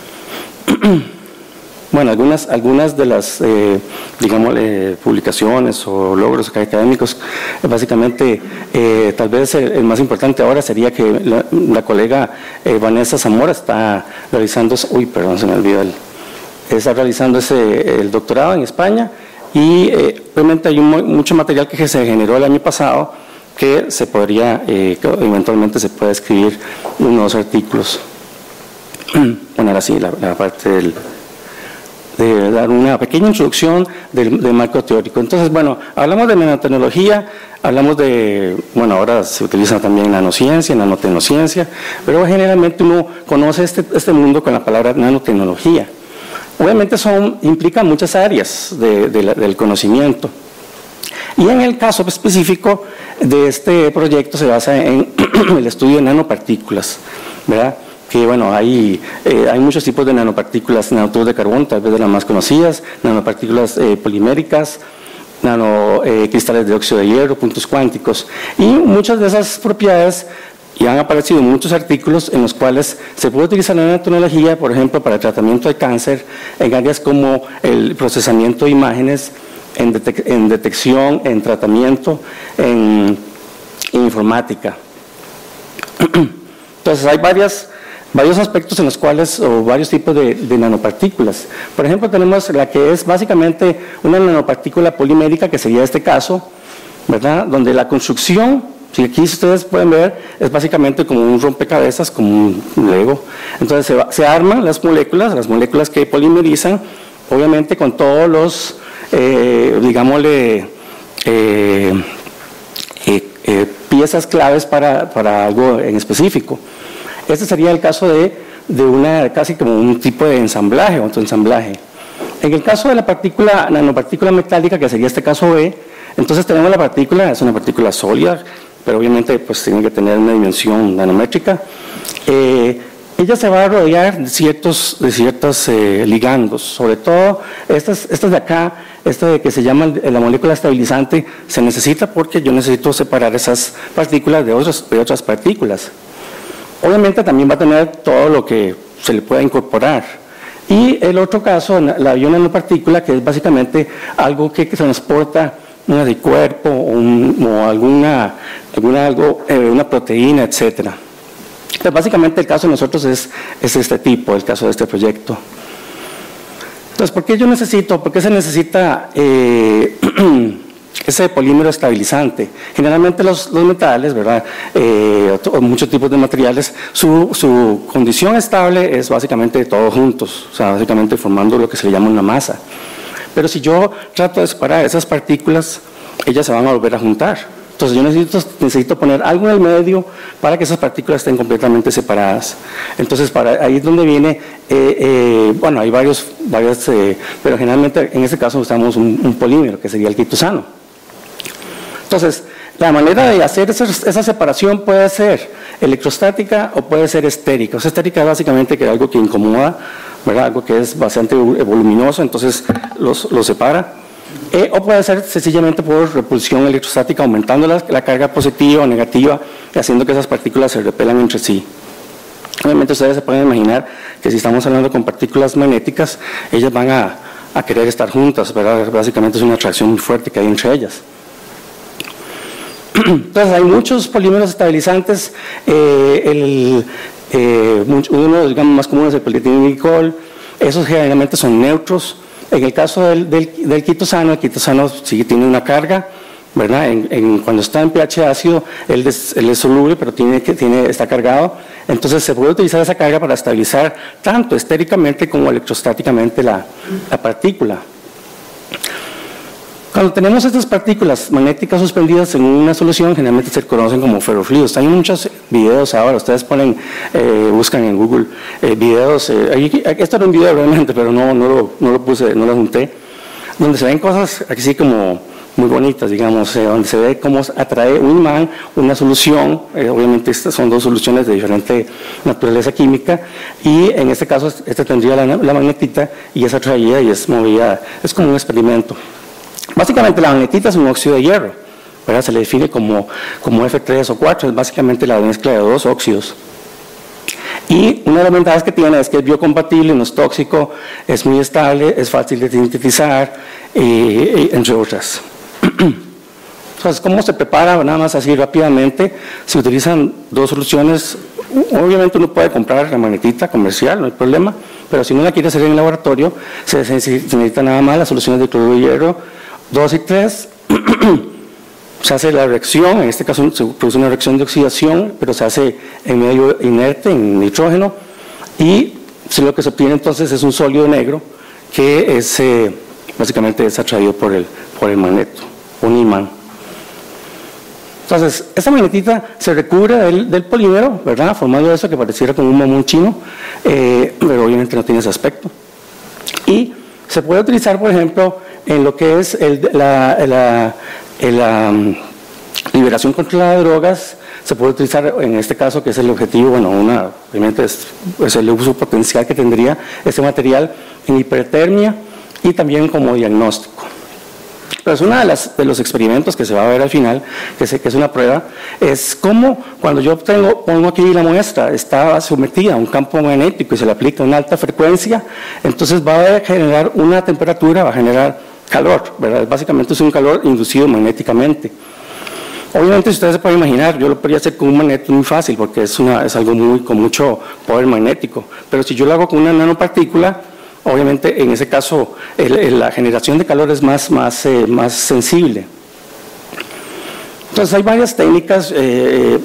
Bueno, algunas, algunas de las, eh, digamos, eh, publicaciones o logros académicos, eh, básicamente, eh, tal vez el, el más importante ahora sería que la, la colega eh, Vanessa Zamora está realizando, uy, perdón, se me olvidó el... está realizando ese, el doctorado en España y eh, realmente hay un, mucho material que se generó el año pasado que se podría, eh, que eventualmente se puede escribir unos artículos. Bueno, ahora sí, la, la parte del, de dar una pequeña introducción del, del marco teórico. Entonces, bueno, hablamos de nanotecnología, hablamos de, bueno, ahora se utiliza también nanociencia, nanotecnociencia, pero generalmente uno conoce este, este mundo con la palabra nanotecnología. Obviamente son, implica muchas áreas de, de la, del conocimiento. Y en el caso específico de este proyecto se basa en el estudio de nanopartículas, ¿verdad? Que bueno, hay, eh, hay muchos tipos de nanopartículas, nanotubos de carbono, tal vez de las más conocidas, nanopartículas eh, poliméricas, nanocristales eh, de óxido de hierro, puntos cuánticos, y muchas de esas propiedades. Y han aparecido muchos artículos en los cuales se puede utilizar la nanotecnología, por ejemplo, para el tratamiento de cáncer, en áreas como el procesamiento de imágenes, en, detec en detección, en tratamiento, en, en informática. Entonces hay varias, varios aspectos en los cuales, o varios tipos de, de nanopartículas. Por ejemplo, tenemos la que es básicamente una nanopartícula polimérica, que sería este caso, ¿verdad? Donde la construcción, si aquí ustedes pueden ver, es básicamente como un rompecabezas, como un Lego. Entonces se, va, se arman las moléculas, las moléculas que polimerizan, obviamente con todos los, eh, digámosle, eh, eh, eh, piezas claves para, para algo en específico. Este sería el caso de, de una, casi como un tipo de ensamblaje o autoensamblaje. En el caso de la partícula, nanopartícula metálica, que sería este caso B, entonces tenemos la partícula, es una partícula sólida, pero obviamente pues tiene que tener una dimensión nanométrica. Eh, ella se va a rodear de ciertos, de ciertos eh, ligandos, sobre todo estas, estas de acá, esta de que se llama la molécula estabilizante, se necesita porque yo necesito separar esas partículas de otras, de otras partículas. Obviamente también va a tener todo lo que se le pueda incorporar. Y el otro caso, la bionanopartícula, que es básicamente algo que, que transporta una de cuerpo o, un, o alguna, alguna, algo, eh, una proteína, etcétera. Entonces, básicamente el caso de nosotros es, es este tipo, el caso de este proyecto. Entonces, ¿por qué yo necesito, por qué se necesita eh, ese polímero estabilizante? Generalmente los, los metales, ¿verdad? Eh, o muchos tipos de materiales, su, su condición estable es básicamente todos juntos, o sea, básicamente formando lo que se le llama una masa. Pero si yo trato de separar esas partículas, ellas se van a volver a juntar. Entonces yo necesito, necesito poner algo en el medio para que esas partículas estén completamente separadas. Entonces para, ahí es donde viene, eh, eh, bueno, hay varios, varios eh, pero generalmente en este caso usamos un, un polímero, que sería el quitosano. Entonces, la manera de hacer esa, esa separación puede ser electrostática o puede ser estérica. O sea, estérica es básicamente que algo que incomoda, ¿verdad? Algo que es bastante voluminoso, entonces los, los separa. Eh, o puede ser sencillamente por repulsión electrostática, aumentando la, la carga positiva o negativa, haciendo que esas partículas se repelan entre sí. Obviamente ustedes se pueden imaginar que si estamos hablando con partículas magnéticas, ellas van a, a querer estar juntas, ¿verdad? Básicamente es una atracción muy fuerte que hay entre ellas. Entonces hay muchos polímeros estabilizantes, eh, el, eh, uno digamos, más común es el polietilenglicol, esos generalmente son neutros. En el caso del, del, del quitosano, el quitosano sí tiene una carga, ¿verdad? En, en, cuando está en pH ácido, él es, él es soluble, pero tiene, tiene, está cargado. Entonces se puede utilizar esa carga para estabilizar tanto estéricamente como electrostáticamente la, la partícula. Cuando tenemos estas partículas magnéticas suspendidas en una solución, generalmente se conocen como ferrofluidos. Hay muchos videos ahora, ustedes ponen, eh, buscan en Google eh, videos, eh, esto era un video realmente, pero no, no, lo, no lo puse, no lo junté, donde se ven cosas así como muy bonitas, digamos, eh, donde se ve cómo atrae un imán una solución, eh, obviamente estas son dos soluciones de diferente naturaleza química, y en este caso este tendría la, la magnetita y es atraída y es movida, es como un experimento. Básicamente la magnetita es un óxido de hierro, ¿verdad? Se le define como, como F tres o cuatro, es básicamente la mezcla de dos óxidos. Y una de las ventajas que tiene es que es biocompatible, no es tóxico, es muy estable, es fácil de sintetizar, eh, entre otras. Entonces, ¿cómo se prepara? Nada más así rápidamente, se utilizan dos soluciones. Obviamente uno puede comprar la magnetita comercial, no hay problema, pero si uno la quiere hacer en el laboratorio, se necesita nada más las soluciones de cloruro de hierro dos y tres, se hace la reacción, en este caso se produce una reacción de oxidación, pero se hace en medio inerte, en nitrógeno, y lo que se obtiene entonces es un sólido negro que es, eh, básicamente es atraído por el, por el magneto, un imán. Entonces, esa magnetita se recubre del, del polímero, ¿verdad? Formando eso que pareciera como un mamón chino, eh, pero obviamente no tiene ese aspecto. Y se puede utilizar, por ejemplo, en lo que es el, la, la, la um, liberación controlada de drogas, se puede utilizar en este caso, que es el objetivo, bueno, una, obviamente es, es el uso potencial que tendría este material en hipertermia y también como diagnóstico. Entonces, uno de, las, de los experimentos que se va a ver al final, que, se, que es una prueba, es cómo cuando yo tengo, pongo aquí la muestra, está sometida a un campo magnético y se le aplica una alta frecuencia, entonces va a generar una temperatura, va a generar calor, ¿verdad? Básicamente es un calor inducido magnéticamente. Obviamente, si ustedes se pueden imaginar, yo lo podría hacer con un magneto muy fácil, porque es, una, es algo muy, con mucho poder magnético, pero si yo lo hago con una nanopartícula, obviamente en ese caso el, el, la generación de calor es más, más, eh, más sensible. Entonces hay varias técnicas, eh,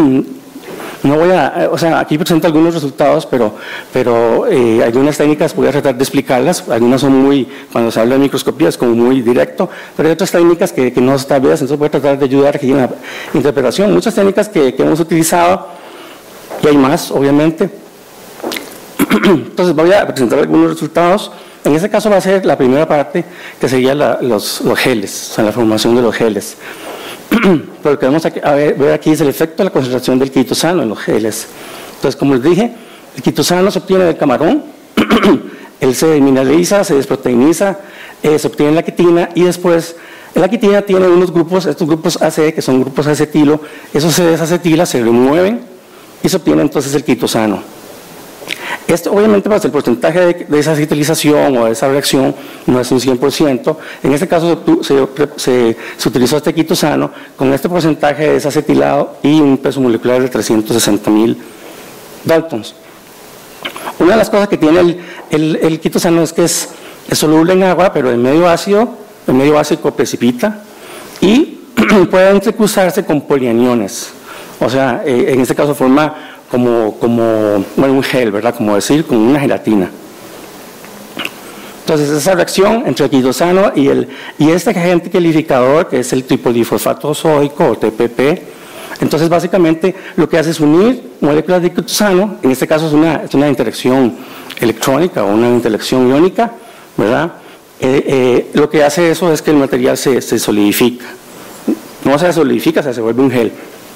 no voy a, o sea, aquí presento algunos resultados, pero, pero eh, algunas técnicas voy a tratar de explicarlas, algunas son muy, cuando se habla de microscopía es como muy directo, pero hay otras técnicas que, que no están bien, entonces voy a tratar de ayudar aquí en la interpretación. Muchas técnicas que, que hemos utilizado y hay más, obviamente. Entonces voy a presentar algunos resultados. En este caso va a ser la primera parte, que sería la, los, los geles, o sea, la formación de los geles. Pero lo que vamos a ver, ver aquí es el efecto de la concentración del quitosano en los geles. Entonces, como les dije, el quitosano se obtiene del camarón, él se mineraliza, se desproteiniza, eh, se obtiene la quitina y después la quitina tiene unos grupos, estos grupos A C, que son grupos acetilo, esos se desacetila, se remueven y se obtiene entonces el quitosano. Esto obviamente pues el porcentaje de, de esa acetilización o de esa reacción no es un cien por ciento, en este caso se, se, se utilizó este quitosano con este porcentaje de desacetilado y un peso molecular de trescientos sesenta mil Daltons. Una de las cosas que tiene el, el, el quitosano es que es, es soluble en agua, pero en medio ácido, en medio básico precipita y puede entrecruzarse con polianiones, o sea, eh, en este caso forma como, como bueno, un gel, ¿verdad? Como decir, como una gelatina. Entonces, esa reacción entre el quitosano y, el, y este agente calificador, que es el tripodifosfato sódico o T P P, entonces básicamente lo que hace es unir moléculas de quitosano, en este caso es una, es una interacción electrónica o una interacción iónica, ¿verdad? Eh, eh, lo que hace eso es que el material se, se solidifica. No se solidifica, o sea, se vuelve un gel.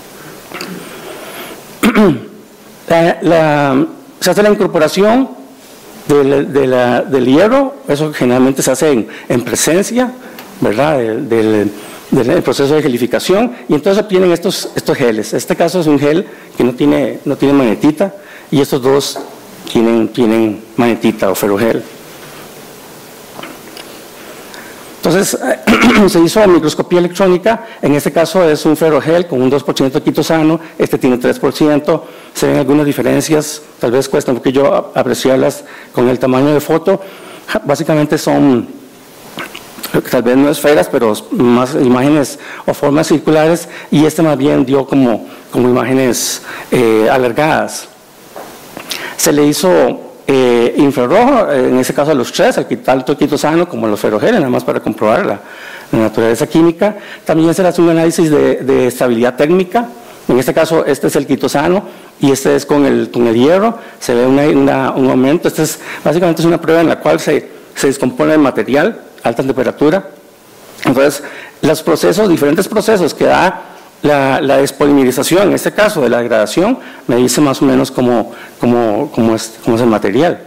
La, la, se hace la incorporación del, de la, del hierro, eso generalmente se hace en, en presencia, ¿verdad? Del, del, del proceso de gelificación, y entonces obtienen estos, estos geles. Este caso es un gel que no tiene, no tiene magnetita, y estos dos tienen, tienen magnetita o ferrogel. Entonces, se hizo microscopía electrónica, en este caso es un ferrogel con un dos por ciento de quitosano, este tiene tres por ciento, se ven algunas diferencias, tal vez cuesta un poquillo apreciarlas con el tamaño de foto, básicamente son, tal vez no esferas, pero más imágenes o formas circulares, y este más bien dio como, como imágenes eh, alargadas. Se le hizo Eh, infrarrojo, en ese caso a los tres, al tanto quitosano como los ferrogeles, nada más para comprobar la, la naturaleza química. También se le hace un análisis de, de estabilidad térmica, en este caso este es el quitosano y este es con el, con el hierro, se ve una, una, un aumento. Este es, básicamente es una prueba en la cual se, se descompone el material a alta temperatura. Entonces, los procesos, diferentes procesos que da La, la despolimerización, en este caso de la degradación, me dice más o menos cómo, cómo, cómo, es, cómo es el material.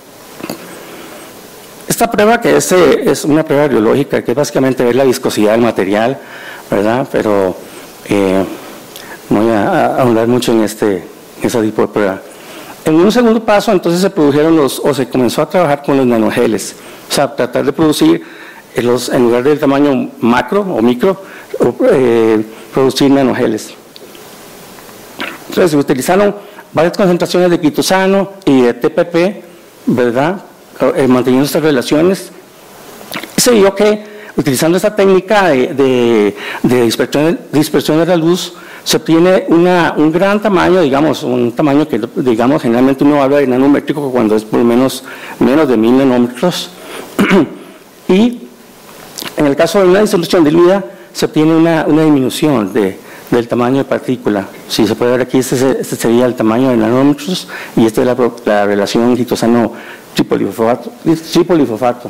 Esta prueba, que es, es una prueba biológica, que es básicamente ver la viscosidad del material, ¿verdad? Pero eh, no voy a, a ahondar mucho en este, ese tipo de prueba. En un segundo paso, entonces se produjeron los, o se comenzó a trabajar con los nanogeles, o sea, tratar de producir los, en lugar del tamaño macro o micro, eh, producir nanogeles. Entonces se utilizaron varias concentraciones de quitosano y de T P P, ¿verdad? Eh, manteniendo estas relaciones. Se vio que utilizando esta técnica de, de, de dispersión, dispersión de la luz se obtiene una, un gran tamaño, digamos, un tamaño que digamos generalmente uno habla de nanométrico cuando es por lo menos menos de mil nanómetros. Y en el caso de una disolución diluida se obtiene una, una disminución de, del tamaño de partícula. Si se puede ver aquí, este, este sería el tamaño de nanómetros y esta es la, la relación quitosano-tripolifosfato. Tripolifosfato.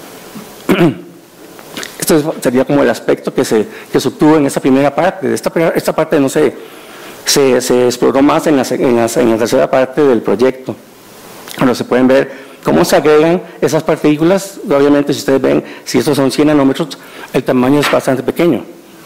Esto sería como el aspecto que se, que se obtuvo en esta primera parte. Esta, esta parte no se, se, se exploró más en la, en, la, en la tercera parte del proyecto. Bueno, se pueden ver cómo se agregan esas partículas. Obviamente, si ustedes ven, si estos son cien nanómetros, el tamaño es bastante pequeño.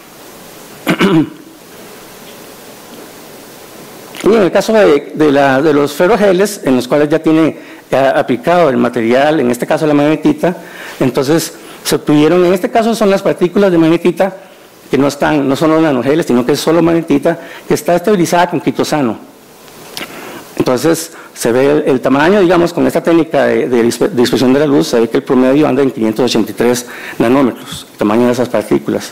Y en el caso de, de, la, de los ferrogeles, en los cuales ya tiene ya aplicado el material, en este caso la magnetita, entonces se obtuvieron, en este caso son las partículas de magnetita, que no, están, no son los nanogeles, sino que es solo magnetita, que está estabilizada con quitosano. Entonces, se ve el, el tamaño, digamos, con esta técnica de, de dispersión de la luz, se ve que el promedio anda en quinientos ochenta y tres nanómetros, el tamaño de esas partículas.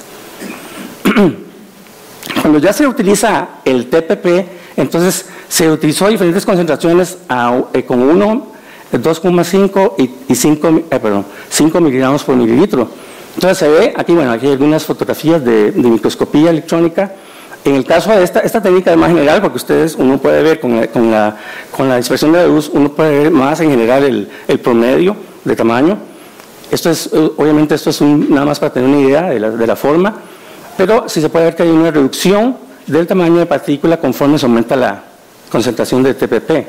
Cuando ya se utiliza el T P P, entonces se utilizó diferentes concentraciones a, eh, con uno, dos coma cinco y, y cinco, eh, perdón, cinco miligramos por mililitro. Entonces se ve, aquí, bueno, aquí hay algunas fotografías de, de microscopía electrónica, En el caso de esta, esta técnica es más general, porque ustedes, uno puede ver con la, con la, con la dispersión de la luz, uno puede ver más en general el, el promedio de tamaño. Esto es, obviamente esto es un, nada más para tener una idea de la, de la forma, pero sí se puede ver que hay una reducción del tamaño de partícula conforme se aumenta la concentración de T P P.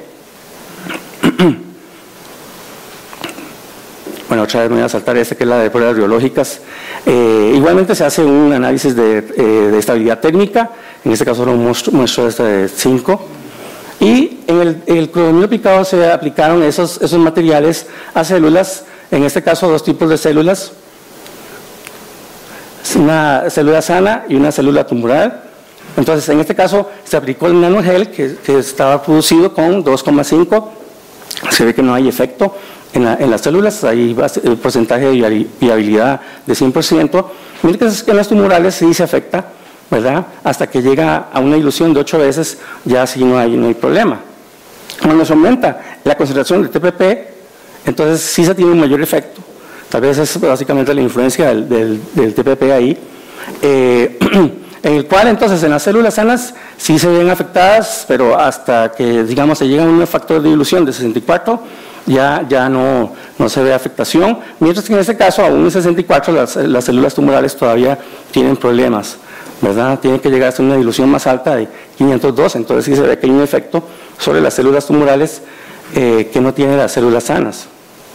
Bueno, otra vez me voy a saltar esta que es la de pruebas biológicas. Eh, igualmente se hace un análisis de, eh, de estabilidad térmica, en este caso lo muestro, muestro esta de cinco. Y en el, el cloromilo picado se aplicaron esos, esos materiales a células, en este caso dos tipos de células, una célula sana y una célula tumoral. Entonces, en este caso se aplicó el nanogel que, que estaba producido con dos coma cinco, se ve que no hay efecto en, la, en las células, hay el porcentaje de viabilidad de cien por ciento, mientras que en las tumorales sí se afecta, ¿verdad? Hasta que llega a una dilución de ocho veces, ya así no hay, no hay problema. Cuando se aumenta la concentración de T P P, entonces sí se tiene un mayor efecto. Tal vez es básicamente la influencia del, del, del T P P ahí, eh, en el cual entonces en las células sanas sí se ven afectadas, pero hasta que digamos se llega a un factor de dilución de sesenta y cuatro, ya, ya no, no se ve afectación, mientras que en este caso aún en sesenta y cuatro las, las células tumorales todavía tienen problemas, ¿verdad? Tienen que llegar hasta una dilución más alta de quinientos dos, entonces sí se ve que hay un efecto sobre las células tumorales eh, que no tienen las células sanas.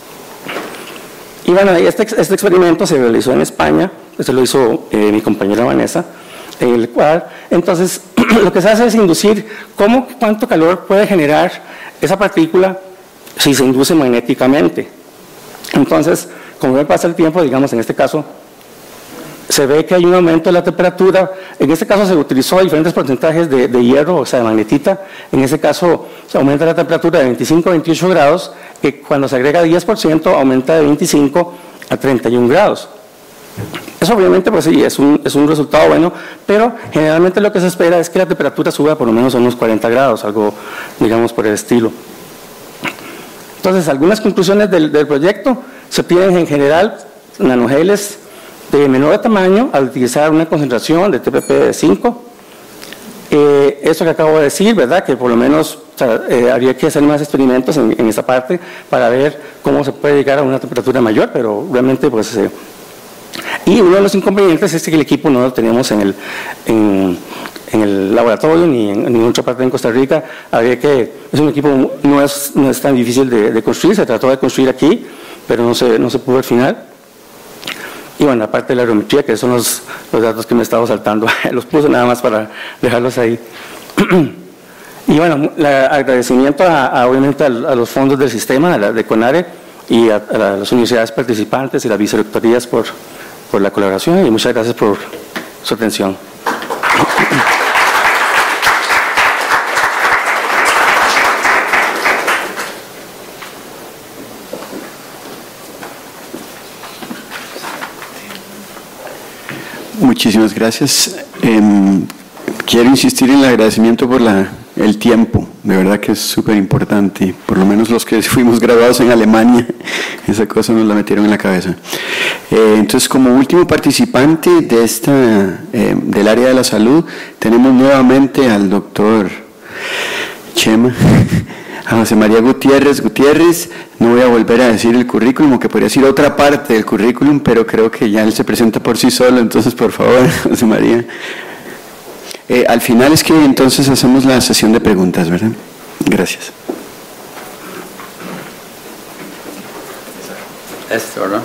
Y bueno, este, este experimento se realizó en España, este lo hizo eh, mi compañera Vanessa, en el cual entonces lo que se hace es inducir cómo, cuánto calor puede generar esa partícula si se induce magnéticamente. Entonces, como pasa el tiempo, digamos en este caso, se ve que hay un aumento de la temperatura. En este caso se utilizó diferentes porcentajes de, de hierro, o sea, de magnetita. En este caso se aumenta la temperatura de veinticinco a veintiocho grados, que cuando se agrega diez por ciento aumenta de veinticinco a treinta y un grados. Eso obviamente pues sí, es un, es un resultado bueno, pero generalmente lo que se espera es que la temperatura suba por lo menos a unos cuarenta grados, algo digamos por el estilo. Entonces, algunas conclusiones del, del proyecto: se obtienen en general nanogeles de menor tamaño al utilizar una concentración de T P P de cinco. Eh, esto que acabo de decir, ¿verdad? Que por lo menos o sea, eh, habría que hacer más experimentos en, en esta parte para ver cómo se puede llegar a una temperatura mayor, pero realmente pues... Eh, y uno de los inconvenientes es que el equipo no lo teníamos en el, en, en el laboratorio ni en, en ninguna otra parte en Costa Rica. Habría que, es un equipo, no es, no es tan difícil de, de construir, se trató de construir aquí, pero no se, no se pudo al final. Y bueno, aparte de la aerometría, que son los, los datos que me estaba saltando, los puse nada más para dejarlos ahí. Y bueno, el agradecimiento a, a, obviamente a, a los fondos del sistema, a la, de CONARE, y a, a las universidades participantes y las vicerrectorías por, por la colaboración, y muchas gracias por su atención. Muchísimas gracias. Eh, quiero insistir en el agradecimiento por la, el tiempo, de verdad que es súper importante, por lo menos los que fuimos graduados en Alemania, esa cosa nos la metieron en la cabeza. Eh, entonces, como último participante de esta, eh, del área de la salud, tenemos nuevamente al doctor Chema, a José María Gutiérrez Gutiérrez. No voy a volver a decir el currículum, aunque podría decir otra parte del currículum, pero creo que ya él se presenta por sí solo, entonces por favor, José María. Eh, al final es que entonces hacemos la sesión de preguntas, ¿verdad? Gracias. Esto, ¿no?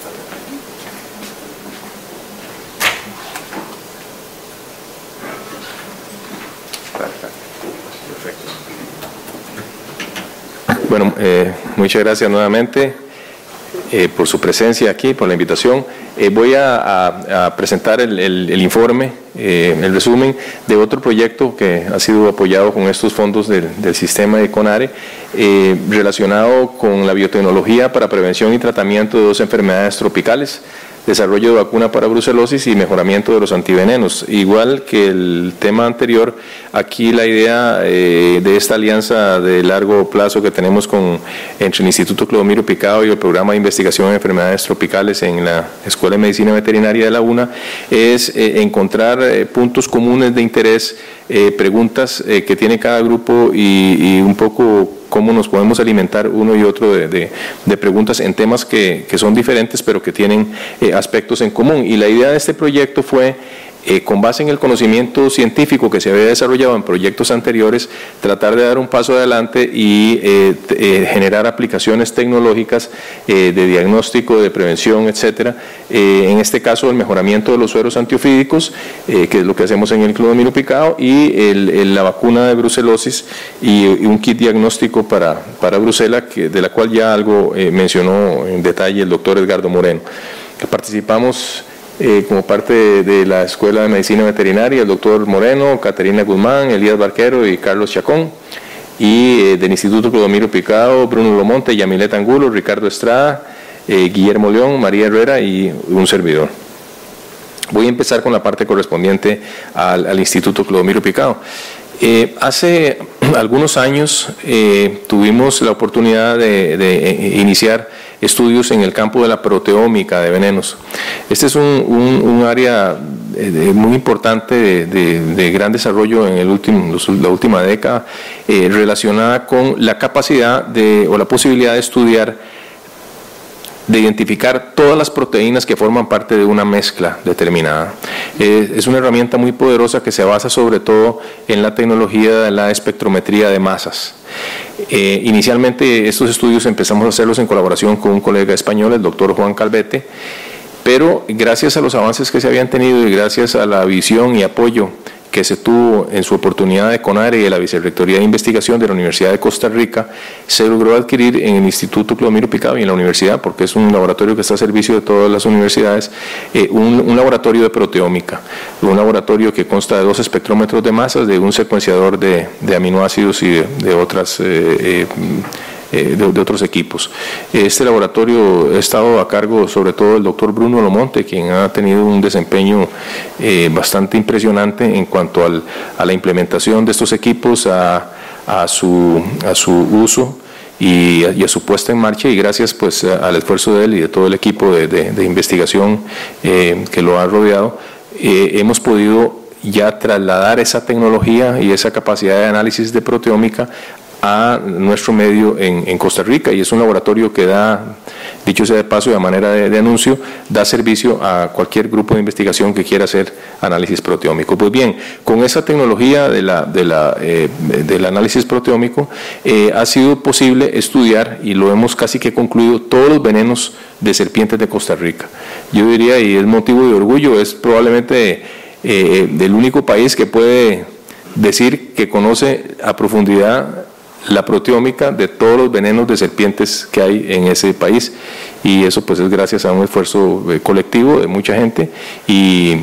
Bueno, eh, muchas gracias nuevamente eh, por su presencia aquí, por la invitación. Eh, voy a, a, a presentar el, el, el informe, eh, el resumen de otro proyecto que ha sido apoyado con estos fondos del, del sistema de CONARE, eh, relacionado con la biotecnología para prevención y tratamiento de dos enfermedades tropicales. desarrollo de vacuna para brucelosis y mejoramiento de los antivenenos. Igual que el tema anterior, aquí la idea eh, de esta alianza de largo plazo que tenemos con, entre el Instituto Clodomiro Picado y el Programa de Investigación en Enfermedades Tropicales en la Escuela de Medicina Veterinaria de la UNA es eh, encontrar eh, puntos comunes de interés, eh, preguntas eh, que tiene cada grupo y, y un poco cómo nos podemos alimentar uno y otro de, de, de preguntas en temas que, que son diferentes pero que tienen eh, aspectos en común. Y la idea de este proyecto fue, eh, con base en el conocimiento científico que se había desarrollado en proyectos anteriores, tratar de dar un paso adelante y eh, eh, generar aplicaciones tecnológicas eh, de diagnóstico, de prevención, etcétera. Eh, en este caso, el mejoramiento de los sueros antiofídicos, eh, que es lo que hacemos en el Clodomiro Picado, y el, el, la vacuna de brucelosis y, y un kit diagnóstico para, para brucela, que, de la cual ya algo eh, mencionó en detalle el doctor Edgardo Moreno. Participamos Eh, como parte de, de la Escuela de Medicina Veterinaria, el doctor Moreno, Caterina Guzmán, Elías Barquero y Carlos Chacón, y eh, del Instituto Clodomiro Picado, Bruno Lomonte, Yamilet Angulo, Ricardo Estrada, eh, Guillermo León, María Herrera y un servidor. Voy a empezar con la parte correspondiente al, al Instituto Clodomiro Picado. Eh, hace algunos años eh, tuvimos la oportunidad de, de iniciar estudios en el campo de la proteómica de venenos. Este es un, un, un área de, de muy importante de, de, de gran desarrollo en el último, la última década, eh, relacionada con la capacidad de, o la posibilidad de estudiar, de identificar todas las proteínas que forman parte de una mezcla determinada. Eh, es una herramienta muy poderosa que se basa sobre todo en la tecnología de la espectrometría de masas. Eh, inicialmente estos estudios empezamos a hacerlos en colaboración con un colega español, el doctor Juan Calvete, pero gracias a los avances que se habían tenido y gracias a la visión y apoyo que se tuvo en su oportunidad de CONARE y de la Vicerrectoría de Investigación de la Universidad de Costa Rica, se logró adquirir en el Instituto Clodomiro Picado y en la universidad, porque es un laboratorio que está a servicio de todas las universidades, eh, un, un laboratorio de proteómica, un laboratorio que consta de dos espectrómetros de masas, de un secuenciador de, de aminoácidos y de, de otras eh, eh, De, de otros equipos. Este laboratorio ha estado a cargo sobre todo del doctor Bruno Lomonte, quien ha tenido un desempeño eh, bastante impresionante en cuanto al, a la implementación de estos equipos, a, a, su, a su uso y a, y a su puesta en marcha, y gracias pues al esfuerzo de él y de todo el equipo de, de, de investigación eh, que lo ha rodeado, eh, hemos podido ya trasladar esa tecnología y esa capacidad de análisis de proteómica a nuestro medio en, en Costa Rica, y es un laboratorio que da, dicho sea de paso y a manera de, de anuncio, da servicio a cualquier grupo de investigación que quiera hacer análisis proteómico. Pues bien, con esa tecnología de la, de la, eh, del análisis proteómico eh, ha sido posible estudiar, y lo hemos casi que concluido, todos los venenos de serpientes de Costa Rica. Yo diría, y es motivo de orgullo, es probablemente eh, el único país que puede decir que conoce a profundidad la proteómica de todos los venenos de serpientes que hay en ese país, y eso pues es gracias a un esfuerzo eh, colectivo de mucha gente y,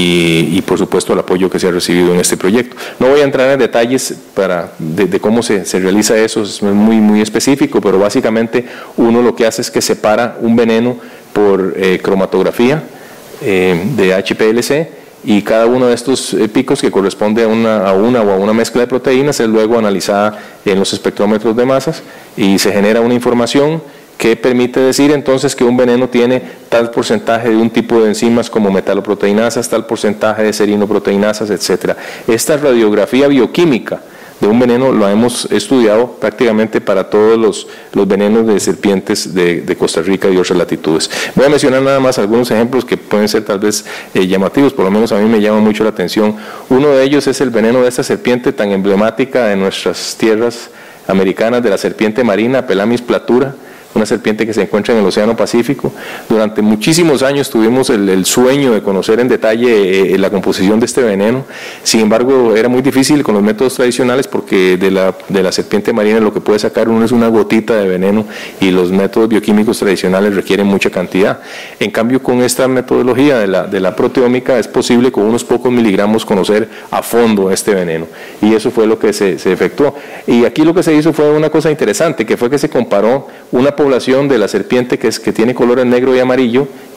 y, y por supuesto al apoyo que se ha recibido en este proyecto. No voy a entrar en detalles para, de, de cómo se, se realiza eso, es muy, muy específico, pero básicamente uno lo que hace es que separa un veneno por eh, cromatografía eh, de H P L C, y cada uno de estos picos, que corresponde a una, a una o a una mezcla de proteínas, es luego analizada en los espectrómetros de masas y se genera una información que permite decir entonces que un veneno tiene tal porcentaje de un tipo de enzimas como metaloproteinasas, tal porcentaje de serinoproteinasas, etcétera. Esta radiografía bioquímica de un veneno lo hemos estudiado prácticamente para todos los, los venenos de serpientes de, de Costa Rica y otras latitudes. Voy a mencionar nada más algunos ejemplos que pueden ser tal vez eh, llamativos, por lo menos a mí me llama mucho la atención. Uno de ellos es el veneno de esta serpiente tan emblemática de nuestras tierras americanas, de la serpiente marina, Pelamis platura, una serpiente que se encuentra en el Océano Pacífico. Durante muchísimos años tuvimos el, el sueño de conocer en detalle eh, la composición de este veneno. Sin embargo, era muy difícil con los métodos tradicionales, porque de la, de la serpiente marina lo que puede sacar uno es una gotita de veneno, y los métodos bioquímicos tradicionales requieren mucha cantidad. En cambio, con esta metodología de la, de la proteómica es posible con unos pocos miligramos conocer a fondo este veneno, y eso fue lo que se, se efectuó. Y aquí lo que se hizo fue una cosa interesante, que fue que se comparó una población de la serpiente que, es, que tiene colores negro y amarillo,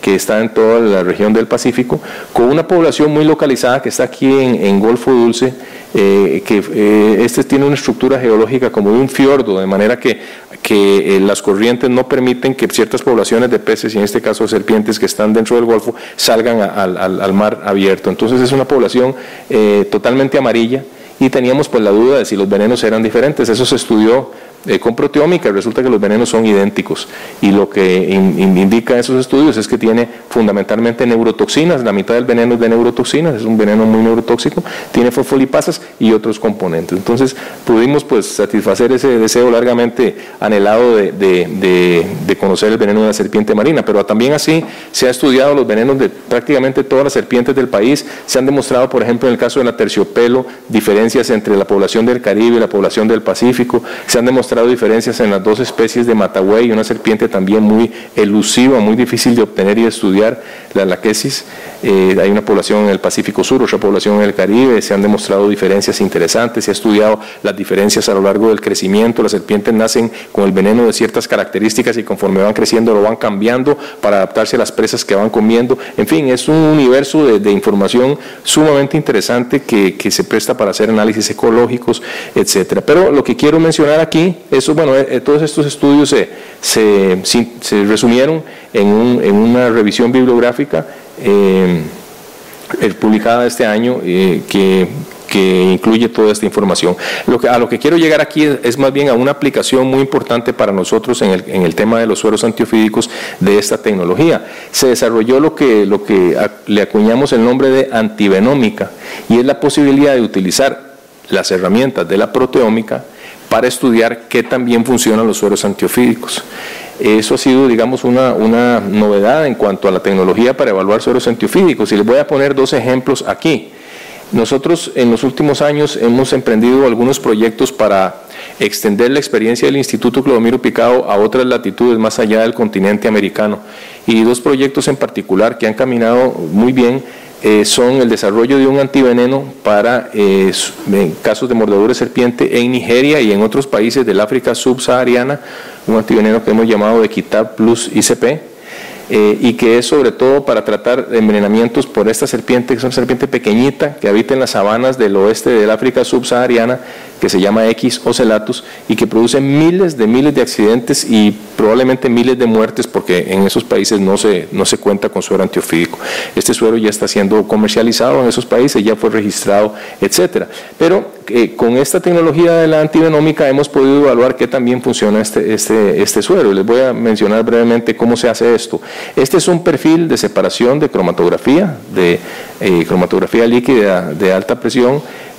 que está en toda la región del Pacífico, con una población muy localizada que está aquí en, en Golfo Dulce, eh, que eh, este tiene una estructura geológica como de un fiordo, de manera que, que eh, las corrientes no permiten que ciertas poblaciones de peces, y en este caso serpientes que están dentro del Golfo, salgan a, al, al mar abierto. Entonces es una población eh, totalmente amarilla, y teníamos pues la duda de si los venenos eran diferentes. Eso se estudió eh, con proteómica, y resulta que los venenos son idénticos, y lo que in, in, indica esos estudios es que tiene fundamentalmente neurotoxinas. La mitad del veneno es de neurotoxinas, es un veneno muy neurotóxico, tiene fosfolipasas y otros componentes. Entonces pudimos pues satisfacer ese deseo largamente anhelado de, de, de, de conocer el veneno de la serpiente marina, pero también así se ha estudiado los venenos de prácticamente todas las serpientes del país. Se han demostrado, por ejemplo, en el caso de la terciopelo, diferencias entre la población del Caribe y la población del Pacífico. Se han demostrado diferencias en las dos especies de matagüey, una serpiente también muy elusiva, muy difícil de obtener y de estudiar, la laquesis. Eh, hay una población en el Pacífico Sur, otra población en el Caribe. Se han demostrado diferencias interesantes, se ha estudiado las diferencias a lo largo del crecimiento. Las serpientes nacen con el veneno de ciertas características, y conforme van creciendo lo van cambiando para adaptarse a las presas que van comiendo. En fin, es un universo de, de información sumamente interesante que, que se presta para hacer análisis ecológicos, etcétera. Pero lo que quiero mencionar aquí, eso, bueno, eh, todos estos estudios se, se, se resumieron en, un, en una revisión bibliográfica eh, publicada este año, eh, que, que incluye toda esta información. Lo que, a lo que quiero llegar aquí es, es más bien a una aplicación muy importante para nosotros en el, en el tema de los sueros antiofídicos de esta tecnología. Se desarrolló lo que, lo que a, le acuñamos el nombre de antivenómica, y es la posibilidad de utilizar las herramientas de la proteómica para estudiar qué tan bien funcionan los sueros antiofídicos. Eso ha sido, digamos, una, una novedad en cuanto a la tecnología para evaluar sueros antiofídicos, y les voy a poner dos ejemplos aquí. Nosotros en los últimos años hemos emprendido algunos proyectos para extender la experiencia del Instituto Clodomiro Picado a otras latitudes más allá del continente americano, y dos proyectos en particular que han caminado muy bien. Eh, son el desarrollo de un antiveneno para eh, en casos de mordedura de serpiente en Nigeria y en otros países del África subsahariana, un antiveneno que hemos llamado de Equitab Plus I C P, eh, y que es sobre todo para tratar envenenamientos por esta serpiente, que es una serpiente pequeñita que habita en las sabanas del oeste del África subsahariana, que se llama X ocellatus, y que produce miles de miles de accidentes y probablemente miles de muertes, porque en esos países no se, no se cuenta con suero antiofídico. Este suero ya está siendo comercializado en esos países, ya fue registrado, etcétera. Pero eh, con esta tecnología de la antivenómica hemos podido evaluar qué también funciona este, este, este suero. Les voy a mencionar brevemente cómo se hace esto. Este es un perfil de separación de cromatografía, de eh, cromatografía líquida de alta presión,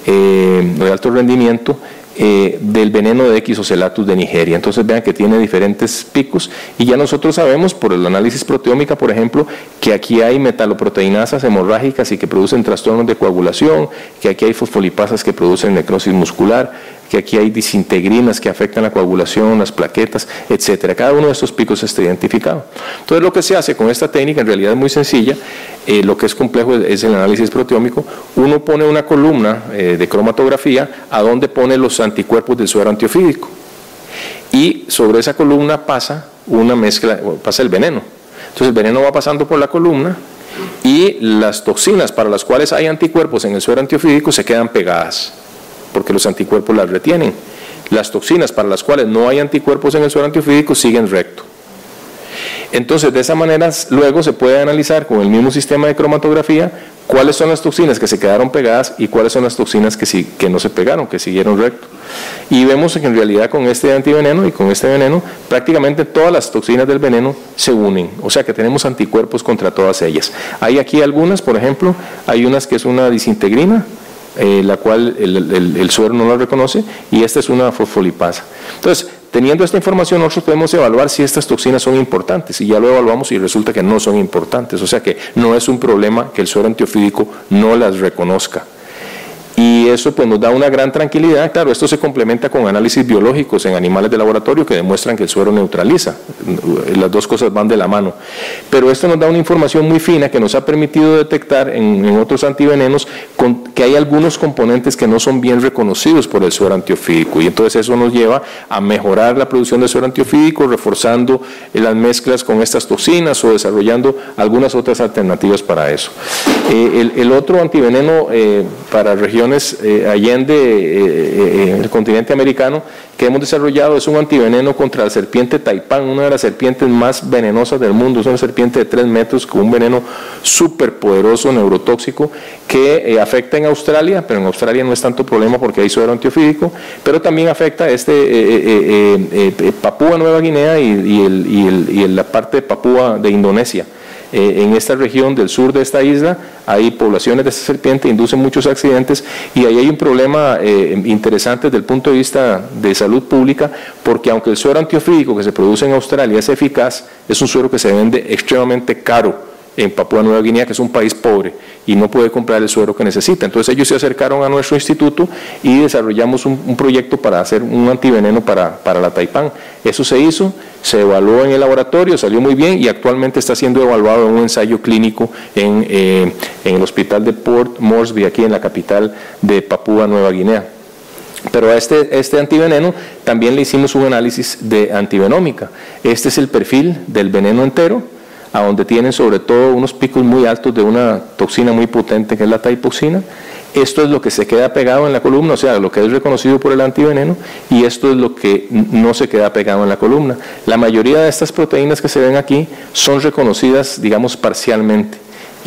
eh, de alto rendimiento, Eh, del veneno de X ocellatus de Nigeria. Entonces vean que tiene diferentes picos, y ya nosotros sabemos por el análisis proteómica, por ejemplo, que aquí hay metaloproteinasas hemorrágicas y que producen trastornos de coagulación, que aquí hay fosfolipasas que producen necrosis muscular, que aquí hay disintegrinas que afectan la coagulación, las plaquetas, etcétera. Cada uno de estos picos está identificado. Entonces lo que se hace con esta técnica en realidad es muy sencilla. Eh, lo que es complejo es, es el análisis proteómico. Uno pone una columna eh, de cromatografía a donde pone los anticuerpos del suero antiofídico, y sobre esa columna pasa una mezcla, pasa el veneno. Entonces el veneno va pasando por la columna, y las toxinas para las cuales hay anticuerpos en el suero antiofídico se quedan pegadas, porque los anticuerpos las retienen. Las toxinas para las cuales no hay anticuerpos en el suero antiofídico siguen recto. Entonces, de esa manera, luego se puede analizar con el mismo sistema de cromatografía cuáles son las toxinas que se quedaron pegadas y cuáles son las toxinas que, sí, que no se pegaron, que siguieron recto. Y vemos que en realidad con este antiveneno y con este veneno, prácticamente todas las toxinas del veneno se unen, o sea que tenemos anticuerpos contra todas ellas. Hay aquí algunas, por ejemplo, hay unas que es una disintegrina, Eh, la cual el, el, el suero no la reconoce, y esta es una fosfolipasa. Entonces, teniendo esta información, nosotros podemos evaluar si estas toxinas son importantes, y ya lo evaluamos y resulta que no son importantes, o sea que no es un problema que el suero antiofídico no las reconozca. Y y eso pues nos da una gran tranquilidad. Claro, esto se complementa con análisis biológicos en animales de laboratorio que demuestran que el suero neutraliza, las dos cosas van de la mano, pero esto nos da una información muy fina que nos ha permitido detectar en, en otros antivenenos con, que hay algunos componentes que no son bien reconocidos por el suero antiofídico, y entonces eso nos lleva a mejorar la producción de suero antiofídico, reforzando las mezclas con estas toxinas o desarrollando algunas otras alternativas para eso. Eh, el, el otro antiveneno eh, para regiones eh, allende eh, eh, el continente americano que hemos desarrollado es un antiveneno contra la serpiente taipán, una de las serpientes más venenosas del mundo. Es una serpiente de tres metros con un veneno súper poderoso, neurotóxico, que eh, afecta en Australia, pero en Australia no es tanto problema porque hay suero antiofídico, pero también afecta este, eh, eh, eh, eh, Papúa Nueva Guinea y, y, el, y, el, y la parte de Papúa de Indonesia. Eh, en esta región del sur de esta isla hay poblaciones de esta serpiente, inducen muchos accidentes, y ahí hay un problema eh, interesante desde el punto de vista de salud pública, porque aunque el suero antiofídico que se produce en Australia es eficaz, es un suero que se vende extremadamente caro en Papúa Nueva Guinea, que es un país pobre y no puede comprar el suero que necesita. Entonces ellos se acercaron a nuestro instituto y desarrollamos un, un proyecto para hacer un antiveneno para, para la taipán. Eso se hizo, se evaluó en el laboratorio, salió muy bien y actualmente está siendo evaluado en un ensayo clínico en, eh, en el hospital de Port Moresby, aquí en la capital de Papúa Nueva Guinea. Pero a este, este antiveneno también le hicimos un análisis de antivenómica. Este es el perfil del veneno entero, a donde tienen sobre todo unos picos muy altos de una toxina muy potente que es la taipoxina. Esto es lo que se queda pegado en la columna, o sea, lo que es reconocido por el antiveneno, y esto es lo que no se queda pegado en la columna. La mayoría de estas proteínas que se ven aquí son reconocidas, digamos, parcialmente,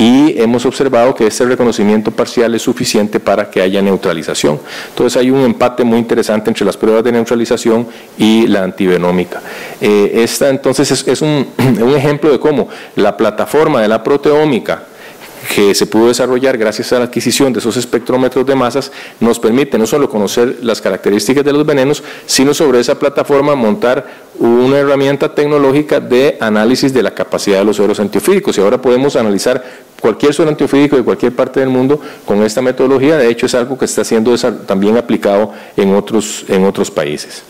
y hemos observado que este reconocimiento parcial es suficiente para que haya neutralización. Entonces hay un empate muy interesante entre las pruebas de neutralización y la antivenómica. Eh, esta entonces es, es un, un ejemplo de cómo la plataforma de la proteómica que se pudo desarrollar gracias a la adquisición de esos espectrómetros de masas nos permite no solo conocer las características de los venenos, sino sobre esa plataforma montar una herramienta tecnológica de análisis de la capacidad de los sueros antiofídicos, y ahora podemos analizar cualquier suero antiofídico de cualquier parte del mundo con esta metodología. De hecho es algo que está siendo también aplicado en otros, en otros países.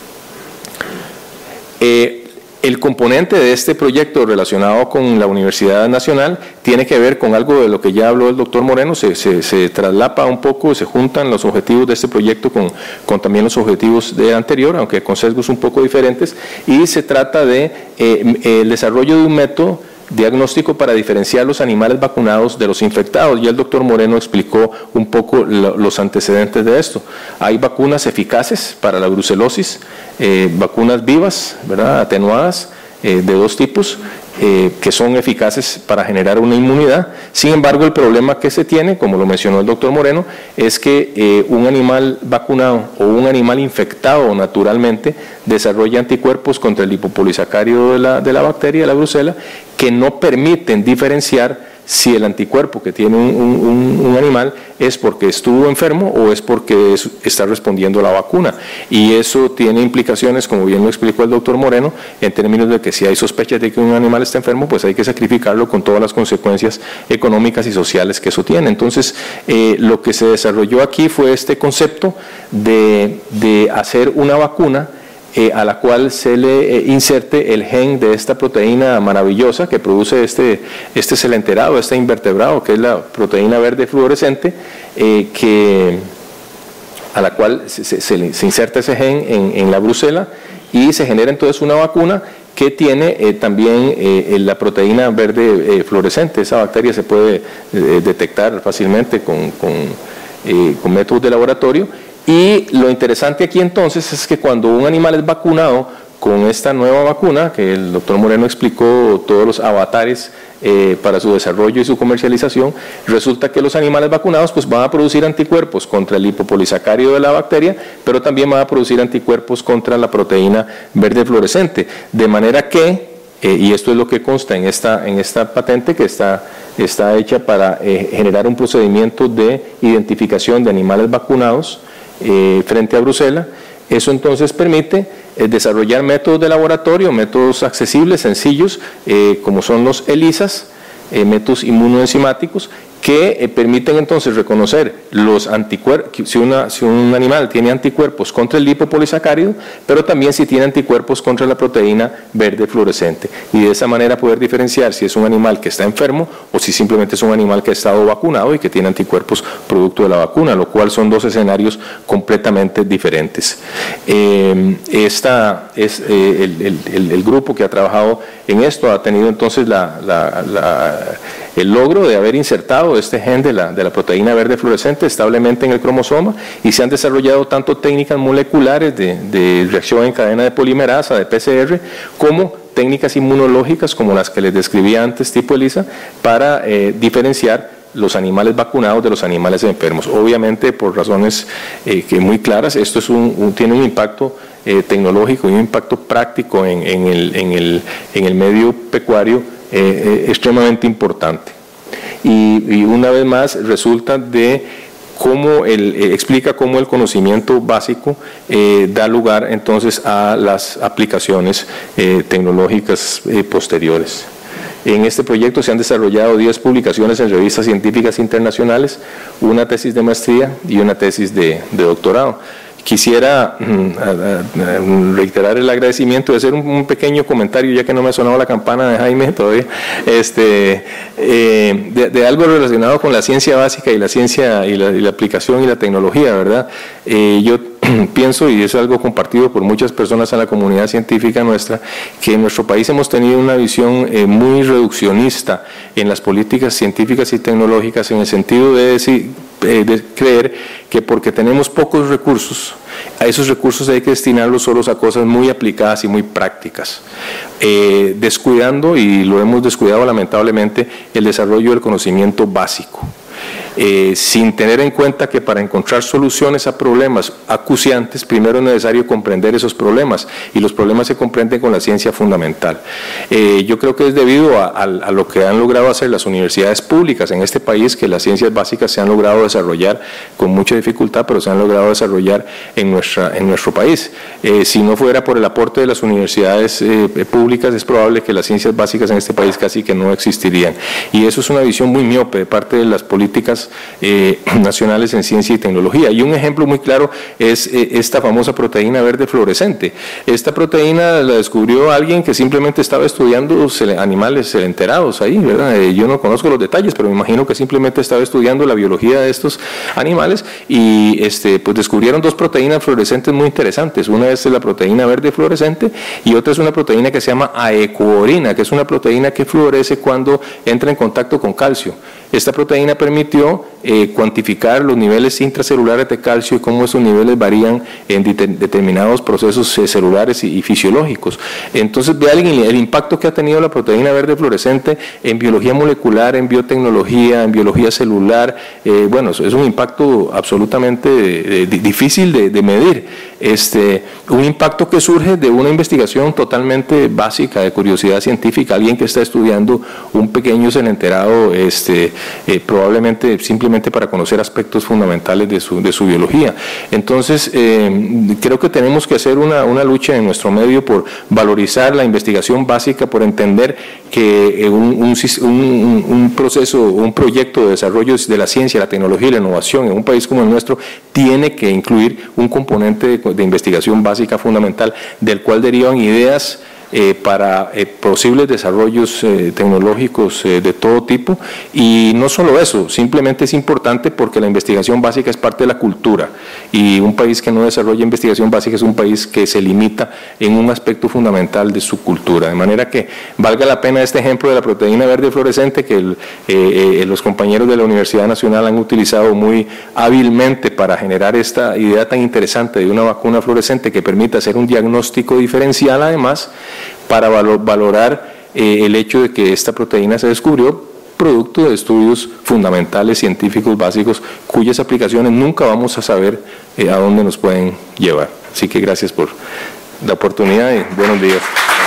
Eh, El componente de este proyecto relacionado con la Universidad Nacional tiene que ver con algo de lo que ya habló el doctor Moreno, se, se, se traslapa un poco, se juntan los objetivos de este proyecto con, con también los objetivos del anterior, aunque con sesgos un poco diferentes, y se trata de eh, el desarrollo de un método diagnóstico para diferenciar los animales vacunados de los infectados. Ya el doctor Moreno explicó un poco lo, los antecedentes de esto. Hay vacunas eficaces para la brucelosis, eh, vacunas vivas, ¿verdad?, atenuadas, eh, de dos tipos, eh, que son eficaces para generar una inmunidad. Sin embargo, el problema que se tiene, como lo mencionó el doctor Moreno, es que eh, un animal vacunado o un animal infectado naturalmente desarrolla anticuerpos contra el lipopolisacárido de la, de la bacteria, de la brucela, que no permiten diferenciar si el anticuerpo que tiene un, un, un animal es porque estuvo enfermo o es porque es, está respondiendo a la vacuna. Y eso tiene implicaciones, como bien lo explicó el doctor Moreno, en términos de que si hay sospechas de que un animal está enfermo, pues hay que sacrificarlo con todas las consecuencias económicas y sociales que eso tiene. Entonces, eh, lo que se desarrolló aquí fue este concepto de, de hacer una vacuna Eh, a la cual se le eh, inserte el gen de esta proteína maravillosa que produce este, este celenterado, este invertebrado, que es la proteína verde fluorescente, eh, que, a la cual se, se, se inserta ese gen en, en la brucela y se genera entonces una vacuna que tiene eh, también eh, la proteína verde eh, fluorescente. Esa bacteria se puede eh, detectar fácilmente con, con, eh, con métodos de laboratorio. Y lo interesante aquí entonces es que cuando un animal es vacunado con esta nueva vacuna, que el doctor Moreno explicó todos los avatares eh, para su desarrollo y su comercialización, resulta que los animales vacunados pues van a producir anticuerpos contra el lipopolisacárido de la bacteria, pero también van a producir anticuerpos contra la proteína verde fluorescente, de manera que, eh, y esto es lo que consta en esta, en esta patente que está, está hecha para eh, generar un procedimiento de identificación de animales vacunados Eh, frente a brucela. Eso entonces permite eh, desarrollar métodos de laboratorio, métodos accesibles, sencillos, eh, como son los ELISAs, eh, métodos inmunoenzimáticos, que eh, permiten entonces reconocer los anticuerpos, si, una, si un animal tiene anticuerpos contra el lipopolisacárido, pero también si tiene anticuerpos contra la proteína verde fluorescente, y de esa manera poder diferenciar si es un animal que está enfermo o si simplemente es un animal que ha estado vacunado y que tiene anticuerpos producto de la vacuna, lo cual son dos escenarios completamente diferentes. Eh, esta es eh, el, el, el grupo que ha trabajado en esto, ha tenido entonces la, la, la, el logro de haber insertado este gen de la, de la proteína verde fluorescente establemente en el cromosoma, y se han desarrollado tanto técnicas moleculares de, de reacción en cadena de polimerasa, de P C R, como técnicas inmunológicas como las que les describí antes, tipo ELISA, para eh, diferenciar los animales vacunados de los animales enfermos. Obviamente, por razones eh, que muy claras, esto es un, un, tiene un impacto eh, tecnológico y un impacto práctico en, en, el, en, el, en el medio pecuario eh, eh, extremadamente importante. Y, y una vez más resulta de cómo el, eh, explica cómo el conocimiento básico eh, da lugar entonces a las aplicaciones eh, tecnológicas eh, posteriores. En este proyecto se han desarrollado diez publicaciones en revistas científicas internacionales, una tesis de maestría y una tesis de, de doctorado. Quisiera mm, reiterar el agradecimiento y hacer un, un pequeño comentario, ya que no me ha sonado la campana de Jaime todavía, este, eh, de, de algo relacionado con la ciencia básica y la ciencia y la, y la aplicación y la tecnología, ¿verdad? Eh, yo pienso, y es algo compartido por muchas personas en la comunidad científica nuestra, que en nuestro país hemos tenido una visión eh, muy reduccionista en las políticas científicas y tecnológicas, en el sentido de, decir, eh, de creer que porque tenemos pocos recursos, a esos recursos hay que destinarlos solo a cosas muy aplicadas y muy prácticas, eh, descuidando, y lo hemos descuidado lamentablemente, el desarrollo del conocimiento básico. Eh, sin tener en cuenta que para encontrar soluciones a problemas acuciantes, primero es necesario comprender esos problemas, y los problemas se comprenden con la ciencia fundamental. Eh, yo creo que es debido a, a, a lo que han logrado hacer las universidades públicas en este país, que las ciencias básicas se han logrado desarrollar con mucha dificultad, pero se han logrado desarrollar en, nuestra, en nuestro país. Eh, si no fuera por el aporte de las universidades eh, públicas, es probable que las ciencias básicas en este país casi que no existirían, y eso es una visión muy miope de parte de las políticas Eh, nacionales en ciencia y tecnología. Y un ejemplo muy claro es eh, esta famosa proteína verde fluorescente. Esta proteína la descubrió alguien que simplemente estaba estudiando animales enterados ahí, ¿verdad? Eh, yo no conozco los detalles, pero me imagino que simplemente estaba estudiando la biología de estos animales, y este, pues descubrieron dos proteínas fluorescentes muy interesantes. Una es la proteína verde fluorescente y otra es una proteína que se llama aecuorina, que es una proteína que fluoresce cuando entra en contacto con calcio. Esta proteína permitió eh, cuantificar los niveles intracelulares de calcio y cómo esos niveles varían en de determinados procesos eh, celulares y, y fisiológicos. Entonces, vean el, el impacto que ha tenido la proteína verde fluorescente en biología molecular, en biotecnología, en biología celular. Eh, bueno, es un impacto absolutamente eh, difícil de, de medir. Este, un impacto que surge de una investigación totalmente básica de curiosidad científica, alguien que está estudiando un pequeño celenterado, este, eh, probablemente simplemente para conocer aspectos fundamentales de su, de su biología. Entonces, eh, creo que tenemos que hacer una, una lucha en nuestro medio por valorizar la investigación básica, por entender que un, un, un, un proceso, un proyecto de desarrollo de la ciencia, la tecnología y la innovación en un país como el nuestro tiene que incluir un componente de, de investigación básica fundamental, del cual derivan ideas Eh, para eh, posibles desarrollos eh, tecnológicos eh, de todo tipo. Y no solo eso, simplemente es importante porque la investigación básica es parte de la cultura, y un país que no desarrolla investigación básica es un país que se limita en un aspecto fundamental de su cultura, de manera que valga la pena este ejemplo de la proteína verde fluorescente que el, eh, eh, los compañeros de la Universidad Nacional han utilizado muy hábilmente para generar esta idea tan interesante de una vacuna fluorescente que permita hacer un diagnóstico diferencial, además para valorar eh, el hecho de que esta proteína se descubrió producto de estudios fundamentales científicos básicos cuyas aplicaciones nunca vamos a saber eh, a dónde nos pueden llevar. Así que gracias por la oportunidad y buenos días.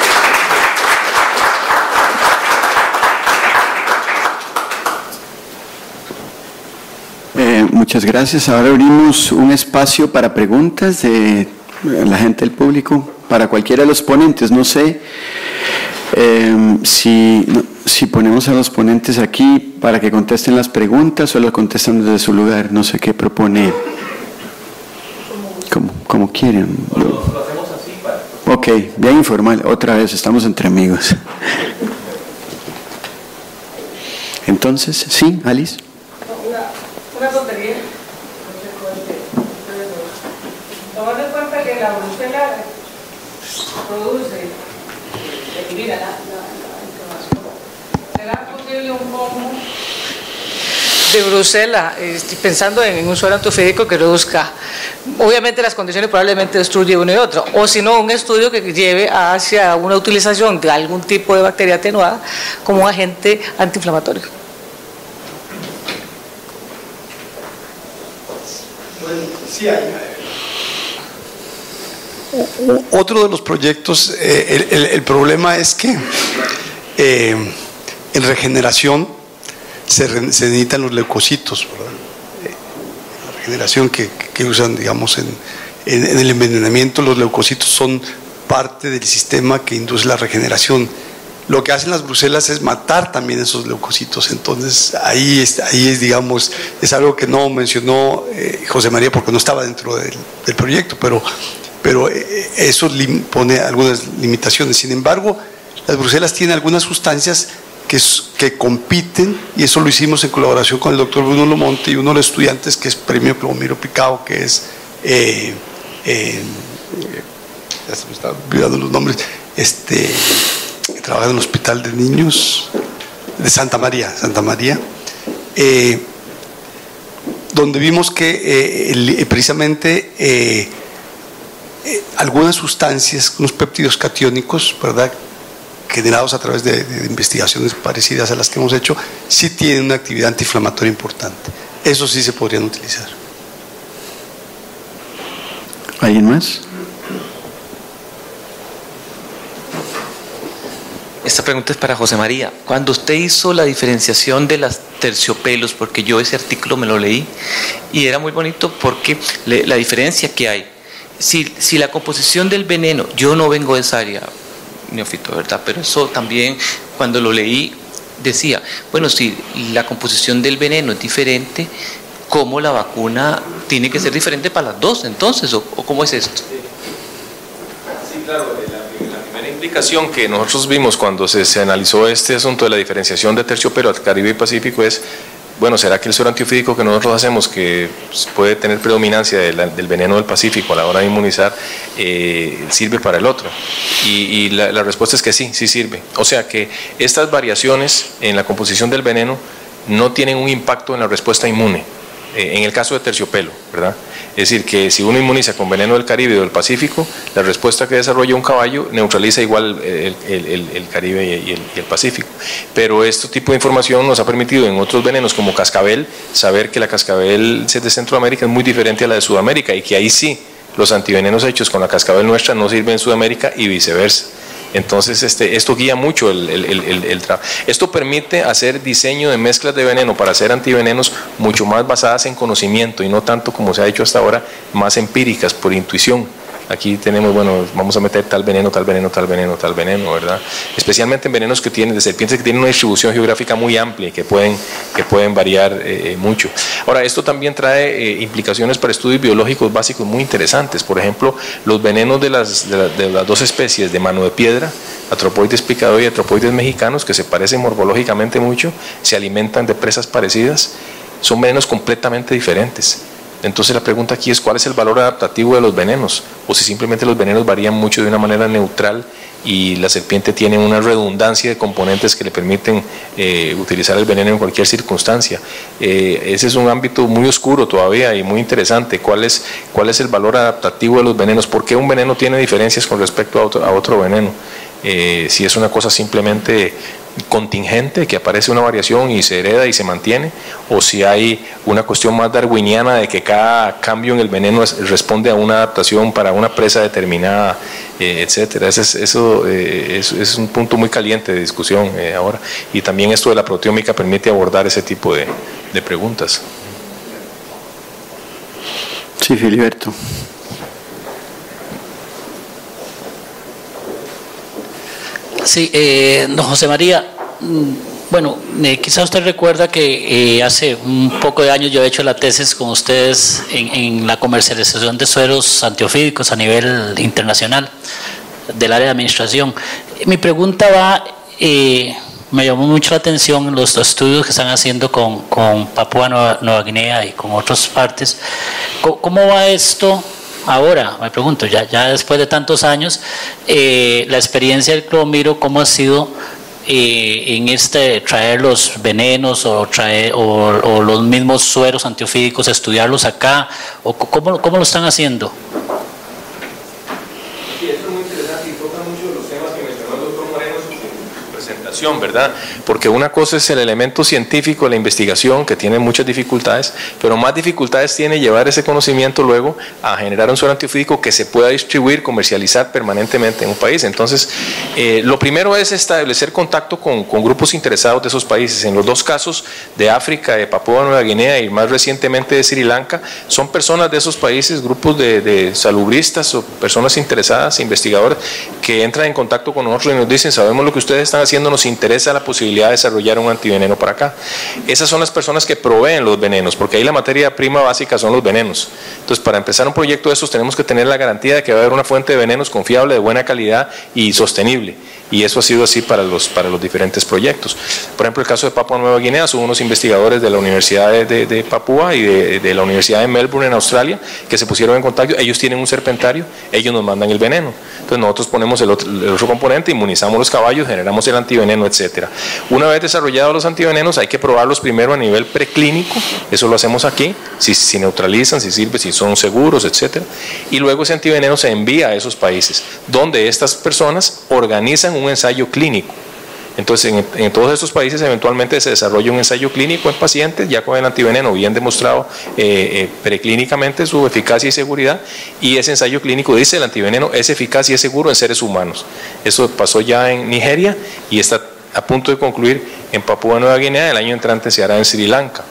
Eh, muchas gracias. Ahora abrimos un espacio para preguntas de la gente del público, para cualquiera de los ponentes. No sé eh, si, si ponemos a los ponentes aquí para que contesten las preguntas o las contestan desde su lugar. No sé qué propone. Como, como quieren. Lo, lo hacemos así para... Ok, bien informal. Otra vez, estamos entre amigos. Entonces, ¿sí, Alice? Una, una tontería. Tomando en cuenta que la Bruselas produce, equilibra la, la, la información. ¿Será posible un combo de Bruselas, estoy pensando en un suelo antiofídico que reduzca, obviamente las condiciones probablemente destruye uno y otro, o si no, un estudio que lleve hacia una utilización de algún tipo de bacteria atenuada como un agente antiinflamatorio? Sí, hay. Otro de los proyectos, eh, el, el, el problema es que eh, en regeneración se, re, se necesitan los leucocitos, ¿verdad? Eh, la regeneración que, que usan, digamos, en, en, en el envenenamiento, los leucocitos son parte del sistema que induce la regeneración. Lo que hacen las bruselas es matar también esos leucocitos. Entonces ahí es, ahí es digamos, es algo que no mencionó eh, José María porque no estaba dentro del, del proyecto, pero, pero eh, eso lim, pone algunas limitaciones. Sin embargo, las bruselas tienen algunas sustancias que, que compiten, y eso lo hicimos en colaboración con el doctor Bruno Lomonte y uno de los estudiantes que es premio Plomiro Picao, que es, eh, eh, ya se me están olvidando los nombres, este... trabaja en el Hospital de Niños de Santa María, Santa María, eh, donde vimos que eh, el, precisamente eh, eh, algunas sustancias, unos péptidos catiónicos, ¿verdad?, generados a través de, de investigaciones parecidas a las que hemos hecho, sí tienen una actividad antiinflamatoria importante. Eso sí se podrían utilizar. ¿Alguien más? Esta pregunta es para José María. Cuando usted hizo la diferenciación de las terciopelos, porque yo ese artículo me lo leí y era muy bonito porque le, la diferencia que hay, si, si la composición del veneno, yo no vengo de esa área, neófito, ¿verdad? Pero eso también cuando lo leí decía, bueno, si la composición del veneno es diferente, ¿cómo la vacuna tiene que ser diferente para las dos entonces? ¿O, o cómo es esto? Sí, claro. La implicación que nosotros vimos cuando se, se analizó este asunto de la diferenciación de terciopelo al Caribe y Pacífico es, bueno, ¿será que el suero antiofídico que nosotros hacemos, que puede tener predominancia de la, del veneno del Pacífico a la hora de inmunizar, eh, sirve para el otro? Y, y la, la respuesta es que sí, sí sirve. O sea que estas variaciones en la composición del veneno no tienen un impacto en la respuesta inmune. En el caso de terciopelo, ¿verdad? Es decir, que si uno inmuniza con veneno del Caribe o del Pacífico, la respuesta que desarrolla un caballo neutraliza igual el, el, el, el Caribe y el, y el Pacífico. Pero este tipo de información nos ha permitido en otros venenos como cascabel, saber que la cascabel de Centroamérica es muy diferente a la de Sudamérica y que ahí sí los antivenenos hechos con la cascabel nuestra no sirven en Sudamérica y viceversa. Entonces este, esto guía mucho el, el, el, el, el trabajo. Esto permite hacer diseño de mezclas de veneno para hacer antivenenos mucho más basadas en conocimiento y no tanto como se ha hecho hasta ahora, más empíricas, por intuición. Aquí tenemos, bueno, vamos a meter tal veneno, tal veneno, tal veneno, tal veneno, ¿verdad? Especialmente en venenos que tienen, de serpientes que tienen una distribución geográfica muy amplia y que pueden, que pueden variar eh, mucho. Ahora, esto también trae eh, implicaciones para estudios biológicos básicos muy interesantes. Por ejemplo, los venenos de las, de, la, de las dos especies de mano de piedra, Atropoides picado y Atropoides mexicanos, que se parecen morfológicamente mucho, se alimentan de presas parecidas, son venenos completamente diferentes. Entonces la pregunta aquí es cuál es el valor adaptativo de los venenos, o si simplemente los venenos varían mucho de una manera neutral y la serpiente tiene una redundancia de componentes que le permiten eh, utilizar el veneno en cualquier circunstancia. Eh, ese es un ámbito muy oscuro todavía y muy interesante. ¿Cuál es, cuál es el valor adaptativo de los venenos? ¿Por qué un veneno tiene diferencias con respecto a otro, a otro veneno? Eh, si es una cosa simplemente contingente, que aparece una variación y se hereda y se mantiene, o si hay una cuestión más darwiniana de que cada cambio en el veneno es, responde a una adaptación para una presa determinada, eh, etcétera. Ese es, eso eh, es, es un punto muy caliente de discusión eh, ahora, y también esto de la proteómica permite abordar ese tipo de, de preguntas. Sí, Filiberto. Sí, eh, don José María, Bueno, eh, quizá usted recuerda que eh, hace un poco de años yo he hecho la tesis con ustedes en, en la comercialización de sueros antiofídicos a nivel internacional del área de administración. Mi pregunta va, eh, me llamó mucho la atención los, los estudios que están haciendo con, con Papúa Nueva, Nueva Guinea y con otras partes. ¿Cómo, cómo va esto ahora? Me pregunto, ya, ya después de tantos años, eh, la experiencia del clomiro, ¿cómo ha sido Eh, en este traer los venenos o traer o, o los mismos sueros antiofídicos, estudiarlos acá, o cómo, cómo lo están haciendo? Sí, esto es muy interesante y toca mucho de los temas que mencionó el doctor Moreno en su presentación, ¿verdad? Porque una cosa es el elemento científico de la investigación, que tiene muchas dificultades, pero más dificultades tiene llevar ese conocimiento luego a generar un suero antiofídico que se pueda distribuir, comercializar permanentemente en un país. Entonces, eh, lo primero es establecer contacto con, con grupos interesados de esos países. En los dos casos de África, de Papúa Nueva Guinea y más recientemente de Sri Lanka, son personas de esos países, grupos de, de salubristas o personas interesadas, investigadores, que entran en contacto con nosotros y nos dicen: sabemos lo que ustedes están haciendo, nos interesa la posibilidad de desarrollar un antiveneno para acá. Esas son las personas que proveen los venenos, porque ahí la materia prima básica son los venenos. Entonces, para empezar un proyecto de estos tenemos que tener la garantía de que va a haber una fuente de venenos confiable, de buena calidad y sostenible. Y eso ha sido así para los, para los diferentes proyectos. Por ejemplo, el caso de Papúa Nueva Guinea, son unos investigadores de la Universidad de, de, de Papúa y de, de la Universidad de Melbourne en Australia que se pusieron en contacto. Ellos tienen un serpentario, ellos nos mandan el veneno. Entonces nosotros ponemos el otro, el otro componente, inmunizamos los caballos, generamos el antiveneno, etcétera. Una vez desarrollados los antivenenos, hay que probarlos primero a nivel preclínico, eso lo hacemos aquí, si, si neutralizan, si sirven, si son seguros, etcétera. Y luego ese antiveneno se envía a esos países, donde estas personas organizan un ensayo clínico. Entonces, en, en todos estos países eventualmente se desarrolla un ensayo clínico en pacientes, ya con el antiveneno bien demostrado eh, eh, preclínicamente su eficacia y seguridad, y ese ensayo clínico dice: el antiveneno es eficaz y es seguro en seres humanos. Eso pasó ya en Nigeria y está a punto de concluir en Papúa Nueva Guinea. El año entrante se hará en Sri Lanka.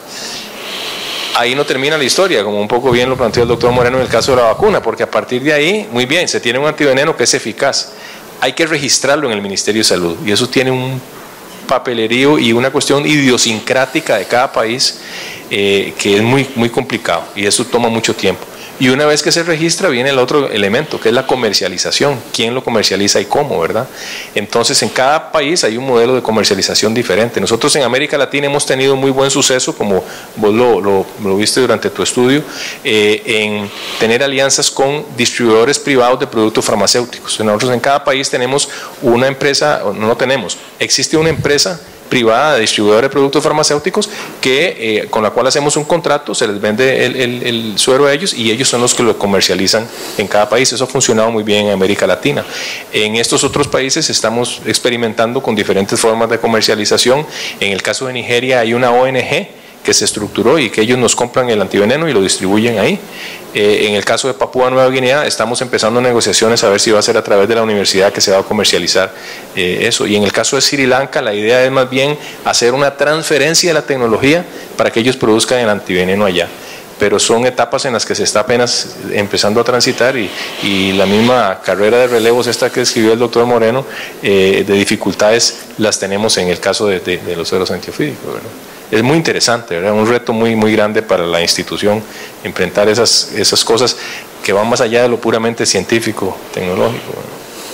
Ahí no termina la historia, como un poco bien lo planteó el doctor Moreno en el caso de la vacuna, porque a partir de ahí, muy bien, se tiene un antiveneno que es eficaz. Hay que registrarlo en el Ministerio de Salud y eso tiene un papelerío y una cuestión idiosincrática de cada país eh, que es muy, muy complicado y eso toma mucho tiempo. Y una vez que se registra viene el otro elemento, que es la comercialización. ¿Quién lo comercializa y cómo, verdad? Entonces, en cada país hay un modelo de comercialización diferente. Nosotros en América Latina hemos tenido muy buen suceso, como vos lo, lo, lo viste durante tu estudio, eh, en tener alianzas con distribuidores privados de productos farmacéuticos. Nosotros en cada país tenemos una empresa, no tenemos, existe una empresa privada de distribuidores de productos farmacéuticos que, eh, con la cual hacemos un contrato, se les vende el, el, el suero a ellos y ellos son los que lo comercializan en cada país. Eso ha funcionado muy bien en América Latina. En estos otros países estamos experimentando con diferentes formas de comercialización. En el caso de Nigeria hay una O N G que se estructuró y que ellos nos compran el antiveneno y lo distribuyen ahí. Eh, en el caso de Papúa Nueva Guinea estamos empezando negociaciones a ver si va a ser a través de la universidad que se va a comercializar eh, eso. Y en el caso de Sri Lanka la idea es más bien hacer una transferencia de la tecnología para que ellos produzcan el antiveneno allá. Pero son etapas en las que se está apenas empezando a transitar y, y la misma carrera de relevos esta que escribió el doctor Moreno, eh, de dificultades las tenemos en el caso de, de, de los sueros antiofídicos, ¿verdad? Es muy interesante, ¿verdad? Un reto muy, muy grande para la institución enfrentar esas, esas cosas que van más allá de lo puramente científico, tecnológico, ¿verdad?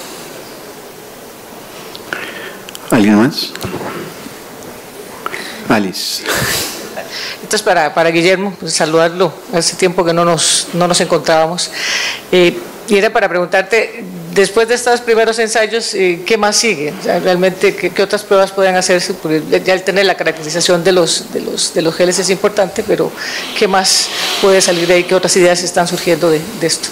¿Alguien más? Alice. Entonces, para, para Guillermo, pues, saludarlo, hace tiempo que no nos, no nos encontrábamos. Eh, y era para preguntarte, después de estos primeros ensayos, eh, ¿qué más sigue? O sea, realmente, ¿qué, qué otras pruebas pueden hacerse? Porque ya el tener la caracterización de los, de, los, de los geles es importante, pero ¿qué más puede salir de ahí? ¿Qué otras ideas están surgiendo de, de esto?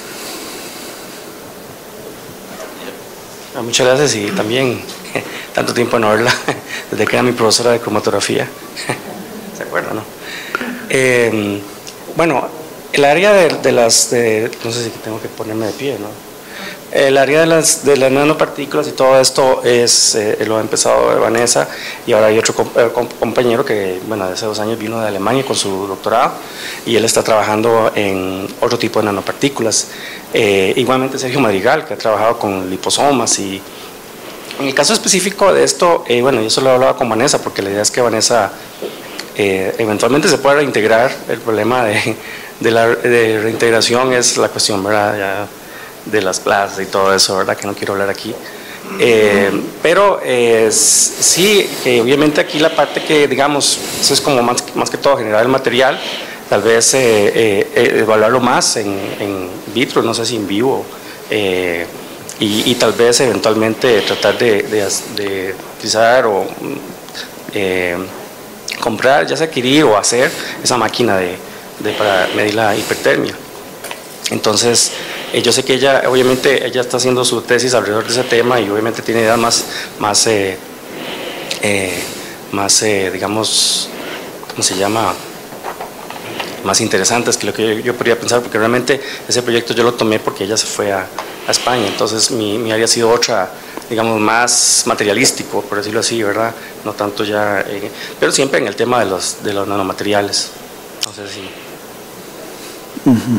Muchas gracias y también tanto tiempo en verla, desde que era mi profesora de cromatografía. ¿Se acuerdan, no? Eh, bueno, el área de, de las, de, no sé si tengo que ponerme de pie, ¿no? El área de las, de las nanopartículas y todo esto es, eh, lo ha empezado Vanessa y ahora hay otro compañero que, bueno, hace dos años vino de Alemania con su doctorado y él está trabajando en otro tipo de nanopartículas. Eh, igualmente Sergio Madrigal, que ha trabajado con liposomas y En el caso específico de esto, eh, bueno, yo solo hablaba con Vanessa, porque la idea es que Vanessa eh, eventualmente se pueda reintegrar. El problema de, de la de reintegración es la cuestión, ¿verdad?, ya de las plazas y todo eso, ¿verdad?, que no quiero hablar aquí. Eh, pero eh, sí, eh, obviamente aquí la parte que, digamos, eso es como más, más que todo generar el material, tal vez eh, eh, evaluarlo más en, en vitro, no sé si en vivo, eh, y, y tal vez eventualmente tratar de, de, de utilizar o eh, comprar, ya sea adquirir o hacer esa máquina de, de para medir la hipertermia. Entonces, eh, yo sé que ella, obviamente, ella está haciendo su tesis alrededor de ese tema y obviamente tiene ideas más, más, eh, eh, más eh, digamos, ¿cómo se llama?, más interesantes que lo que yo, yo podría pensar, porque realmente ese proyecto yo lo tomé porque ella se fue a, a España, entonces mi, mi área ha sido otra, digamos, más materialístico, por decirlo así, ¿verdad? No tanto ya, eh, pero siempre en el tema de los, de los nanomateriales. No sé si... Uh-huh.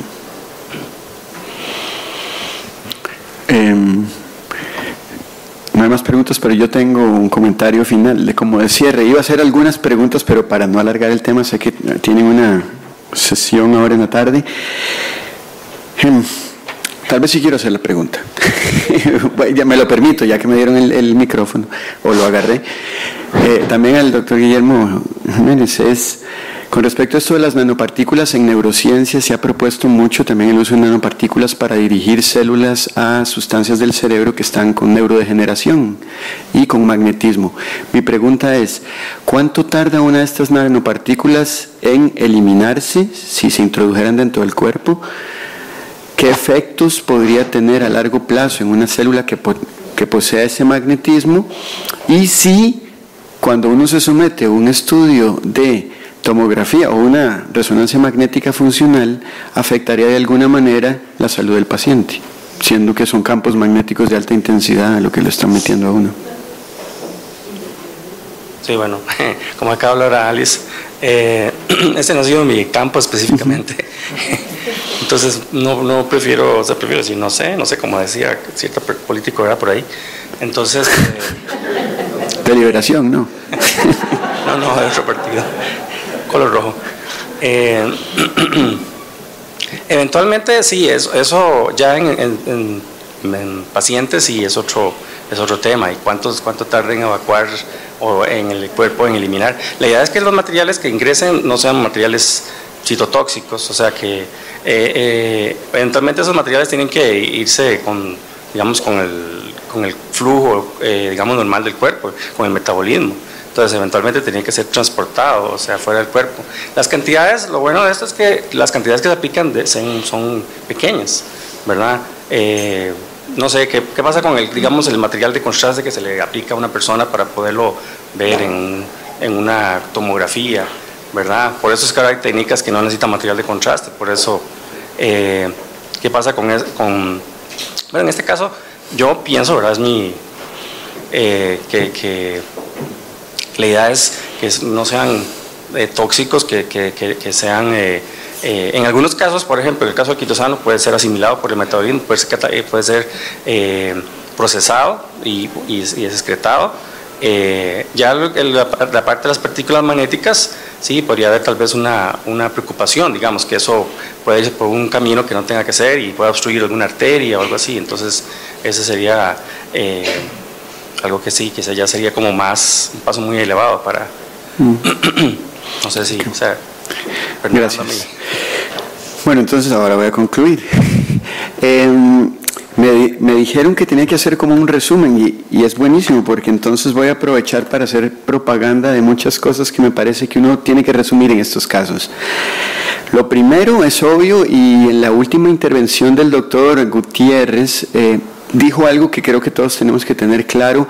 eh, no hay más preguntas, pero yo tengo un comentario final de como de cierre. Iba a hacer algunas preguntas, pero para no alargar el tema, sé que tienen una sesión ahora en la tarde. Tal vez sí quiero hacer la pregunta. Ya me lo permito, ya que me dieron el, el micrófono, o lo agarré. Eh, también al doctor Guillermo Jiménez, es, con respecto a esto de las nanopartículas, en neurociencia se ha propuesto mucho también el uso de nanopartículas para dirigir células a sustancias del cerebro que están con neurodegeneración y con magnetismo. Mi pregunta es, ¿cuánto tarda una de estas nanopartículas en eliminarse si se introdujeran dentro del cuerpo? ¿Qué efectos podría tener a largo plazo en una célula que, po que posea ese magnetismo? Y si cuando uno se somete a un estudio de tomografía o una resonancia magnética funcional, afectaría de alguna manera la salud del paciente, siendo que son campos magnéticos de alta intensidad a lo que le están metiendo a uno. Sí, bueno, como acaba de hablar Alice, eh, este no ha sido mi campo específicamente. Entonces no, no prefiero, o sea, prefiero decir, no sé, no sé, como decía cierto político era por ahí. Entonces... Eh, de liberación, ¿no? No, no, de otro partido, color rojo. Eh, eventualmente sí, eso, eso ya en, en, en, en pacientes sí es otro, es otro tema, y cuántos, cuánto tarda en evacuar o en el cuerpo en eliminar. La idea es que los materiales que ingresen no sean materiales citotóxicos, o sea que eh, eh, eventualmente esos materiales tienen que irse con, digamos, con el, con el flujo, eh, digamos, normal del cuerpo, con el metabolismo. Entonces eventualmente tienen que ser transportados, o sea, fuera del cuerpo. Las cantidades, lo bueno de esto es que las cantidades que se aplican de, son, son pequeñas, ¿verdad? Eh, no sé, ¿qué, ¿qué pasa con el, digamos, el material de contraste que se le aplica a una persona para poderlo ver en, en una tomografía, ¿verdad? Por eso es que ahora hay técnicas que no necesitan material de contraste, por eso, eh, ¿qué pasa con, es, con, bueno, en este caso, yo pienso, ¿verdad? Es mi, eh, que, que la idea es que no sean eh, tóxicos, que, que, que, que sean, eh, eh, en algunos casos, por ejemplo, en el caso del quitosano puede ser asimilado por el metabolismo, puede ser, puede ser eh, procesado y, y, y es excretado. Eh, ya la, la parte de las partículas magnéticas, sí, podría haber tal vez una, una preocupación, digamos, que eso puede ir por un camino que no tenga que ser y pueda obstruir alguna arteria o algo así, entonces ese sería eh, algo que sí, que ya sería como más, un paso muy elevado para, mm. no sé si, o sea, gracias. Bueno, entonces ahora voy a concluir. eh, Me, me dijeron que tenía que hacer como un resumen y, y es buenísimo porque entonces voy a aprovechar para hacer propaganda de muchas cosas que me parece que uno tiene que resumir en estos casos. Lo primero es obvio y en la última intervención del doctor Gutiérrez eh, dijo algo que creo que todos tenemos que tener claro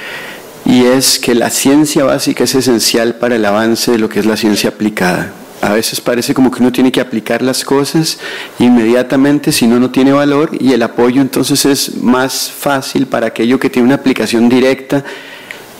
y es que la ciencia básica es esencial para el avance de lo que es la ciencia aplicada. A veces parece como que uno tiene que aplicar las cosas inmediatamente, si no, no tiene valor, y el apoyo entonces es más fácil para aquello que tiene una aplicación directa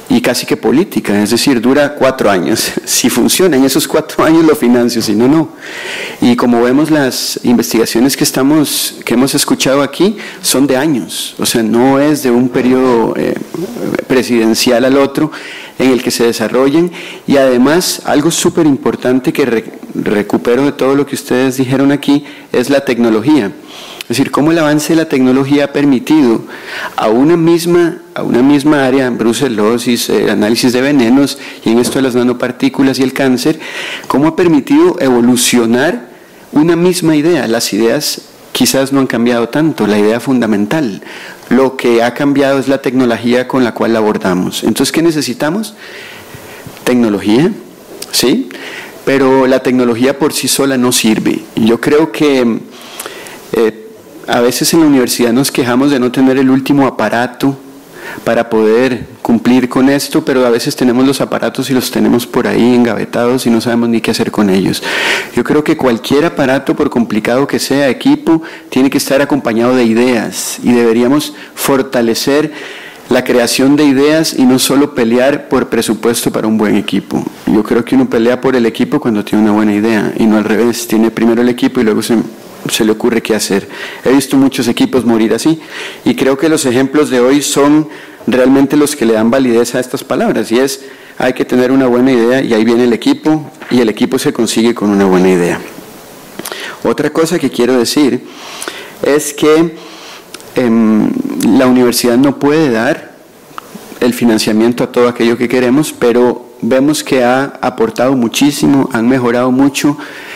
y casi que política, es decir, dura cuatro años. Si funciona en esos cuatro años lo financio, si no, no. Y como vemos, las investigaciones que, estamos, que hemos escuchado aquí son de años, o sea, no es de un periodo eh, presidencial al otro en el que se desarrollen. Y además, algo súper importante que re, recupero de todo lo que ustedes dijeron aquí es la tecnología. Es decir, cómo el avance de la tecnología ha permitido a una misma, a una misma área, brucelosis, eh, análisis de venenos y en esto de las nanopartículas y el cáncer, cómo ha permitido evolucionar una misma idea. Las ideas quizás no han cambiado tanto, la idea fundamental. Lo que ha cambiado es la tecnología con la cual la abordamos. Entonces, ¿qué necesitamos? Tecnología, ¿sí? Pero la tecnología por sí sola no sirve. Yo creo que eh, a veces en la universidad nos quejamos de no tener el último aparato para poder cumplir con esto, pero a veces tenemos los aparatos y los tenemos por ahí engavetados y no sabemos ni qué hacer con ellos. Yo creo que cualquier aparato, por complicado que sea, equipo, tiene que estar acompañado de ideas y deberíamos fortalecer la creación de ideas y no solo pelear por presupuesto para un buen equipo. Yo creo que uno pelea por el equipo cuando tiene una buena idea y no al revés, tiene primero el equipo y luego se... se le ocurre qué hacer. He visto muchos equipos morir así y creo que los ejemplos de hoy son realmente los que le dan validez a estas palabras, y es, hay que tener una buena idea y ahí viene el equipo y el equipo se consigue con una buena idea. Otra cosa que quiero decir es que eh, la universidad no puede dar el financiamiento a todo aquello que queremos, pero vemos que ha aportado muchísimo, han mejorado mucho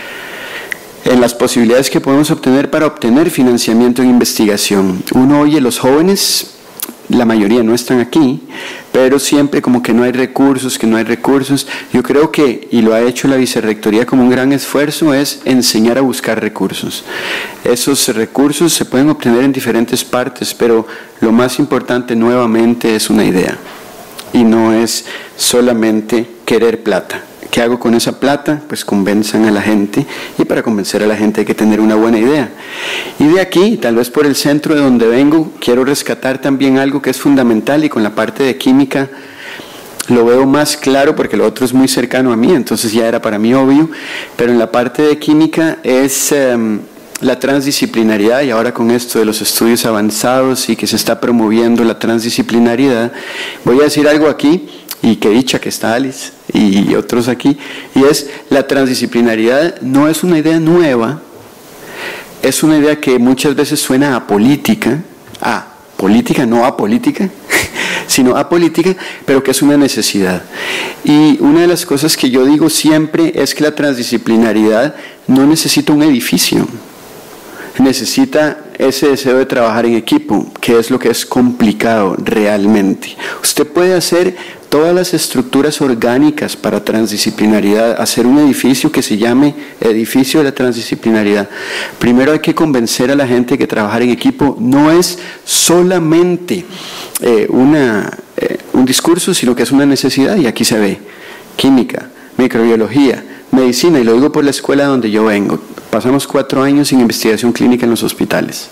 en las posibilidades que podemos obtener para obtener financiamiento en investigación. Uno oye, los jóvenes, la mayoría no están aquí, pero siempre como que no hay recursos, que no hay recursos. Yo creo que, y lo ha hecho la vicerrectoría como un gran esfuerzo, es enseñar a buscar recursos. Esos recursos se pueden obtener en diferentes partes, pero lo más importante nuevamente es una idea, y no es solamente querer plata. ¿Qué hago con esa plata? Pues convenzan a la gente, y para convencer a la gente hay que tener una buena idea. Y de aquí, tal vez por el centro de donde vengo, quiero rescatar también algo que es fundamental, y con la parte de química lo veo más claro porque lo otro es muy cercano a mí, entonces ya era para mí obvio, pero en la parte de química es um, la transdisciplinariedad, y ahora con esto de los estudios avanzados y que se está promoviendo la transdisciplinariedad, voy a decir algo aquí, y qué dicha que está Alice y otros aquí, y es, la transdisciplinariedad no es una idea nueva, es una idea que muchas veces suena a política, a política, no a política, sino a política, pero que es una necesidad. Y una de las cosas que yo digo siempre es que la transdisciplinariedad no necesita un edificio, necesita ese deseo de trabajar en equipo, que es lo que es complicado realmente. Usted puede hacer todas las estructuras orgánicas para transdisciplinariedad, hacer un edificio que se llame edificio de la transdisciplinariedad. Primero hay que convencer a la gente que trabajar en equipo no es solamente eh, una, eh, un discurso, sino que es una necesidad, y aquí se ve química, microbiología, medicina, y lo digo por la escuela donde yo vengo. Pasamos cuatro años sin investigación clínica en los hospitales.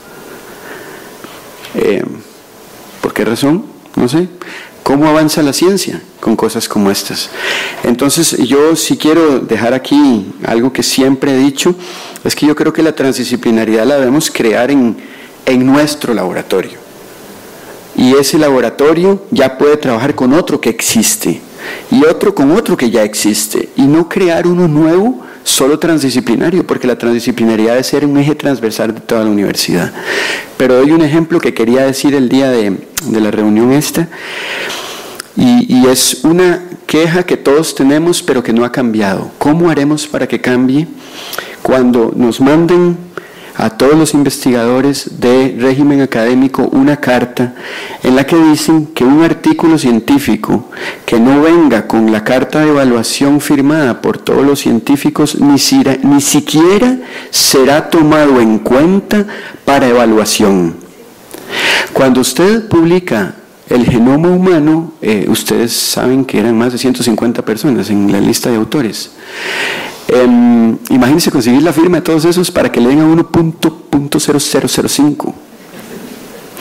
Eh, ¿Por qué razón? No sé. ¿Cómo avanza la ciencia con cosas como estas? Entonces, yo sí quiero dejar aquí algo que siempre he dicho, es que yo creo que la transdisciplinaridad la debemos crear en, en nuestro laboratorio. Y ese laboratorio ya puede trabajar con otro que existe, y otro con otro que ya existe, y no crear uno nuevo solo transdisciplinario, porque la transdisciplinaridad debe ser un eje transversal de toda la universidad. Pero doy un ejemplo que quería decir el día de, de la reunión esta, y, y es una queja que todos tenemos pero que no ha cambiado. ¿Cómo haremos para que cambie? Cuando nos manden a todos los investigadores de régimen académico una carta en la que dicen que un artículo científico que no venga con la carta de evaluación firmada por todos los científicos ni, si, ni siquiera será tomado en cuenta para evaluación. Cuando usted publica el genoma humano, eh, ustedes saben que eran más de ciento cincuenta personas en la lista de autores. Eh, imagínense conseguir la firma de todos esos para que le den a uno punto cero cero cero cinco.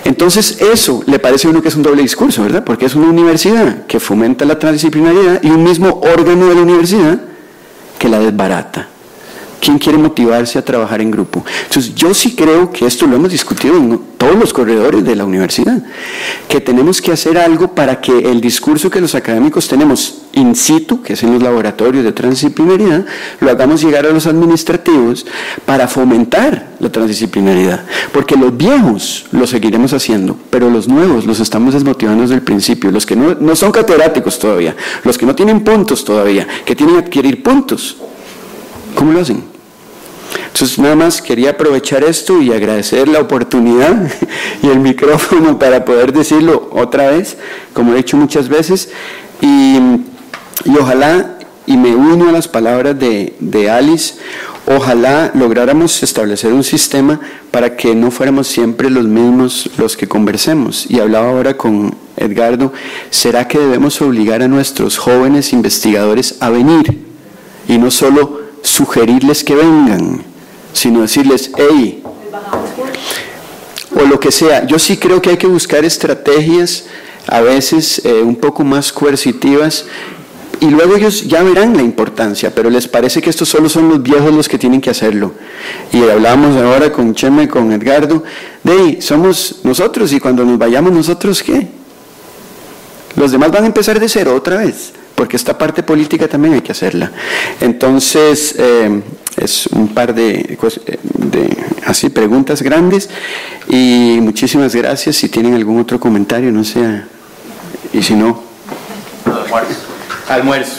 Entonces eso le parece a uno que es un doble discurso, ¿verdad? Porque es una universidad que fomenta la transdisciplinariedad y un mismo órgano de la universidad que la desbarata. ¿Quién quiere motivarse a trabajar en grupo? Entonces, yo sí creo que esto lo hemos discutido en todos los corredores de la universidad, que tenemos que hacer algo para que el discurso que los académicos tenemos in situ, que es en los laboratorios de transdisciplinariedad, lo hagamos llegar a los administrativos para fomentar la transdisciplinariedad. Porque los viejos lo seguiremos haciendo, pero los nuevos los estamos desmotivando desde el principio. Los que no, no son catedráticos todavía, los que no tienen puntos todavía, que tienen que adquirir puntos, ¿cómo lo hacen? Entonces, nada más quería aprovechar esto y agradecer la oportunidad y el micrófono para poder decirlo otra vez, como he dicho muchas veces, y, y ojalá, y me uno a las palabras de, de Alice, ojalá lográramos establecer un sistema para que no fuéramos siempre los mismos los que conversemos. Y hablaba ahora con Edgardo, ¿será que debemos obligar a nuestros jóvenes investigadores a venir y no solo sugerirles que vengan, sino decirles, hey, o lo que sea? Yo sí creo que hay que buscar estrategias a veces eh, un poco más coercitivas, y luego ellos ya verán la importancia, pero les parece que estos solo son los viejos los que tienen que hacerlo. Y hablábamos ahora con Chema y con Edgardo, de hey, somos nosotros, y cuando nos vayamos nosotros, ¿qué? Los demás van a empezar de cero otra vez, porque esta parte política también hay que hacerla. Entonces, eh, es un par de, de así, preguntas grandes, y muchísimas gracias. Si tienen algún otro comentario, no sé, y si no... Almuerzo. Almuerzo.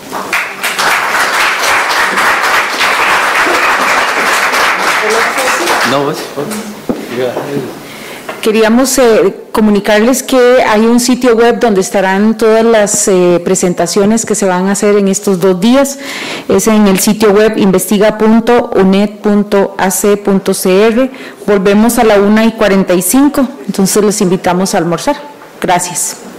No, pues... Queríamos eh, comunicarles que hay un sitio web donde estarán todas las eh, presentaciones que se van a hacer en estos dos días. Es en el sitio web investiga punto u n e d punto a c punto c r. Volvemos a la una y cuarenta y cinco, entonces les invitamos a almorzar. Gracias.